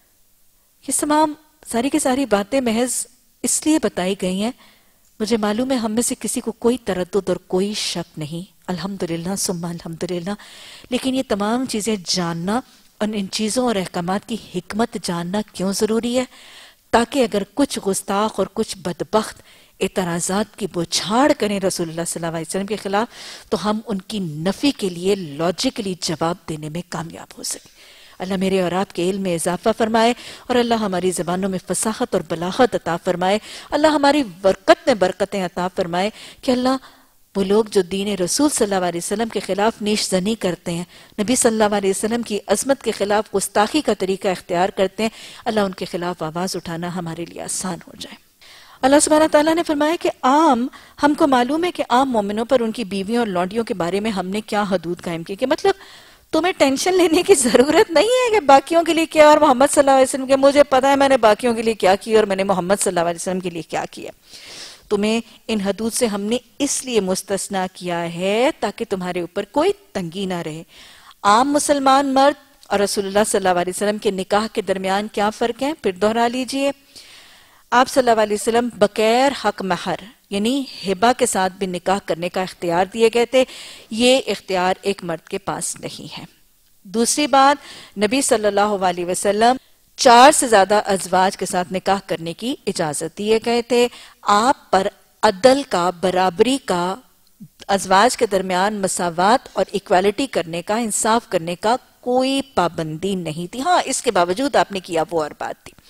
یہ تمام ساری کی ساری باتیں محض اس لیے بتائی گئی ہیں، مجھے معلوم ہے ہم میں سے کسی کو کوئی تردد اور کوئی شک نہیں، الحمدللہ ثم الحمدللہ. لیکن یہ تمام چیزیں جاننا اور ان چیزوں اور احکامات کی حکمت جاننا کیوں ضروری ہے؟ تاکہ اگر کچھ گستاخ اور کچھ بدبخت اعتراضات کی بوچھاڑ کریں رسول اللہ صلی اللہ علیہ وسلم کے خلاف تو ہم ان کی نفی کے لیے لاجیکلی جواب دینے میں کامیاب ہو سکیں. اللہ میرے اور آپ کے علم میں اضافہ فرمائے اور اللہ ہماری زبانوں میں فصاحت اور بلاغت عطا فرمائے. اللہ ہماری برکت میں برکتیں عطا فرمائے کہ اللہ وہ لوگ جو دین رسول صلی اللہ علیہ وسلم کے خلاف نیش زنی کرتے ہیں، نبی صلی اللہ علیہ وسلم کی عظمت کے خلاف گستاخی کا طریقہ اختیار کرتے ہیں، اللہ ان کے خلاف آواز اٹھانا ہمارے لیے آسان ہو جائے. اللہ سبحانہ تعالیٰ نے فرمایا کہ عام ہم کو معلوم ہے کہ عام مومنوں پر ان کی بیویوں اور لونڈیوں کے بارے میں ہم نے کیا حدود قائم کی. کہ مطلب تمہیں ٹینشن لینے کی ضرورت نہیں ہے کہ باقیوں کے لیے کیا اور محمد صلی اللہ علیہ وسلم کے مجھے پتا ہے میں نے باقیوں کے لیے کیا کی اور میں نے محمد صلی اللہ علیہ وسلم کے لیے کیا کیا. تمہیں ان حدود سے ہم نے اس لیے مستثنا کیا ہے تاکہ تمہارے اوپر کوئی تنگی نہ رہے. عام مسلمان مرد اور رسول اللہ صلی اللہ علیہ وسلم کے نکاح کے درمیان کیا فرق ہے؟ پھر دہرا لیجئے. آپ صلی اللہ علیہ وسلم بغیر حق مہر یعنی ہبہ کے ساتھ بھی نکاح کرنے کا اختیار دیے گئے تھے. یہ اختیار ایک مرد کے پاس نہیں ہے. دوسری بات، نبی صلی اللہ علیہ وسلم چار سے زیادہ ازواج کے ساتھ نکاح کرنے کی اجازت دیے گئے تھے. آپ پر عدل کا، برابری کا، ازواج کے درمیان مساوات اور ایکوالٹی کرنے کا، انصاف کرنے کا کوئی پابندی نہیں تھی. ہاں اس کے باوجود آپ نے کیا وہ اور بات تھی.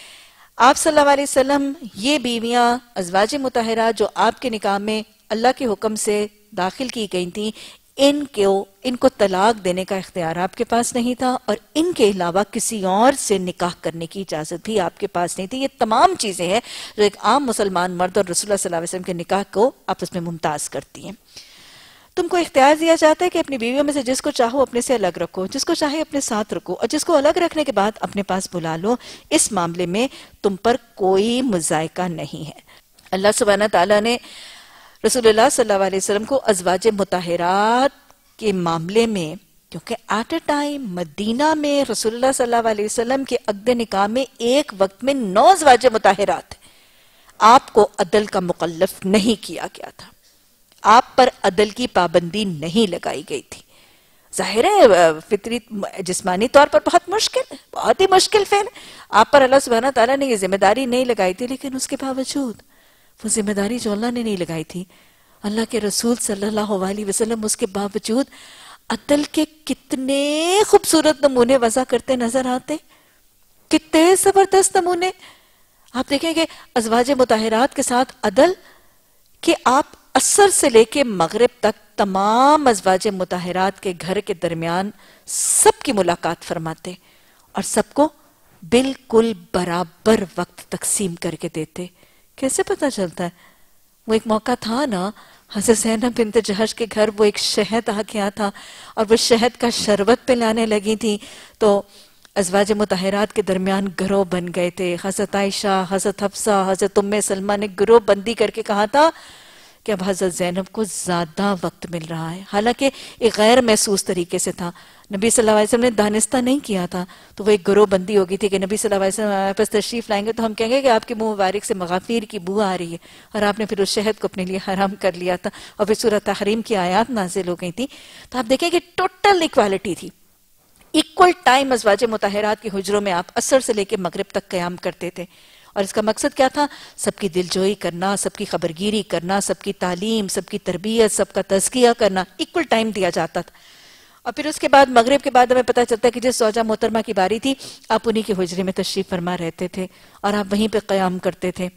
آپ صلی اللہ علیہ وسلم یہ بیویاں ازواج مطہرات جو آپ کے نکاح میں اللہ کے حکم سے داخل کی گئی تھیں، ان کو ان کو طلاق دینے کا اختیار آپ کے پاس نہیں تھا، اور ان کے علاوہ کسی اور سے نکاح کرنے کی اجازت بھی آپ کے پاس نہیں تھی. یہ تمام چیزیں ہیں جو ایک عام مسلمان مرد اور رسول اللہ صلی اللہ علیہ وسلم کے نکاح کو آپس میں ممتاز کرتی ہیں. تم کو اختیار دیا جاتا ہے کہ اپنی بیویوں میں سے جس کو چاہو اپنے سے الگ رکھو، جس کو چاہے اپنے ساتھ رکھو، اور جس کو الگ رکھنے کے بعد اپنے پاس بلا لو. اس معاملے میں تم پر کوئی مذائقہ نہیں ہے. اللہ سبحانہ تعالیٰ نے رسول اللہ صلی اللہ علیہ وسلم کو ازواج مطہرات کے معاملے میں، کیونکہ ایٹ اے ٹائم مدینہ میں رسول اللہ صلی اللہ علیہ وسلم کے عقد نکاح میں ایک وقت میں نو ازواج مطہرات، آپ کو عدل کا مکلف نہیں کیا گیا تھا، آپ پر عدل کی پابندی نہیں لگائی گئی تھی. ظاہر ہے فطری جسمانی طور پر بہت مشکل بہت ہی مشکل فعل آپ پر اللہ سبحانہ تعالیٰ نے یہ ذمہ داری نہیں لگائی تھی، لیکن اس کے باوجود وہ ذمہ داری جو اللہ نے نہیں لگائی تھی، اللہ کے رسول صلی اللہ علیہ وسلم اس کے باوجود عدل کے کتنے خوبصورت نمونے وضع کرتے نظر آتے، کتنے زبردست نمونے. آپ دیکھیں کہ ازواج مطہرات کے ساتھ عدل کہ آپ عصر سے لے کے مغرب تک تمام ازواج مطہرات کے گھر کے درمیان سب کی ملاقات فرماتے اور سب کو بالکل برابر وقت تقسیم کر کے دیتے. کیسے پتہ چلتا ہے؟ وہ ایک موقع تھا نا، حضرت زینب بنت جہش کے گھر وہ ایک شہد آ گیا تھا اور وہ شہد کا شربت پلانے لگی تھی، تو ازواج مطہرات کے درمیان گروہ بن گئے تھے. حضرت عائشہ، حضرت حفصہ، حضرت ام سلمہ نے گروہ بندی کر کے کہا تھا کہ اب حضرت زینب کو زیادہ وقت مل رہا ہے، حالانکہ ایک غیر محسوس طریقے سے تھا. نبی صلی اللہ علیہ وسلم نے دانستہ نہیں کیا تھا، تو وہ ایک گروہ بندی ہوگی تھی کہ نبی صلی اللہ علیہ وسلم ہمارے پاس تشریف لائیں گے تو ہم کہیں گے کہ آپ کے منہ مبارک سے مغافیر کی بو آ رہی ہے، اور آپ نے پھر اس شہد کو اپنے لیے حرام کر لیا تھا، اور پھر سورہ تحریم کی آیات نازل ہو گئی تھی. تو آپ دیکھیں کہ ٹوٹل ایکوالٹی تھی، ایکول ٹائم ازواج مطہرات کے حجروں میں آپ عصر سے لے کے مغرب تک قیام کرتے تھے. اور اس کا مقصد کیا تھا؟ سب کی دلجوئی کرنا، سب کی خبرگیری کرنا، سب کی تعلیم، سب کی تربیت، سب کا تزکیہ کرنا. ایکول ٹائم دیا جاتا تھا. اور پھر اس کے بعد مغرب کے بعد ہمیں پتہ چلتا ہے کہ جس زوجہ محترمہ کی باری تھی آپ انہی کے حجرے میں تشریف فرما رہتے تھے اور آپ وہیں پہ قیام کرتے تھے.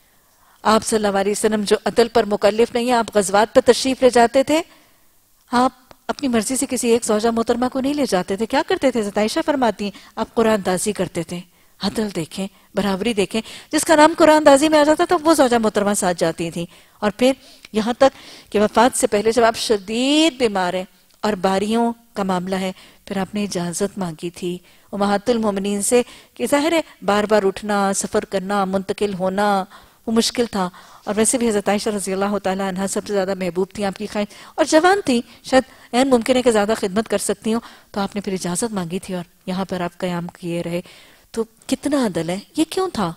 آپ صلی اللہ علیہ وسلم جو عدل پر مکلف نہیں ہیں، آپ غزوات پہ تشریف لے جاتے تھے، آپ اپنی مرضی سے کسی ایک زوجہ محترمہ کو نہیں لے جاتے تھے. کیا کرتے تھے؟ عائشہ فرماتی ہیں آپ قرآن دازی کرتے تھے. عدل دیکھیں، برابری دیکھیں، جس کا نام قرآن دازی میں آ جاتا تھا وہ زوجہ محترمہ ساتھ جاتی تھیں. اور پھر یہاں تک کہ وفات سے پہلے جب آپ شدید بیمار ہیں اور باریوں کا معاملہ ہے، پھر آپ نے اجازت مانگی تھی امہات المومنین سے کہ ظاہر ہے بار بار اٹھنا، سفر کرنا، منتقل ہونا وہ مشکل تھا. اور ویسے بھی حضرت عائشہ رضی اللہ تعالیٰ عنہ سب سے زیادہ محبوب تھی آپ کی خواہش، اور جوان تھی، شاید این ممکن ہے کہ زیادہ خدمت کر سکتی ہوں، تو آپ نے پھر اجازت مانگی تھی اور یہاں پر آپ قیام کیے رہے. تو کتنا عدل ہے. یہ کیوں تھا؟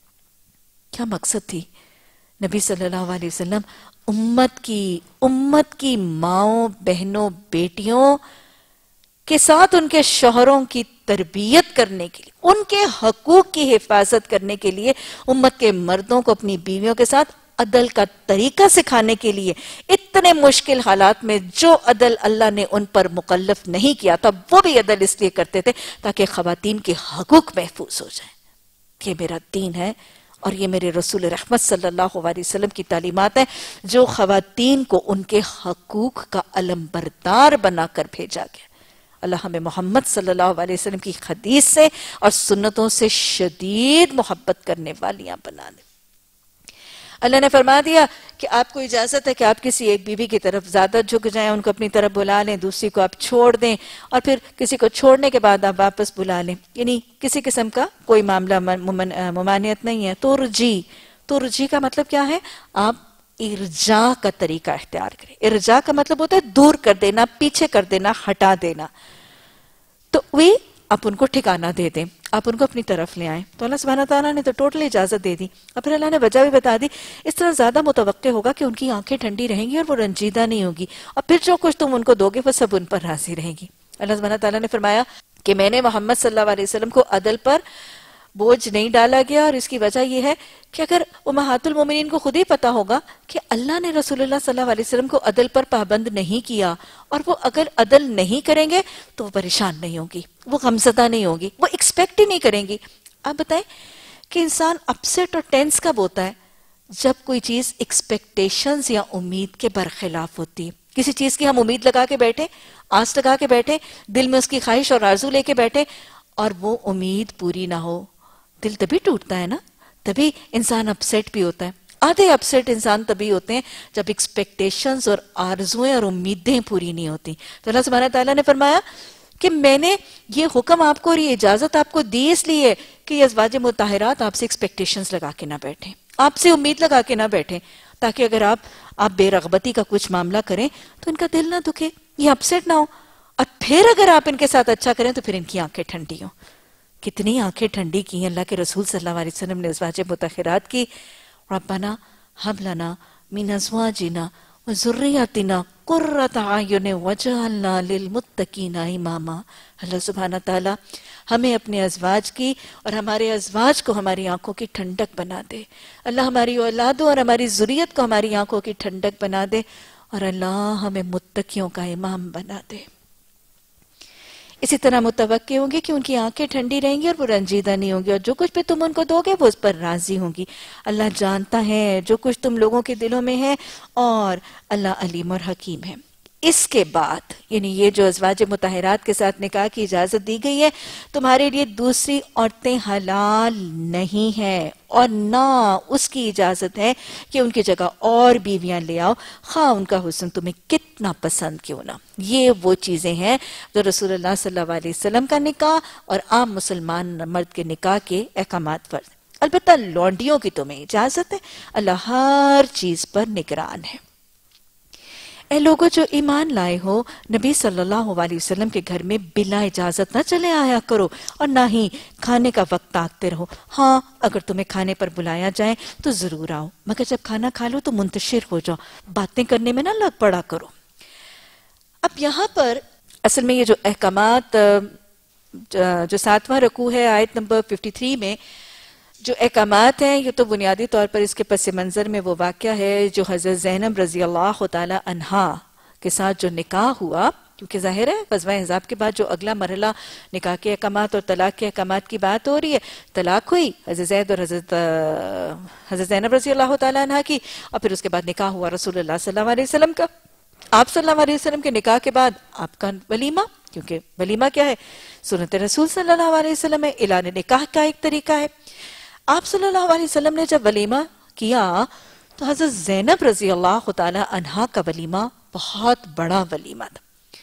کیا مقصد تھی؟ نبی صلی اللہ علیہ وسلم امت کی امت کی ماؤں، بہنوں، بیٹیوں کے ساتھ ان کے شوہروں کی تربیت کرنے کے لیے، ان کے حقوق کی حفاظت کرنے کے لیے، امت کے مردوں کو اپنی بیویوں کے ساتھ عدل کا طریقہ سکھانے کے لیے اتنے مشکل حالات میں جو عدل اللہ نے ان پر مکلف نہیں کیا تھا وہ بھی عدل اس لیے کرتے تھے تاکہ خواتین کے حقوق محفوظ ہو جائیں. یہ میرا دین ہے اور یہ میرے رسول رحمت صلی اللہ علیہ وسلم کی تعلیمات ہیں جو خواتین کو ان کے حقوق کا علم بردار بنا کر بھیجا گیا. اللہ ہمیں محمد صلی اللہ علیہ وسلم کی حدیث سے اور سنتوں سے شدید محبت کرنے والیاں بنا دے. اللہ نے فرما دیا کہ آپ کو اجازت ہے کہ آپ کسی ایک بیوی کی طرف زیادہ جھک جائیں، ان کو اپنی طرف بلا لیں، دوسری کو آپ چھوڑ دیں، اور پھر کسی کو چھوڑنے کے بعد آپ واپس بلا لیں. یعنی کسی قسم کا کوئی معاملہ ممانعت نہیں ہے. ترجی ترجی کا مطلب کیا ہے؟ آپ ارجا کا طریقہ اختیار کریں. ارجا کا مطلب ہوتا ہے دور کر دینا، پیچھے کر دینا، ہٹا دینا. تو وہی آپ ان کو ٹھکانہ دے دیں، آپ ان کو اپنی طرف لے آئیں. تو اللہ سبحانہ تعالیٰ نے تو ٹوٹل اجازت دے دی. اور پھر اللہ نے وجہ بھی بتا دی، اس طرح زیادہ متوقع ہوگا کہ ان کی آنکھیں ٹھنڈی رہیں گی اور وہ رنجیدہ نہیں ہوگی، اور پھر جو کچھ تم ان کو دو گے وہ سب ان پر راضی رہیں گی. اللہ سبحانہ تعالیٰ نے فرمایا کہ میں نے محمد صلی اللہ علیہ وسلم کو عدل پر بوجھ نہیں ڈالا گیا، اور اس کی وجہ یہ ہے کہ اگر امہات المومنین کو خود ہی پتا ہوگا کہ اللہ نے رسول اللہ صلی اللہ علیہ وسلم کو عدل پر پابند نہیں کیا، اور وہ اگر عدل نہیں کریں گے تو وہ پریشان نہیں ہوگی، وہ غمزدہ نہیں ہوگی، وہ ایکسپیکٹ ہی نہیں کریں گی. آپ بتائیں کہ انسان اپسیٹ اور ٹینس کب ہوتا ہے؟ جب کوئی چیز ایکسپیکٹیشنز یا امید کے برخلاف ہوتی. کسی چیز کی ہم امید لگا کے بیٹھے، آس لگا کے بیٹھے، دل میں اس کی خواہش اور آرزو لے کے بیٹھے اور وہ امید پوری نہ ہو، دل تبھی ٹوٹتا ہے نا، تبھی انسان اپسیٹ بھی ہوتا ہے. آدھے اپسیٹ انسان تبھی ہوتے ہیں جب ایکسپیکٹیشنز اور آرزویں اور امیدیں پوری نہیں ہوتی. تو اللہ سبحانہ تعالیٰ نے فرمایا کہ میں نے یہ حکم آپ کو اور یہ اجازت آپ کو دی اس لیے کہ یہ ازواج مطہرات آپ سے ایکسپیکٹیشنز لگا کے نہ بیٹھیں، آپ سے امید لگا کے نہ بیٹھیں، تاکہ اگر آپ آپ بے رغبتی کا کچھ معاملہ کریں تو ان کا دل نہ دکھے، یہ اپسیٹ نہ ہو، اور پھر اگر آپ ان کے ساتھ اچھا کریں تو پھر ان کی آنکھیں ٹھنڈی ہوں. کتنی آنکھیں ٹھنڈی کی ہیں اللہ کے رسول صلی اللہ علیہ وسلم نے ازواج مطہرات کی. ربنا ہب لنا من ازواجنا وذریاتنا قرۃ اعین واجعلنا للمتقین اماما. اللہ سبحانہ تعالی ہمیں اپنے ازواج کی اور ہمارے ازواج کو ہماری آنکھوں کی ٹھنڈک بنا دے. اللہ ہماری اولادوں اور ہماری ذریت کو ہماری آنکھوں کی ٹھنڈک بنا دے، اور اللہ ہمیں متقیوں کا امام بنا دے. اسی طرح متوقع ہوں گی کہ ان کی آنکھیں ٹھنڈی رہیں گی اور وہ رنجیدہ نہیں ہوں گی، اور جو کچھ بھی تم ان کو دو گے وہ اس پر راضی ہوں گی. اللہ جانتا ہے جو کچھ تم لوگوں کے دلوں میں ہے، اور اللہ علیم اور حکیم ہے. اس کے بعد یعنی یہ جو ازواج مطہرات کے ساتھ نکاح کی اجازت دی گئی ہے، تمہارے لیے دوسری عورتیں حلال نہیں ہیں، اور نہ اس کی اجازت ہے کہ ان کی جگہ اور بیویاں لے آؤ، خواہ ان کا حسن تمہیں کتنا پسند کیوں نہ. یہ وہ چیزیں ہیں جو رسول اللہ صلی اللہ علیہ وسلم کا نکاح اور عام مسلمان مرد کے نکاح کے احکامات فرض. البتہ لونڈیوں کی تمہیں اجازت ہے، اللہ ہر چیز پر نگران ہے. اے لوگوں جو ایمان لائے ہو، نبی صلی اللہ علیہ وسلم کے گھر میں بلا اجازت نہ چلے آیا کرو، اور نہ ہی کھانے کا وقت تاکتے رہو. ہاں اگر تمہیں کھانے پر بلایا جائے تو ضرور آؤ، مگر جب کھانا کھا لو تو منتشر ہو جاؤ، باتیں کرنے میں نہ لگ پڑا کرو. اب یہاں پر اصل میں یہ جو احکامات جو ساتواں رکوع ہے آیت نمبر ترپن میں جو احکامات ہیں، یہ تو بنیادی طور پر اس کے پس منظر میں وہ واقعہ ہے جو حضرت زینب رضی اللہ تعالی عنہا کے ساتھ جو نکاح ہوا، کیونکہ ظاہر ہے غزوہ احزاب کے بعد جو اگلا مرحلہ نکاح کے احکامات اور طلاق کے احکامات کی بات ہو رہی ہے. طلاق ہوئی حضرت زید اور حضرت حضرت زینب رضی اللہ تعالی عنہا کی، اور پھر اس کے بعد نکاح ہوا رسول اللہ صلی اللہ علیہ وسلم کا. آپ صلی اللہ علیہ وسلم کے نکاح کے بعد آپ کا ولیمہ، کیونکہ ولیمہ کیا ہے؟ سنت رسول صلی اللہ علیہ وسلم ہے، اعلان نکاح کا ایک طریقہ ہے. آپ صلی اللہ علیہ وسلم نے جب ولیمہ کیا تو حضرت زینب رضی اللہ تعالی عنہا کا ولیمہ بہت بڑا ولیمہ تھا.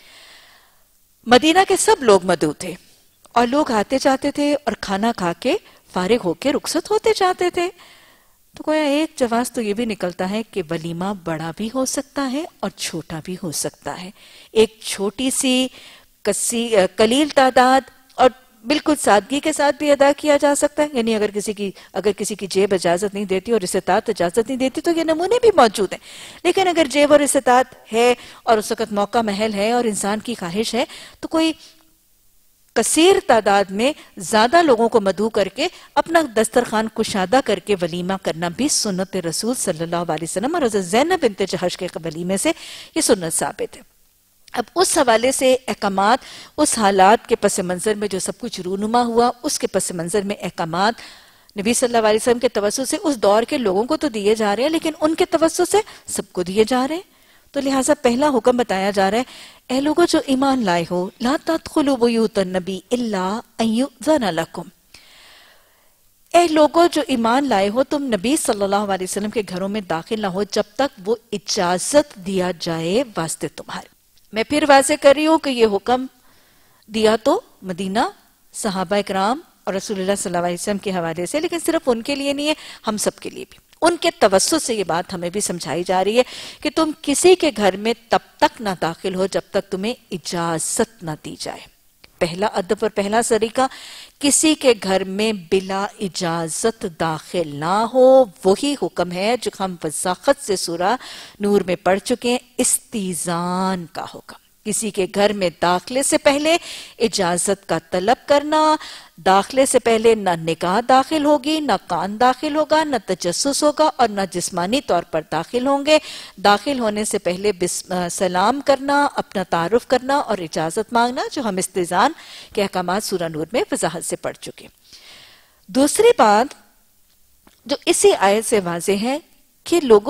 مدینہ کے سب لوگ مدعو تھے، اور لوگ آتے جاتے تھے اور کھانا کھا کے فارغ ہو کے رخصت ہوتے جاتے تھے. تو گویا ایک جواز تو یہ بھی نکلتا ہے کہ ولیمہ بڑا بھی ہو سکتا ہے اور چھوٹا بھی ہو سکتا ہے. ایک چھوٹی سی کسی قلیل تعداد اور بالکل سادگی کے ساتھ بھی ادا کیا جا سکتا ہے. یعنی اگر کسی کی اگر کسی کی جیب اجازت نہیں دیتی اور استطاعت اجازت نہیں دیتی تو یہ نمونے بھی موجود ہیں. لیکن اگر جیب اور استطاعت ہے اور اس وقت موقع محل ہے اور انسان کی خواہش ہے تو کوئی کثیر تعداد میں زیادہ لوگوں کو مدعو کر کے اپنا دسترخوان کشادہ کر کے ولیمہ کرنا بھی سنت رسول صلی اللہ علیہ وسلم اور حضرت زینب بنت جحش کے ولیمے سے یہ سنت ثابت ہے. اب اس حوالے سے احکامات اس حالات کے پس منظر میں جو سب کچھ رونما ہوا، اس کے پس منظر میں احکامات نبی صلی اللہ علیہ وسلم کے توسط سے اس دور کے لوگوں کو تو دیے جا رہے ہیں، لیکن ان کے توسط سے سب کو دیے جا رہے ہیں. تو لہٰذا پہلا حکم بتایا جا رہا ہے، اے لوگوں جو ایمان لائے ہو، لا تدخلوا بیوت النبی الا ان یؤذن لکم. اے لوگوں جو ایمان لائے ہو، تم نبی صلی اللہ علیہ وسلم کے گھروں میں داخل نہ ہو جب تک وہ اجازت دیا جائے واسطے تمہارے. میں پھر واضح کر رہی ہوں کہ یہ حکم دیا تو مدینہ صحابہ اکرام اور رسول اللہ صلی اللہ علیہ وسلم کے حوالے سے، لیکن صرف ان کے لیے نہیں ہے، ہم سب کے لیے بھی. ان کے توسط سے یہ بات ہمیں بھی سمجھائی جا رہی ہے کہ تم کسی کے گھر میں تب تک نہ داخل ہو جب تک تمہیں اجازت نہ دی جائے. پہلا ادب اور پہلا طریقہ، کسی کے گھر میں بلا اجازت داخل نہ ہو. وہی حکم ہے جو ہم وضاحت سے سورہ نور میں پڑھ چکے ہیں، استیزان کا حکم. کسی کے گھر میں داخلے سے پہلے اجازت کا طلب کرنا. داخلے سے پہلے نہ نگاہ داخل ہوگی، نہ کان داخل ہوگا، نہ تجسس ہوگا، اور نہ جسمانی طور پر داخل ہوں گے. داخل ہونے سے پہلے سلام کرنا، اپنا تعارف کرنا اور اجازت مانگنا، جو ہم استئذان کے احکامات سورہ نور میں وضاحت سے پڑھ چکے. دوسری بات جو اسی آیت سے واضح ہے کہ لوگوں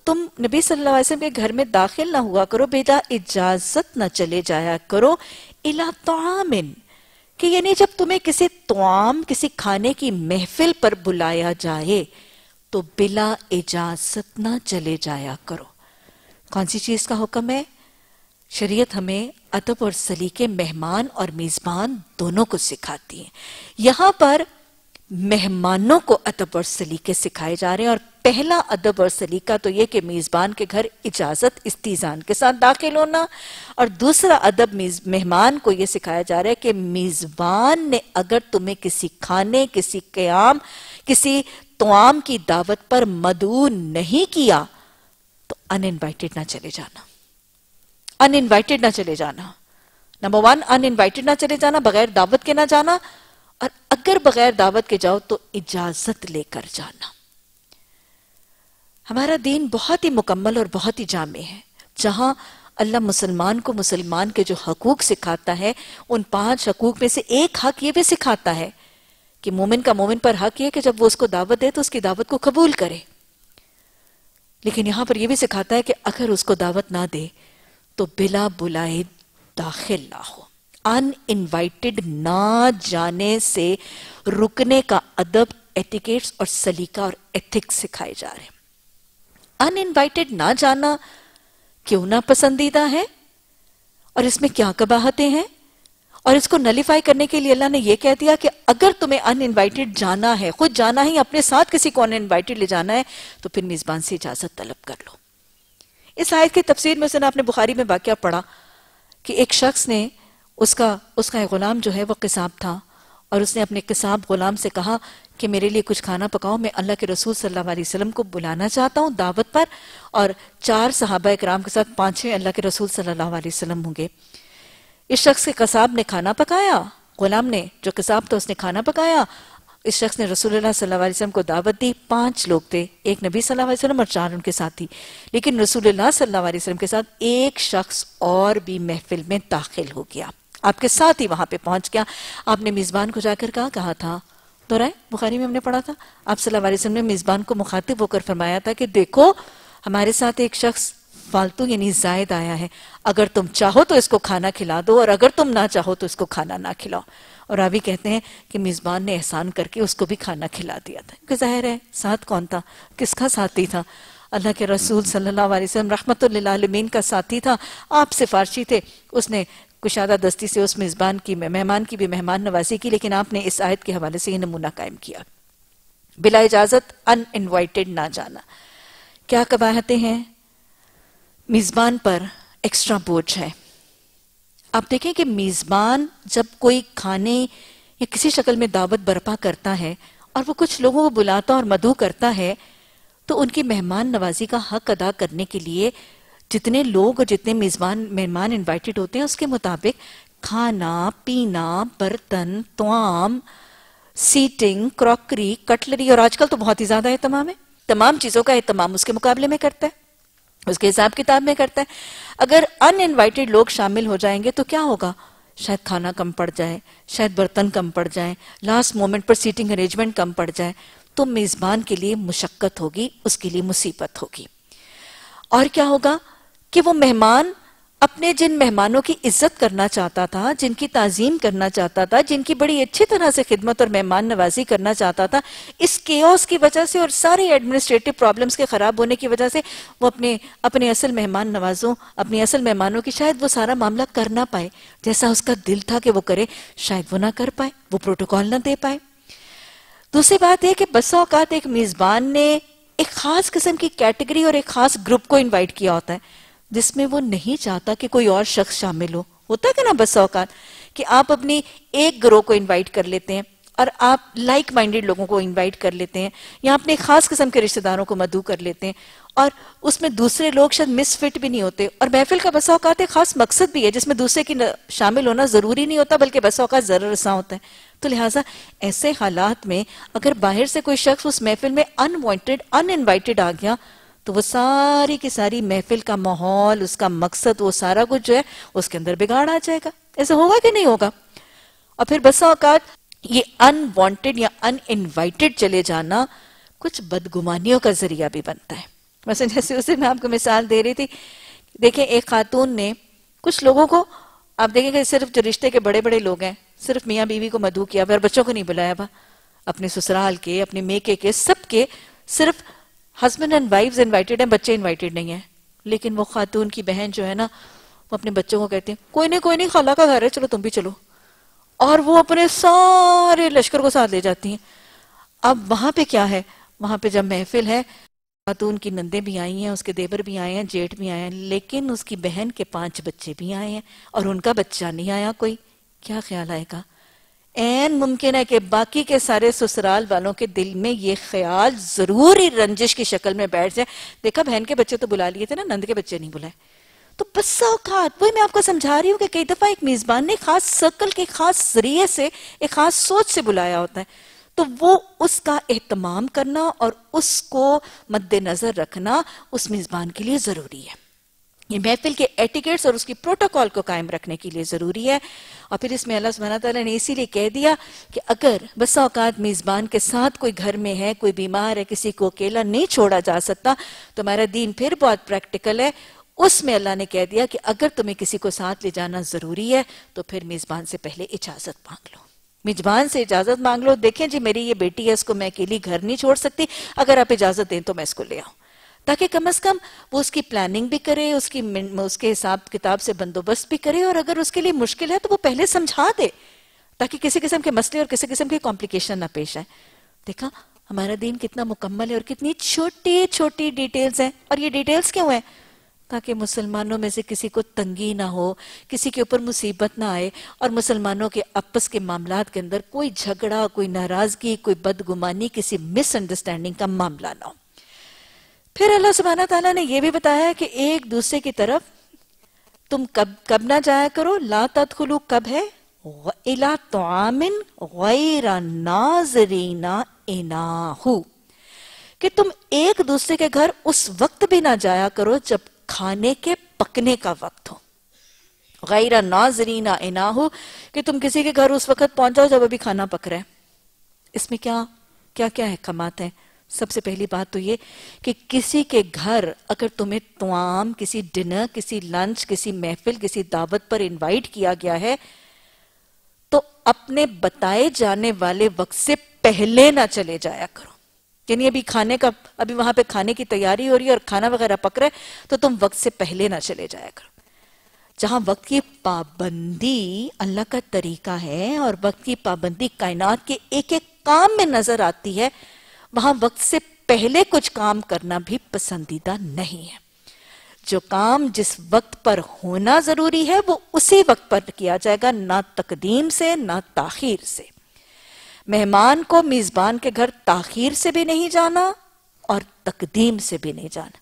تم نبی صلی اللہ علیہ وسلم کے گھر میں داخل نہ ہوا کرو، بلا اجازت نہ چلے جایا کرو، الا طعام، کہ یعنی جب تمہیں کسی طعام، کسی کھانے کی محفل پر بلایا جائے تو بلا اجازت نہ چلے جایا کرو۔ کون سی چیز کا حکم ہے؟ شریعت ہمیں ادب اور سلیقے مہمان اور میزبان دونوں کو سکھاتی ہے۔ یہاں پر مہمانوں کو ادب اور سلیقے سکھائے جا رہے ہیں، اور پہلا ادب اور سلیقہ تو یہ کہ میزبان کے گھر اجازت استیزان کے ساتھ داخل ہونا، اور دوسرا ادب مہمان کو یہ سکھایا جا رہا ہے کہ میزبان نے اگر تمہیں کسی کھانے، کسی قیام، کسی طعام کی دعوت پر مدعو نہیں کیا تو ان انوائٹڈ نہ چلے جانا، ان انوائٹڈ نہ چلے جانا۔ نمبر ون، ان انوائٹڈ نہ چلے جانا، بغیر دعوت کے نہ جانا، اور اگر بغیر دعوت کے جاؤ تو اجازت لے کر جانا۔ ہمارا دین بہت ہی مکمل اور بہت ہی جامع ہے، جہاں اللہ مسلمان کو مسلمان کے جو حقوق سکھاتا ہے، ان پانچ حقوق میں سے ایک حق یہ بھی سکھاتا ہے کہ مومن کا مومن پر حق یہ کہ جب وہ اس کو دعوت دے تو اس کی دعوت کو قبول کرے، لیکن یہاں پر یہ بھی سکھاتا ہے کہ اگر اس کو دعوت نہ دے تو بلا بلائے داخل نہ ہو۔ ان انوائٹڈ نہ جانے سے رکنے کا ادب، ایٹیکیٹس اور سلیقہ اور ایتھکس سکھائے جا رہے ہیں۔ ان انوائٹڈ نہ جانا کیوں نہ پسندیدہ ہے، اور اس میں کیا قباحتیں ہیں، اور اس کو نلیفائی کرنے کے لیے اللہ نے یہ کہہ دیا کہ اگر تمہیں ان انوائٹڈ جانا ہے، خود جانا ہی، اپنے ساتھ کسی کو ان انوائٹڈ لے جانا ہے، تو پھر میزبان سے اجازت طلب کر لو۔ اس آیت کی تفسیر میں سے آپ نے بخاری میں واقعہ پڑھا کہ ایک شخص نے اس کا اس کا ایک غلام جو ہے وہ قصاب تھا، اور اس نے اپنے قصاب غلام سے کہا کہ میرے لیے کچھ کھانا پکاؤ، میں اللہ کے رسول صلی اللہ علیہ وسلم کو بلانا چاہتا ہوں دعوت پر، اور چار صحابہ اکرام کے ساتھ پانچویں اللہ کے رسول صلی اللہ علیہ وسلم ہوں گے۔ اس شخص کے قصاب نے کھانا پکایا، غلام نے جو قصاب تھا اس نے کھانا پکایا، اس شخص نے رسول اللہ صلی اللہ علیہ وسلم کو دعوت دی۔ پانچ لوگ تھے، ایک نبی صلی اللہ علیہ وسلم اور چار ان کے ساتھی، لیکن رسول اللہ صلی اللہ علیہ وسلم کے ساتھ ایک شخص اور بھی محفل میں داخل ہو گیا، آپ کے ساتھ ہی وہاں پہ پہنچ گیا۔ آپ نے میزبان کو جا کر کہا کہا تھا، دورائے بخاری میں ہم نے پڑھا تھا، آپ صلی اللہ علیہ وسلم نے میزبان کو مخاطب ہو کر فرمایا تھا کہ دیکھو ہمارے ساتھ ایک شخص فالتو یعنی زائد آیا ہے، اگر تم چاہو تو اس کو کھانا کھلا دو، اور اگر تم نہ چاہو تو اس کو کھانا نہ کھلاؤ۔ اور راوی کہتے ہیں کہ میزبان نے احسان کر کے اس کو بھی کھانا کھلا دیا تھا، کہ ظاہر ہے ساتھ کون تھا، کس کا ساتھی تھا، اللہ کے رسول صلی اللہ علیہ وسلم رحمت للعالمین کا ساتھی تھا، آپ سفارشی تھے، اس نے کشادہ دستی سے اس میزبان کی مہمان کی بھی مہمان نوازی کی، لیکن آپ نے اس آیت کے حوالے سے یہ نمونہ قائم کیا، بلا اجازت ان انوائٹڈ نہ جانا۔ کیا قباحتیں ہیں؟ میزبان پر ایکسٹرا بوجھ ہے۔ آپ دیکھیں کہ میزبان جب کوئی کھانے یا کسی شکل میں دعوت برپا کرتا ہے اور وہ کچھ لوگوں کو بلاتا اور مدعو کرتا ہے، تو ان کی مہمان نوازی کا حق ادا کرنے کے لیے جتنے لوگ اور جتنے میزبان مہمان انوائٹڈ ہوتے ہیں اس کے مطابق کھانا، پینا، برتن، طعام، سیٹنگ، کراکری، کٹلری، اور آج کل تو بہت ہی زیادہ اہتمام ہے، تمام چیزوں کا اہتمام اس کے مقابلے میں کرتا ہے، اس کے حساب کتاب میں کرتا ہے۔ اگر ان انوائٹڈ لوگ شامل ہو جائیں گے تو کیا ہوگا؟ شاید کھانا کم پڑ جائے، شاید برتن کم پڑ جائیں، لاسٹ مومنٹ پر سیٹنگ ارینجمنٹ کم پڑ جائے، تو میزبان کے لیے مشقت ہوگی، اس کے لیے مصیبت ہوگی۔ اور کیا ہوگا کہ وہ مہمان اپنے جن مہمانوں کی عزت کرنا چاہتا تھا، جن کی تعظیم کرنا چاہتا تھا، جن کی بڑی اچھی طرح سے خدمت اور مہمان نوازی کرنا چاہتا تھا، اس کیوس کی وجہ سے اور سارے ایڈمنسٹریٹو پرابلمز کے خراب ہونے کی وجہ سے وہ اپنے اپنے اصل مہمان نوازوں، اپنی اصل مہمانوں کی شاید وہ سارا معاملہ کر نہ پائے جیسا اس کا دل تھا کہ وہ کرے، شاید وہ نہ کر پائے، وہ پروٹوکول نہ دے پائے۔ دوسری بات ہے کہ بسا اوقات ایک میزبان نے ایک خاص قسم کی کیٹیگری اور ایک خاص گروپ کو انوائٹ کیا ہوتا ہے جس میں وہ نہیں چاہتا کہ کوئی اور شخص شامل ہو۔ ہوتا ہے کہ نا بسا اوقات کہ آپ اپنی ایک گروہ کو انوائٹ کر لیتے ہیں اور آپ لائک مائنڈڈ لوگوں کو انوائٹ کر لیتے ہیں، یا اپنے خاص قسم کے رشتہ داروں کو مدعو کر لیتے ہیں، اور اس میں دوسرے لوگ شاید مس فٹ بھی نہیں ہوتے، اور محفل کا بسا اوقات ایک خاص مقصد بھی ہے جس میں دوسرے کی شامل ہونا ضروری نہیں ہوتا بلکہ بسا اوقات ضرر رساں ہوتا ہے۔ تو لہٰذا ایسے حالات میں اگر باہر سے کوئی شخص اس محفل میں انوانٹڈ ان انوائٹڈ آ گیا تو وہ ساری کی ساری محفل کا ماحول، اس کا مقصد، وہ سارا کچھ جو ہے اس کے اندر بگاڑ آ جائے گا۔ ایسا ہوگا کہ نہیں ہوگا؟ اور پھر بسا اوقات یہ ان وانٹڈ یا ان انوائٹڈ چلے جانا کچھ بدگمانیوں کا ذریعہ بھی بنتا ہے۔ مثلا جیسے اس دن میں آپ کو مثال دے رہی تھی، دیکھیں ایک خاتون نے کچھ لوگوں کو، آپ دیکھیں کہ صرف جو رشتے کے بڑے بڑے لوگ ہیں، صرف میاں بیوی کو مدعو کیا اور بچوں کو نہیں بلایا با، اپنے سسرال کے، اپنے میکے کے، سب کے، صرف ہسبینڈ اینڈ وائفز انوائٹڈ ہیں، بچے انوائٹڈ نہیں ہیں. لیکن وہ خاتون کی بہن جو ہے نا، وہ اپنے بچوں کو کہتے ہیں کوئی نہیں کوئی نہیں، خالہ کا گھر ہے، چلو تم بھی چلو، اور وہ اپنے سارے لشکر کو ساتھ لے جاتی ہیں. اب وہاں پہ کیا ہے، وہاں پہ جب محفل ہے، خاتون کی نندیں بھی آئی ہیں، اس کے دیور بھی آئے ہیں، جیٹھ بھی آئے ہیں، لیکن اس کی بہن کے پانچ بچے بھی آئے ہیں اور ان کا بچہ نہیں آیا کوئی. کیا خیال آئے گا؟ این ممکن ہے کہ باقی کے سارے سسرال والوں کے دل میں یہ خیال ضروری رنجش کی شکل میں بیٹھ جائے، دیکھا بہن کے بچے تو بلا لیے تھے نا، نند کے بچے نہیں بلائے. تو بس اوقات وہی میں آپ کو سمجھا رہی ہوں کہ کئی دفعہ ایک میزبان نے خاص سرکل کے خاص ذریعے سے، ایک خاص سوچ سے بلایا ہوتا ہے، تو وہ اس کا اہتمام کرنا اور اس کو مد نظر رکھنا اس میزبان کے لیے ضروری ہے. یہ محفل کے ایٹیکیٹس اور اس کی پروٹوکول کو قائم رکھنے کے لیے ضروری ہے. اور پھر اس میں اللہ سبحانہ تعالیٰ نے اسی لیے کہہ دیا کہ اگر بس اوقات میزبان کے ساتھ کوئی گھر میں ہے، کوئی بیمار ہے، کسی کو اکیلا نہیں چھوڑا جا سکتا، تو ہمارا دین پھر بہت پریکٹیکل ہے. اس میں اللہ نے کہہ دیا کہ اگر تمہیں کسی کو ساتھ لے جانا ضروری ہے تو پھر میزبان سے پہلے اجازت مانگ لو، میزبان سے اجازت مانگ لو. دیکھیں جی میری یہ بیٹی ہے، اس کو میں اکیلی گھر نہیں چھوڑ سکتی، اگر آپ اجازت دیں تو میں اس کو لے آؤں، تاکہ کم از کم وہ اس کی پلاننگ بھی کرے، اس کی اس کے حساب کتاب سے بندوبست بھی کرے، اور اگر اس کے لیے مشکل ہے تو وہ پہلے سمجھا دے، تاکہ کسی قسم کے مسئلے اور کسی قسم کے کمپلیکیشن نہ پیش آئے. دیکھا ہمارا دین کتنا مکمل ہے اور کتنی چھوٹی چھوٹی ڈیٹیلز ہیں. اور یہ ڈیٹیلز کیوں ہیں؟ تاکہ مسلمانوں میں سے کسی کو تنگی نہ ہو، کسی کے اوپر مصیبت نہ آئے، اور مسلمانوں کے آپس کے معاملات کے اندر کوئی جھگڑا، کوئی ناراضگی، کوئی بدگمانی، کسی مس انڈرسٹینڈنگ کا معاملہ نہ ہو. پھر اللہ سبحانہ تعالیٰ نے یہ بھی بتایا کہ ایک دوسرے کی طرف تم کب کب نہ جایا کرو. لا تدخلوا کب ہے؟ اِلَىٰ طُعَامٍ غَيْرَ نَاظِرِينَ إِنَاهُ، کہ تم ایک دوسرے کے گھر اس وقت بھی نہ جایا کرو جب کھانے کے پکنے کا وقت ہو. غیر ناظرین اناہ، کہ تم کسی کے گھر اس وقت پہنچ جاؤ جب ابھی کھانا پک رہا ہے. اس میں کیا کیا کیا احکامات ہیں؟ سب سے پہلی بات تو یہ کہ کسی کے گھر اگر تمہیں طعام، کسی ڈنر، کسی لنچ، کسی محفل، کسی دعوت پر انوائٹ کیا گیا ہے تو اپنے بتائے جانے والے وقت سے پہلے نہ چلے جایا کرو. یعنی ابھی کھانے کا، ابھی وہاں پہ کھانے کی تیاری ہو رہی ہے اور کھانا وغیرہ پک رہا ہے تو تم وقت سے پہلے نہ چلے جایا کرو. جہاں وقت کی پابندی اللہ کا طریقہ ہے اور وقت کی پابندی کائنات کے ایک ایک کام میں نظر آتی ہے، وہاں وقت سے پہلے کچھ کام کرنا بھی پسندیدہ نہیں ہے. جو کام جس وقت پر ہونا ضروری ہے وہ اسی وقت پر کیا جائے گا، نہ تقدیم سے نہ تاخیر سے. مہمان کو میزبان کے گھر تاخیر سے بھی نہیں جانا اور تقدیم سے بھی نہیں جانا.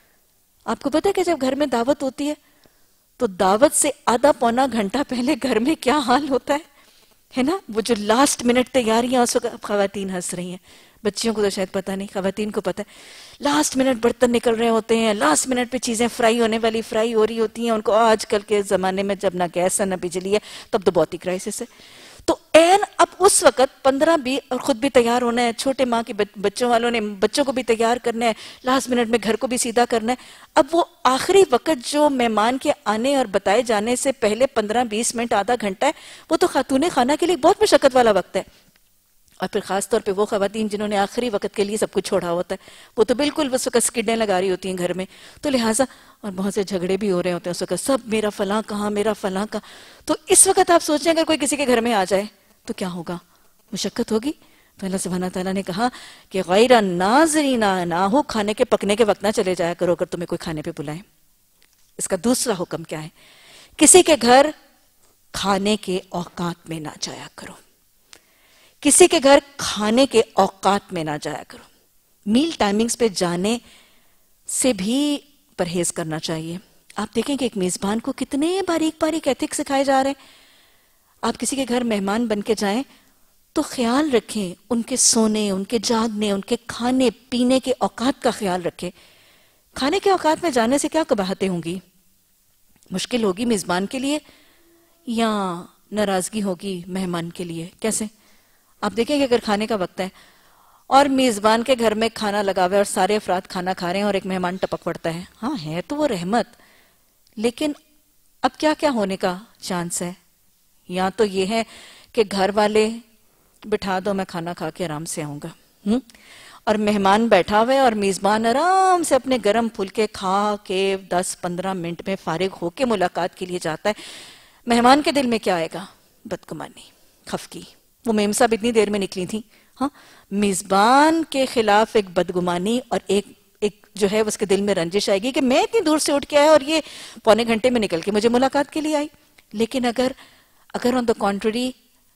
آپ کو پتہ ہے کہ جب گھر میں دعوت ہوتی ہے تو دعوت سے آدھا پونا گھنٹہ پہلے گھر میں کیا حال ہوتا ہے ہے نا؟ وہ جو لاسٹ منٹ تیاریاں، اس وقت خواتین ہنس رہی ہیں، بچیوں کو تو شاید پتہ نہیں، خواتین کو پتہ ہے. لاسٹ منٹ برتن نکل رہے ہوتے ہیں، لاسٹ منٹ پہ چیزیں فرائی ہونے والی فرائی ہو رہی ہوتی ہیں. ان کو آج کل کے زمانے میں جب نہ گیس ہے نہ بجلی ہے، تب تو بہت ہی کرائسس ہے. تو این اب اس وقت پندرہ بھی اور خود بھی تیار ہونا ہے، چھوٹے ماں کے بچوں والوں نے بچوں کو بھی تیار کرنا ہے، لاسٹ منٹ میں گھر کو بھی سیدھا کرنا ہے. اب وہ آخری وقت جو مہمان کے آنے اور بتائے جانے سے پہلے پندرہ بیس منٹ آدھا گھنٹہ ہے، وہ تو خاتون خانہ کے لیے بہت مشقت والا وقت ہے. اور پھر خاص طور پہ وہ خواتین جنہوں نے آخری وقت کے لیے سب کچھ چھوڑا ہوتا ہے، وہ تو بالکل اس وقت سکڑیں لگا رہی ہوتی ہیں گھر میں. تو لہٰذا اور بہت سے جھگڑے بھی ہو رہے ہوتے ہیں اس وقت، سب میرا فلاں کہاں، میرا فلاں کہاں. تو اس وقت آپ سوچیں اگر کوئی کسی کے گھر میں آ جائے تو کیا ہوگا؟ مشقت ہوگی. تو اللہ سبحانہ تعالیٰ نے کہا کہ غیر ناظرین اناہ، کھانے کے پکنے کے وقت نہ چلے جایا کرو اگر تمہیں کوئی کھانے پہ بلائے. اس کا دوسرا حکم کیا ہے؟ کسی کے گھر کھانے کے اوقات میں نہ جایا کرو. کسی کے گھر کھانے کے اوقات میں نہ جایا کرو. میل ٹائمنگز پہ جانے سے بھی پرہیز کرنا چاہیے. آپ دیکھیں کہ ایک میزبان کو کتنے باریک باریک ایتھکس سکھائے جا رہے ہیں. آپ کسی کے گھر مہمان بن کے جائیں تو خیال رکھیں ان کے سونے، ان کے جاگنے، ان کے کھانے پینے کے اوقات کا خیال رکھیں. کھانے کے اوقات میں جانے سے کیا قباحتیں ہوں گی؟ مشکل ہوگی میزبان کے لیے یا ناراضگی ہوگی مہمان کے لیے؟ کیسے؟ آپ دیکھیں کہ اگر کھانے کا وقت ہے اور میزبان کے گھر میں کھانا لگا ہوا ہے اور سارے افراد کھانا کھا رہے ہیں اور ایک مہمان ٹپک پڑتا ہے. ہاں ہے تو وہ رحمت, لیکن اب کیا کیا ہونے کا چانس ہے؟ یا تو یہ ہے کہ گھر والے بٹھا دو میں کھانا کھا کے آرام سے آؤں گا, ہم اور مہمان بیٹھا ہوا ہے اور میزبان آرام سے اپنے گرم پھلکے کھا کے دس پندرہ منٹ میں فارغ ہو کے ملاقات کے لیے جاتا ہے. مہمان کے دل میں کیا آئے گا؟ بدگمانی, خفگی. وہ میم صاحب اتنی دیر میں نکلی تھی, ہاں میزبان کے خلاف ایک بدگمانی اور ایک ایک جو ہے اس کے دل میں رنجش آئے گی کہ میں اتنی دور سے اٹھ کے آیا اور یہ پونے گھنٹے میں نکل کے مجھے ملاقات کے لیے آئی. لیکن اگر اگر آن دا کانٹری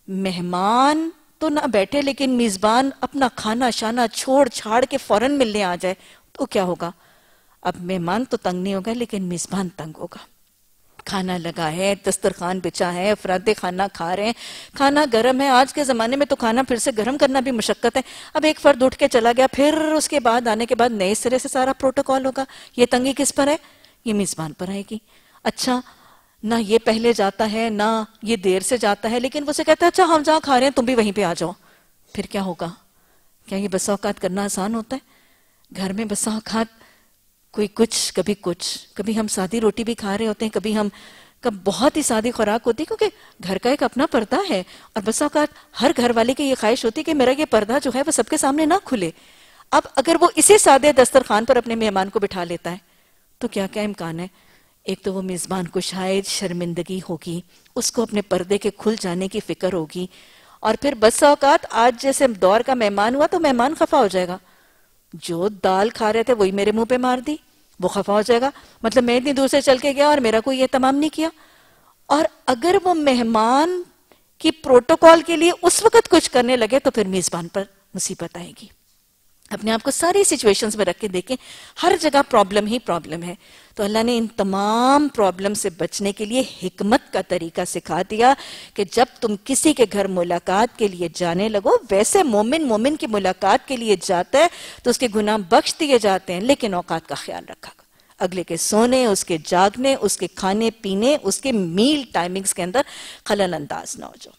مہمان تو نہ بیٹھے لیکن میزبان اپنا کھانا شانا چھوڑ چھاڑ کے فوراً ملنے آ جائے تو کیا ہوگا؟ اب مہمان تو تنگ نہیں ہوگا لیکن میزبان تنگ ہوگا. کھانا لگا ہے, دسترخوان بچا ہے, افراد کھانا کھا رہے ہیں, کھانا گرم ہے. آج کے زمانے میں تو کھانا پھر سے گرم کرنا بھی مشقت ہے. اب ایک فرد اٹھ کے چلا گیا, پھر اس کے بعد آنے کے بعد نئے سرے سے سارا پروٹوکول ہوگا. یہ تنگی کس پر ہے؟ یہ میزبان پر آئے گی. اچھا نہ یہ پہلے جاتا ہے نہ یہ دیر سے جاتا ہے, لیکن وہ سے کہتا ہے اچھا ہم جہاں کھا رہے ہیں تم بھی وہیں پہ آ جاؤ. پھر کیا ہوگا؟ کیا یہ بسا اوقات کرنا آسان ہوتا ہے؟ گھر میں بسا اوقات کوئی کچھ کبھی کچھ, کبھی ہم سادی روٹی بھی کھا رہے ہوتے ہیں, کبھی ہم کب بہت ہی سادی خوراک ہوتی ہے کیونکہ گھر کا ایک اپنا پردہ ہے, اور بسا اوقات ہر گھر والے کی یہ خواہش ہوتی ہے کہ میرا یہ پردہ جو ہے وہ سب کے سامنے نہ کھلے. اب اگر وہ اسی سادے دسترخوان پر اپنے مہمان کو بٹھا لیتا ہے تو کیا کیا امکان ہے؟ ایک تو وہ میزبان کو شاید شرمندگی ہوگی, اس کو اپنے پردے کے کھل جانے کی فکر ہوگی, اور پھر بسا اوقات آج جیسے دور کا مہمان ہوا تو مہمان خفا ہو جائے گا. جو دال کھا رہے تھے وہی میرے منہ پہ مار دی, وہ خفا ہو جائے گا, مطلب میں اتنی دور سے چل کے گیا اور میرا کوئی یہ تمام نہیں کیا. اور اگر وہ مہمان کی پروٹوکول کے لیے اس وقت کچھ کرنے لگے تو پھر میزبان پر مصیبت آئے گی. اپنے آپ کو ساری سچویشنز میں رکھ کے دیکھیں, ہر جگہ پرابلم ہی پرابلم ہے. تو اللہ نے ان تمام پرابلم سے بچنے کے لیے حکمت کا طریقہ سکھا دیا کہ جب تم کسی کے گھر ملاقات کے لیے جانے لگو, ویسے مومن مومن کی ملاقات کے لیے جاتا ہے تو اس کے گناہ بخش دیے جاتے ہیں, لیکن اوقات کا خیال رکھا گا. اگلے کے سونے, اس کے جاگنے, اس کے کھانے پینے, اس کے میل ٹائمنگز کے اندر خلل انداز نہ ہو جاؤ.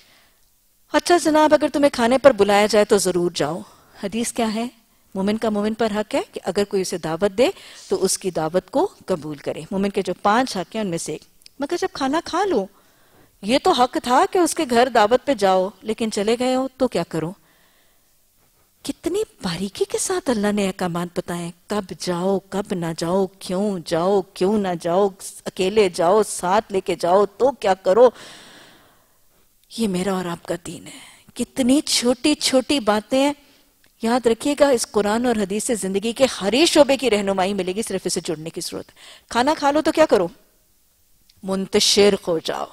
اچھا جناب, اگر تمہیں کھانے پر بلایا جائے تو ضرور جاؤ. حدیث کیا ہے؟ مومن کا مومن پر حق ہے کہ اگر کوئی اسے دعوت دے تو اس کی دعوت کو قبول کرے. مومن کے جو پانچ حق ہیں ان میں سے ایک. مگر جب کھانا کھا لو, یہ تو حق تھا کہ اس کے گھر دعوت پہ جاؤ, لیکن چلے گئے ہو تو کیا کرو؟ کتنی باریکی کے ساتھ اللہ نے احکامات بتائے, کب جاؤ کب نہ جاؤ, کیوں جاؤ کیوں نہ جاؤ, اکیلے جاؤ ساتھ لے کے جاؤ تو کیا کرو. یہ میرا اور آپ کا دین ہے. کتنی چھوٹی چھوٹی باتیں ہیں. یاد رکھیے گا, اس قرآن اور حدیث سے زندگی کے ہر ہی شعبے کی رہنمائی ملے گی, صرف اسے جڑنے کی ضرورت ہے. کھانا کھا لو تو کیا کرو؟ منتشر ہو جاؤ,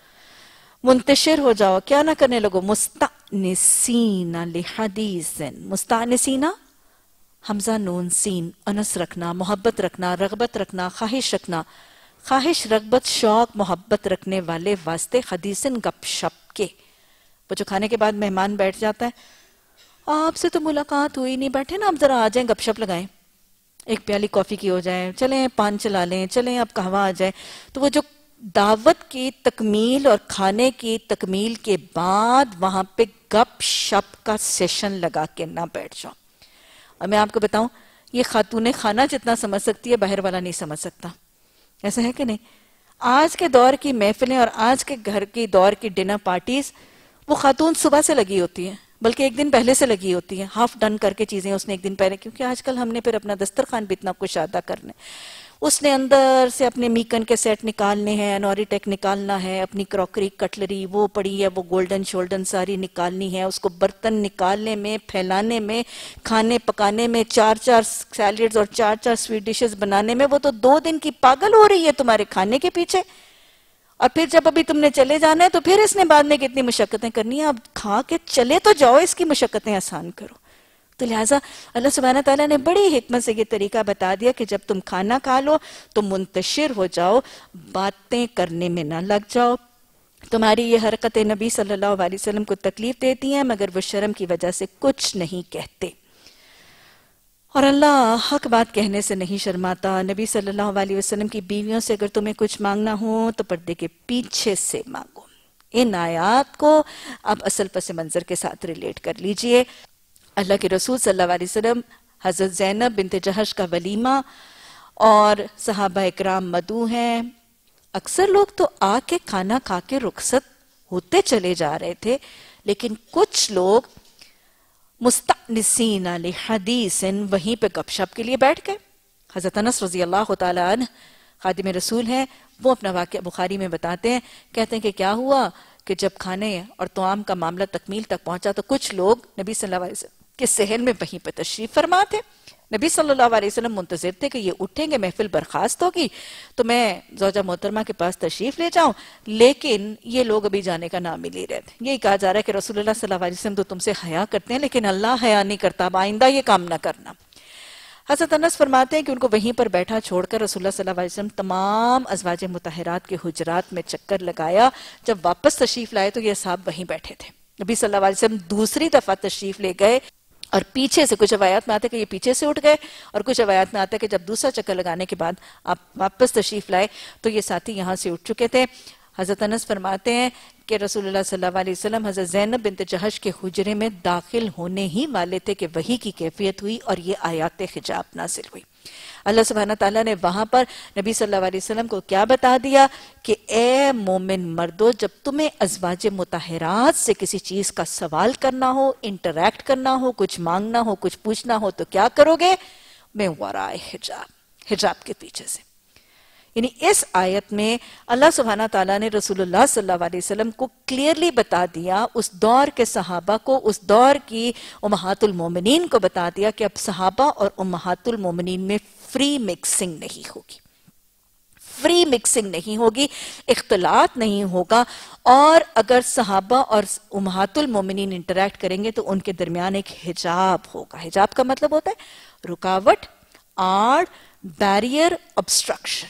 منتشر ہو جاؤ. کیا نہ کرنے لگو؟ مستأنسین لحدیث. مستأنسین حمزہ نون سین, انس رکھنا, محبت رکھنا, رغبت رکھنا, خواہش رکھنا. خواہش, رغبت, شوق, محبت رکھنے والے واسطے حدیثن گپ شپ کے. وہ جو کھانے کے بعد مہمان بیٹھ جاتا ہے, آپ سے تو ملاقات ہوئی نہیں, بیٹھے نا آپ ذرا آ جائیں گپ شپ لگائیں, ایک پیالی کافی کی ہو جائے, چلیں پان چلا لیں, چلیں اب قہوہ آ جائے. تو وہ جو دعوت کی تکمیل اور کھانے کی تکمیل کے بعد وہاں پہ گپ شپ کا سیشن لگا کے نہ بیٹھ جاؤ. اور میں آپ کو بتاؤں, یہ خاتون خانہ جتنا سمجھ سکتی ہے باہر والا نہیں سمجھ سکتا. ایسا ہے کہ نہیں؟ آج کے دور کی محفلیں اور آج کے گھر کی دور کی ڈنر پارٹیز, وہ خاتون صبح سے لگی ہوتی ہیں, بلکہ ایک دن پہلے سے لگی ہوتی ہیں, ہاف ڈن کر کے چیزیں اس نے ایک دن پہلے, کیونکہ آج کل ہم نے پھر اپنا دسترخوان بھی اتنا کشادہ کرنا ہے. اس نے اندر سے اپنے میکن کے سیٹ نکالنے ہیں, انوری ٹیک نکالنا ہے, اپنی کراکری کٹلری وہ پڑی ہے وہ گولڈن شولڈن ساری نکالنی ہے, اس کو برتن نکالنے میں, پھیلانے میں, کھانے پکانے میں, چار چار سیلیڈز اور چار چار سویٹ ڈشز بنانے میں. وہ تو دو دن کی پاگل ہو رہی ہے تمہارے کھانے کے پیچھے, اور پھر جب ابھی تم نے چلے جانا ہے تو پھر اس نے بعد میں کتنی مشقتیں کرنی ہیں. اب کھا کے چلے تو جاؤ, اس کی مشقتیں آسان کرو. تو لہٰذا اللہ سبحانہ تعالیٰ نے بڑی حکمت سے یہ طریقہ بتا دیا کہ جب تم کھانا کھا لو تو منتشر ہو جاؤ, باتیں کرنے میں نہ لگ جاؤ. تمہاری یہ حرکت نبی صلی اللہ علیہ وسلم کو تکلیف دیتی ہیں, مگر وہ شرم کی وجہ سے کچھ نہیں کہتے. اور اللہ حق بات کہنے سے نہیں شرماتا. نبی صلی اللہ علیہ وسلم کی بیویوں سے اگر تمہیں کچھ مانگنا ہو تو پردے کے پیچھے سے مانگو. ان آیات کو اب اصل پس منظر کے ساتھ ریلیٹ کر لیجئے. اللہ کے رسول صلی اللہ علیہ وسلم، حضرت زینب بنت جہش کا ولیمہ اور صحابہ اکرام مدعو ہیں. اکثر لوگ تو آ کے کھانا کھا کے رخصت ہوتے چلے جا رہے تھے، لیکن کچھ لوگ مستأنسین لحدیث وہیں پہ گپ شپ کے لیے بیٹھ گئے. حضرت انس رضی اللہ تعالیٰ عنہ خادم رسول ہیں، وہ اپنا واقعہ بخاری میں بتاتے ہیں. کہتے ہیں کہ کیا ہوا کہ جب کھانے اور طعام کا معاملہ تکمیل تک پہنچا تو کچھ لوگ نبی صلی اللہ علیہ وسلم کے صحن میں وہیں پہ تشریف فرما تھے. نبی صلی اللہ علیہ وسلم منتظر تھے کہ یہ اٹھیں گے، محفل برخاست ہوگی تو میں زوجہ محترمہ کے پاس تشریف لے جاؤں، لیکن یہ لوگ ابھی جانے کا نام ہی لے رہے تھے. یہی کہا جا رہا ہے کہ رسول اللہ صلی اللہ علیہ وسلم تو تم سے حیا کرتے ہیں، لیکن اللہ حیا نہیں کرتا، اب آئندہ یہ کام نہ کرنا. حضرت انس فرماتے ہیں کہ ان کو وہیں پر بیٹھا چھوڑ کر رسول اللہ صلی اللہ علیہ وسلم تمام ازواج مطہرات کے حجرات میں چکر لگایا. جب واپس تشریف لائے تو یہ اصحاب وہیں بیٹھے تھے. نبی صلی اللہ علیہ وسلم دوسری دفعہ تشریف لے گئے اور پیچھے سے، کچھ روایات میں آتا ہے کہ یہ پیچھے سے اٹھ گئے اور کچھ روایات میں آتا ہے کہ جب دوسرا چکر لگانے کے بعد آپ واپس تشریف لائے تو یہ ساتھی یہاں سے اٹھ چکے تھے. حضرت انس فرماتے ہیں کہ رسول اللہ صلی اللہ علیہ وسلم حضرت زینب بنت جہش کے حجرے میں داخل ہونے ہی والے تھے کہ وحی کی کیفیت ہوئی اور یہ آیات حجاب نازل ہوئی. اللہ سبحانہ تعالیٰ نے وہاں پر نبی صلی اللہ علیہ وسلم کو کیا بتا دیا کہ اے مومن مردو، جب تمہیں ازواج مطہرات سے کسی چیز کا سوال کرنا ہو، انٹریکٹ کرنا ہو، کچھ مانگنا ہو، کچھ پوچھنا ہو تو کیا کرو گے؟ میں ورائے حجاب، حجاب کے پیچھے سے. یعنی اس آیت میں اللہ سبحانہ تعالیٰ نے رسول اللہ صلی اللہ علیہ وسلم کو کلیئرلی بتا دیا، اس دور کے صحابہ کو، اس دور کی امہات المومنین کو بتا دیا کہ اب صحابہ اور امہات المومنین میں فری مکسنگ نہیں ہوگی، فری مکسنگ نہیں ہوگی، اختلاط نہیں ہوگا. اور اگر صحابہ اور امہات المومنین انٹریکٹ کریں گے تو ان کے درمیان ایک حجاب ہوگا. حجاب کا مطلب ہوتا ہے رکاوٹ، آڑ، بیریئر، obstruction.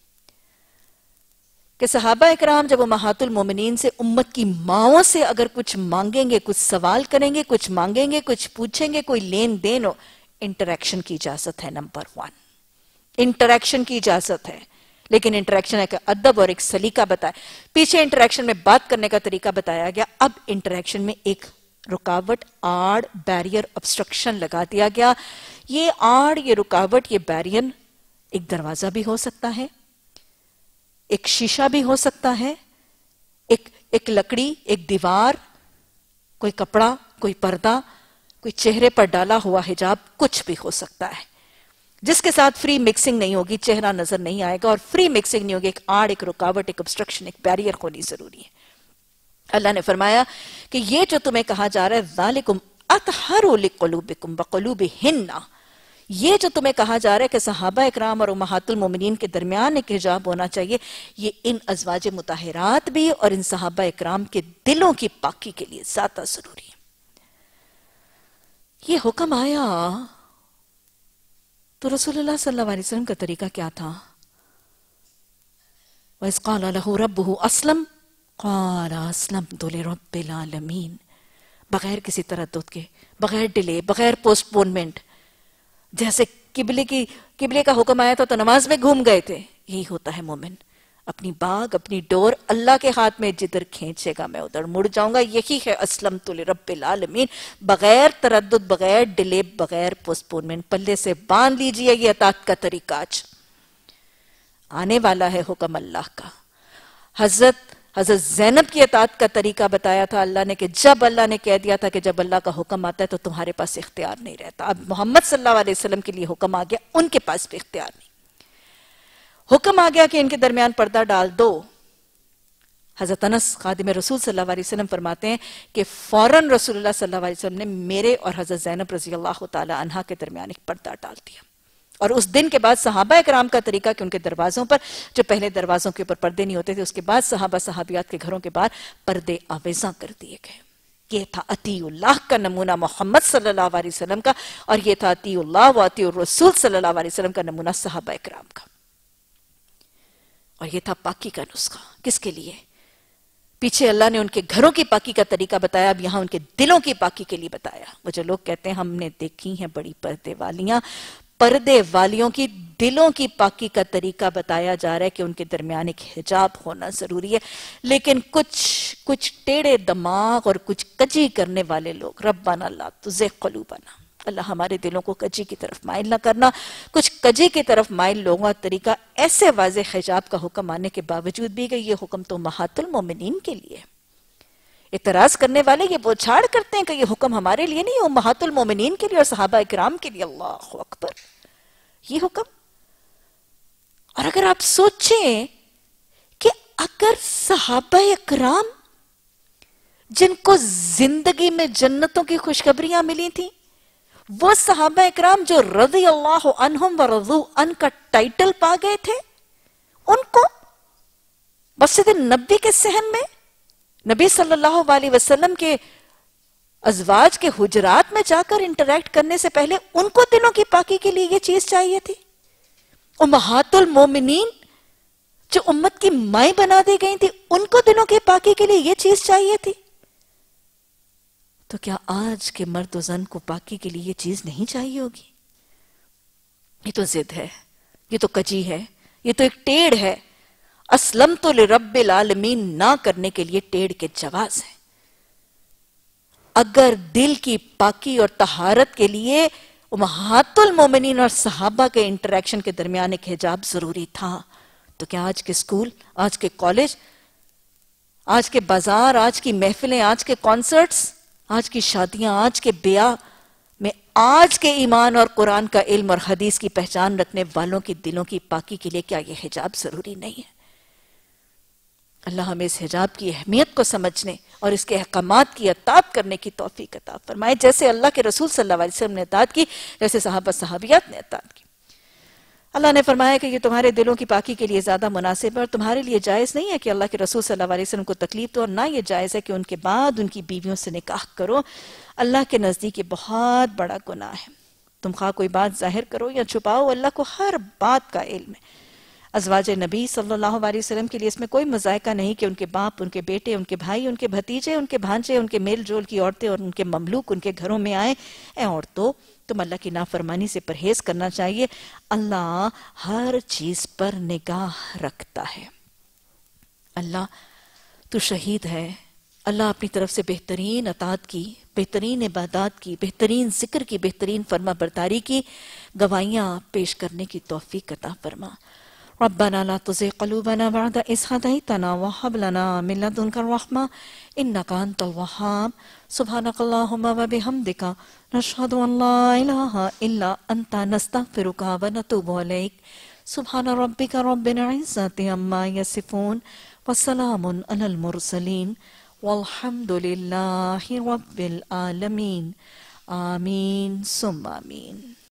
کہ صحابہ اکرام جب امہات المومنین سے، امت کی ماؤں سے اگر کچھ مانگیں گے، کچھ سوال کریں گے، کچھ مانگیں گے، کچھ پوچھیں گے، کوئی لین دین ہو، انٹریکشن کی اجازت ہے. نمبر ون، انٹریکشن کی اجازت ہے، لیکن انٹریکشن ایک ادب اور ایک سلیقہ بتایا. پیچھے انٹریکشن میں بات کرنے کا طریقہ بتایا گیا، اب انٹریکشن میں ایک رکاوٹ، آڑ، بیریئر، obstruction لگا دیا گیا. یہ آڑ، یہ رکاوٹ، یہ بیریئر ایک دروازہ بھی ہو سکتا ہے، ایک شیشہ بھی ہو سکتا ہے، ایک ایک لکڑی، ایک دیوار، کوئی کپڑا، کوئی پردہ، کوئی چہرے پر ڈالا ہوا حجاب، کچھ بھی ہو سکتا ہے جس کے ساتھ فری مکسنگ نہیں ہوگی، چہرہ نظر نہیں آئے گا اور فری مکسنگ نہیں ہوگی. ایک آڑ، ایک رکاوٹ، ایک obstruction، ایک بیریئر ہونی ضروری ہے. اللہ نے فرمایا کہ یہ جو تمہیں کہا جا رہا ہے ذالکم اطہر لقلوبکم وقلوبہن، یہ جو تمہیں کہا جا رہا ہے کہ صحابہ اکرام اور امہات المومنین کے درمیان ایک حجاب ہونا چاہیے، یہ ان ازواج مطہرات بھی اور ان صحابہ اکرام کے دلوں کی پاکی کے لیے زیادہ ضروری ہے. یہ حکم آیا تو رسول اللہ صلی اللہ علیہ وسلم کا طریقہ کیا تھا؟ وَإِذْ قَالَ لَهُ رَبُّهُ أَسْلَمْ قَالَ أَسْلَمْتُ لِرَبِّ الْعَالَمِينَ، بغیر کسی تردد کے، بغیر ڈیلے، بغیر پوسٹ پونمنٹ. جیسے قبلے کی قبلے کا حکم آیا تھا تو نماز میں گھوم گئے تھے. یہی ہوتا ہے مومن، اپنی باغ، اپنی ڈور اللہ کے ہاتھ میں، جدھر کھینچے گا میں ادھر مڑ جاؤں گا. یہی ہے اسلمت لرب العالمین، بغیر تردد، بغیر ڈیلے، بغیر پوسٹ پونمنٹ. پلے سے باندھ لیجئے یہ اطاعت کا طریقہ. آج آنے والا ہے حکم اللہ کا. حضرت حضرت زینب کی اطاعت کا طریقہ بتایا تھا اللہ نے کہ جب اللہ نے کہہ دیا تھا کہ جب اللہ کا حکم آتا ہے تو تمہارے پاس اختیار نہیں رہتا. اب محمد صلی اللہ علیہ وسلم کے لیے حکم آ گیا، ان کے پاس بھی اختیار نہیں. حکم آ گیا کہ ان کے درمیان پردہ ڈال دو. حضرت انس خادم رسول صلی اللہ علیہ وسلم فرماتے ہیں کہ فوراً رسول اللہ صلی اللہ علیہ وسلم نے میرے اور حضرت زینب رضی اللہ تعالی عنہا کے درمیان ایک پردہ ڈال دیا. اور اس دن کے بعد صحابہ اکرام کا طریقہ کہ ان کے دروازوں پر، جو پہلے دروازوں کے اوپر پردے نہیں ہوتے تھے، اس کے بعد صحابہ صحابیات کے گھروں کے باہر پردے آویزاں کر دیے گئے. یہ تھا اطیع اللہ کا نمونہ محمد صلی اللہ علیہ وسلم کا، اور یہ تھا اطیع اللہ و اطیع الرسول صلی اللہ علیہ وسلم کا نمونہ صحابہ اکرام کا. اور یہ تھا پاکی کا نسخہ. کس کے لیے؟ پیچھے اللہ نے ان کے گھروں کی پاکی کا طریقہ بتایا، اب یہاں ان کے دلوں کی پاکی کے لیے بتایا. وہ جو لوگ کہتے ہیں ہم نے دیکھی ہیں بڑی پردے والیاں، پردے والیوں کی دلوں کی پاکی کا طریقہ بتایا جا رہا ہے کہ ان کے درمیان ایک حجاب ہونا ضروری ہے. لیکن کچھ کچھ ٹیڑے دماغ اور کچھ کجی کرنے والے لوگ، ربنا لا تزغ قلوبنا، اللہ ہمارے دلوں کو کجی کی طرف مائل نہ کرنا. کچھ کجی کی طرف مائل لوگوں کا طریقہ ایسے واضح حجاب کا حکم آنے کے باوجود بھی کہ یہ حکم تو امہات المومنین کے لیے. اعتراض کرنے والے یہ بوچھاڑ کرتے ہیں کہ یہ حکم ہمارے لیے نہیں، امہات المومنین کے لیے اور صحابہ اکرام کے لیے. اللہ اکبر، یہ حکم. اور اگر آپ سوچیں کہ اگر صحابہ اکرام جن کو زندگی میں جنتوں کی خوشخبریاں ملی تھیں، وہ صحابہ اکرام جو رضی اللہ عنہم ورضوا عنہ کا ٹائٹل پا گئے تھے، ان کو مسجد نبی کے صحن میں نبی صلی اللہ علیہ وسلم کے ازواج کے حجرات میں جا کر انٹریکٹ کرنے سے پہلے ان کو دلوں کی پاکی کے لیے یہ چیز چاہیے تھی. امہات المومنین جو امت کی مائیں بنا دی گئی تھی، ان کو دلوں کی پاکی کے لیے یہ چیز چاہیے تھی. تو کیا آج کے مرد و زن کو پاکی کے لیے یہ چیز نہیں چاہیے ہوگی؟ یہ تو ضد ہے، یہ تو کجی ہے، یہ تو ایک ٹیڑھ ہے. اسلمت لرب العالمین نہ کرنے کے لیے ٹیڑھ کے جواز ہیں. اگر دل کی پاکی اور طہارت کے لیے امہات المومنین اور صحابہ کے انٹریکشن کے درمیان ایک حجاب ضروری تھا، تو کیا آج کے اسکول، آج کے کالج، آج کے بازار، آج کی محفلیں، آج کے کانسرٹس، آج کی شادیاں، آج کے بیاہ میں آج کے ایمان اور قرآن کا علم اور حدیث کی پہچان رکھنے والوں کی دلوں کی پاکی کے لیے کیا یہ حجاب ضروری نہیں ہے؟ اللہ ہمیں اس حجاب کی اہمیت کو سمجھنے اور اس کے احکامات کی اطاعت کرنے کی توفیق عطا فرمائے، جیسے اللہ کے رسول صلی اللہ علیہ وسلم نے اطاعت کی، جیسے صحابہ صحابیات نے اطاعت کی. اللہ نے فرمایا کہ یہ تمہارے دلوں کی پاکی کے لیے زیادہ مناسب ہے، اور تمہارے لیے جائز نہیں ہے کہ اللہ کے رسول صلی اللہ علیہ وسلم کو تکلیف دو، اور نہ یہ جائز ہے کہ ان کے بعد ان کی بیویوں سے نکاح کرو. اللہ کے نزدیک یہ بہت بڑا گناہ ہے. تم خواہ کوئی بات ظاہر کرو یا چھپاؤ، اللہ کو ہر بات کا علم ہے. ازواج نبی صلی اللہ علیہ وسلم کے لیے اس میں کوئی مذائقہ نہیں کہ ان کے باپ، ان کے بیٹے، ان کے بھائی، ان کے بھتیجے، ان کے بھانجے، ان کے میل جول کی عورتیں اور ان کے مملوک ان کے گھروں میں آئیں. اے عورتوں، تم اللہ کی نافرمانی سے پرہیز کرنا چاہیے. اللہ ہر چیز پر نگاہ رکھتا ہے. اللہ تو شہید ہے. اللہ اپنی طرف سے بہترین اطاعت کی، بہترین عبادات کی، بہترین ذکر کی، بہترین فرما برداری کی گواہیاں پیش کرنے کی توفیق عطا فرما. ربنا لا تزغ قلوبنا بعد إذ هديتنا وهب لنا من لدنك الرحمة إنك أنت الوهاب. سبحانك اللهم وبحمدك نشهد أن لا إله إلا أنت نستغفرك ونتوب إليك. سبحان ربك رب العزة عما يصفون وسلام على المرسلين والحمد لله رب العالمين. آمين ثم آمين.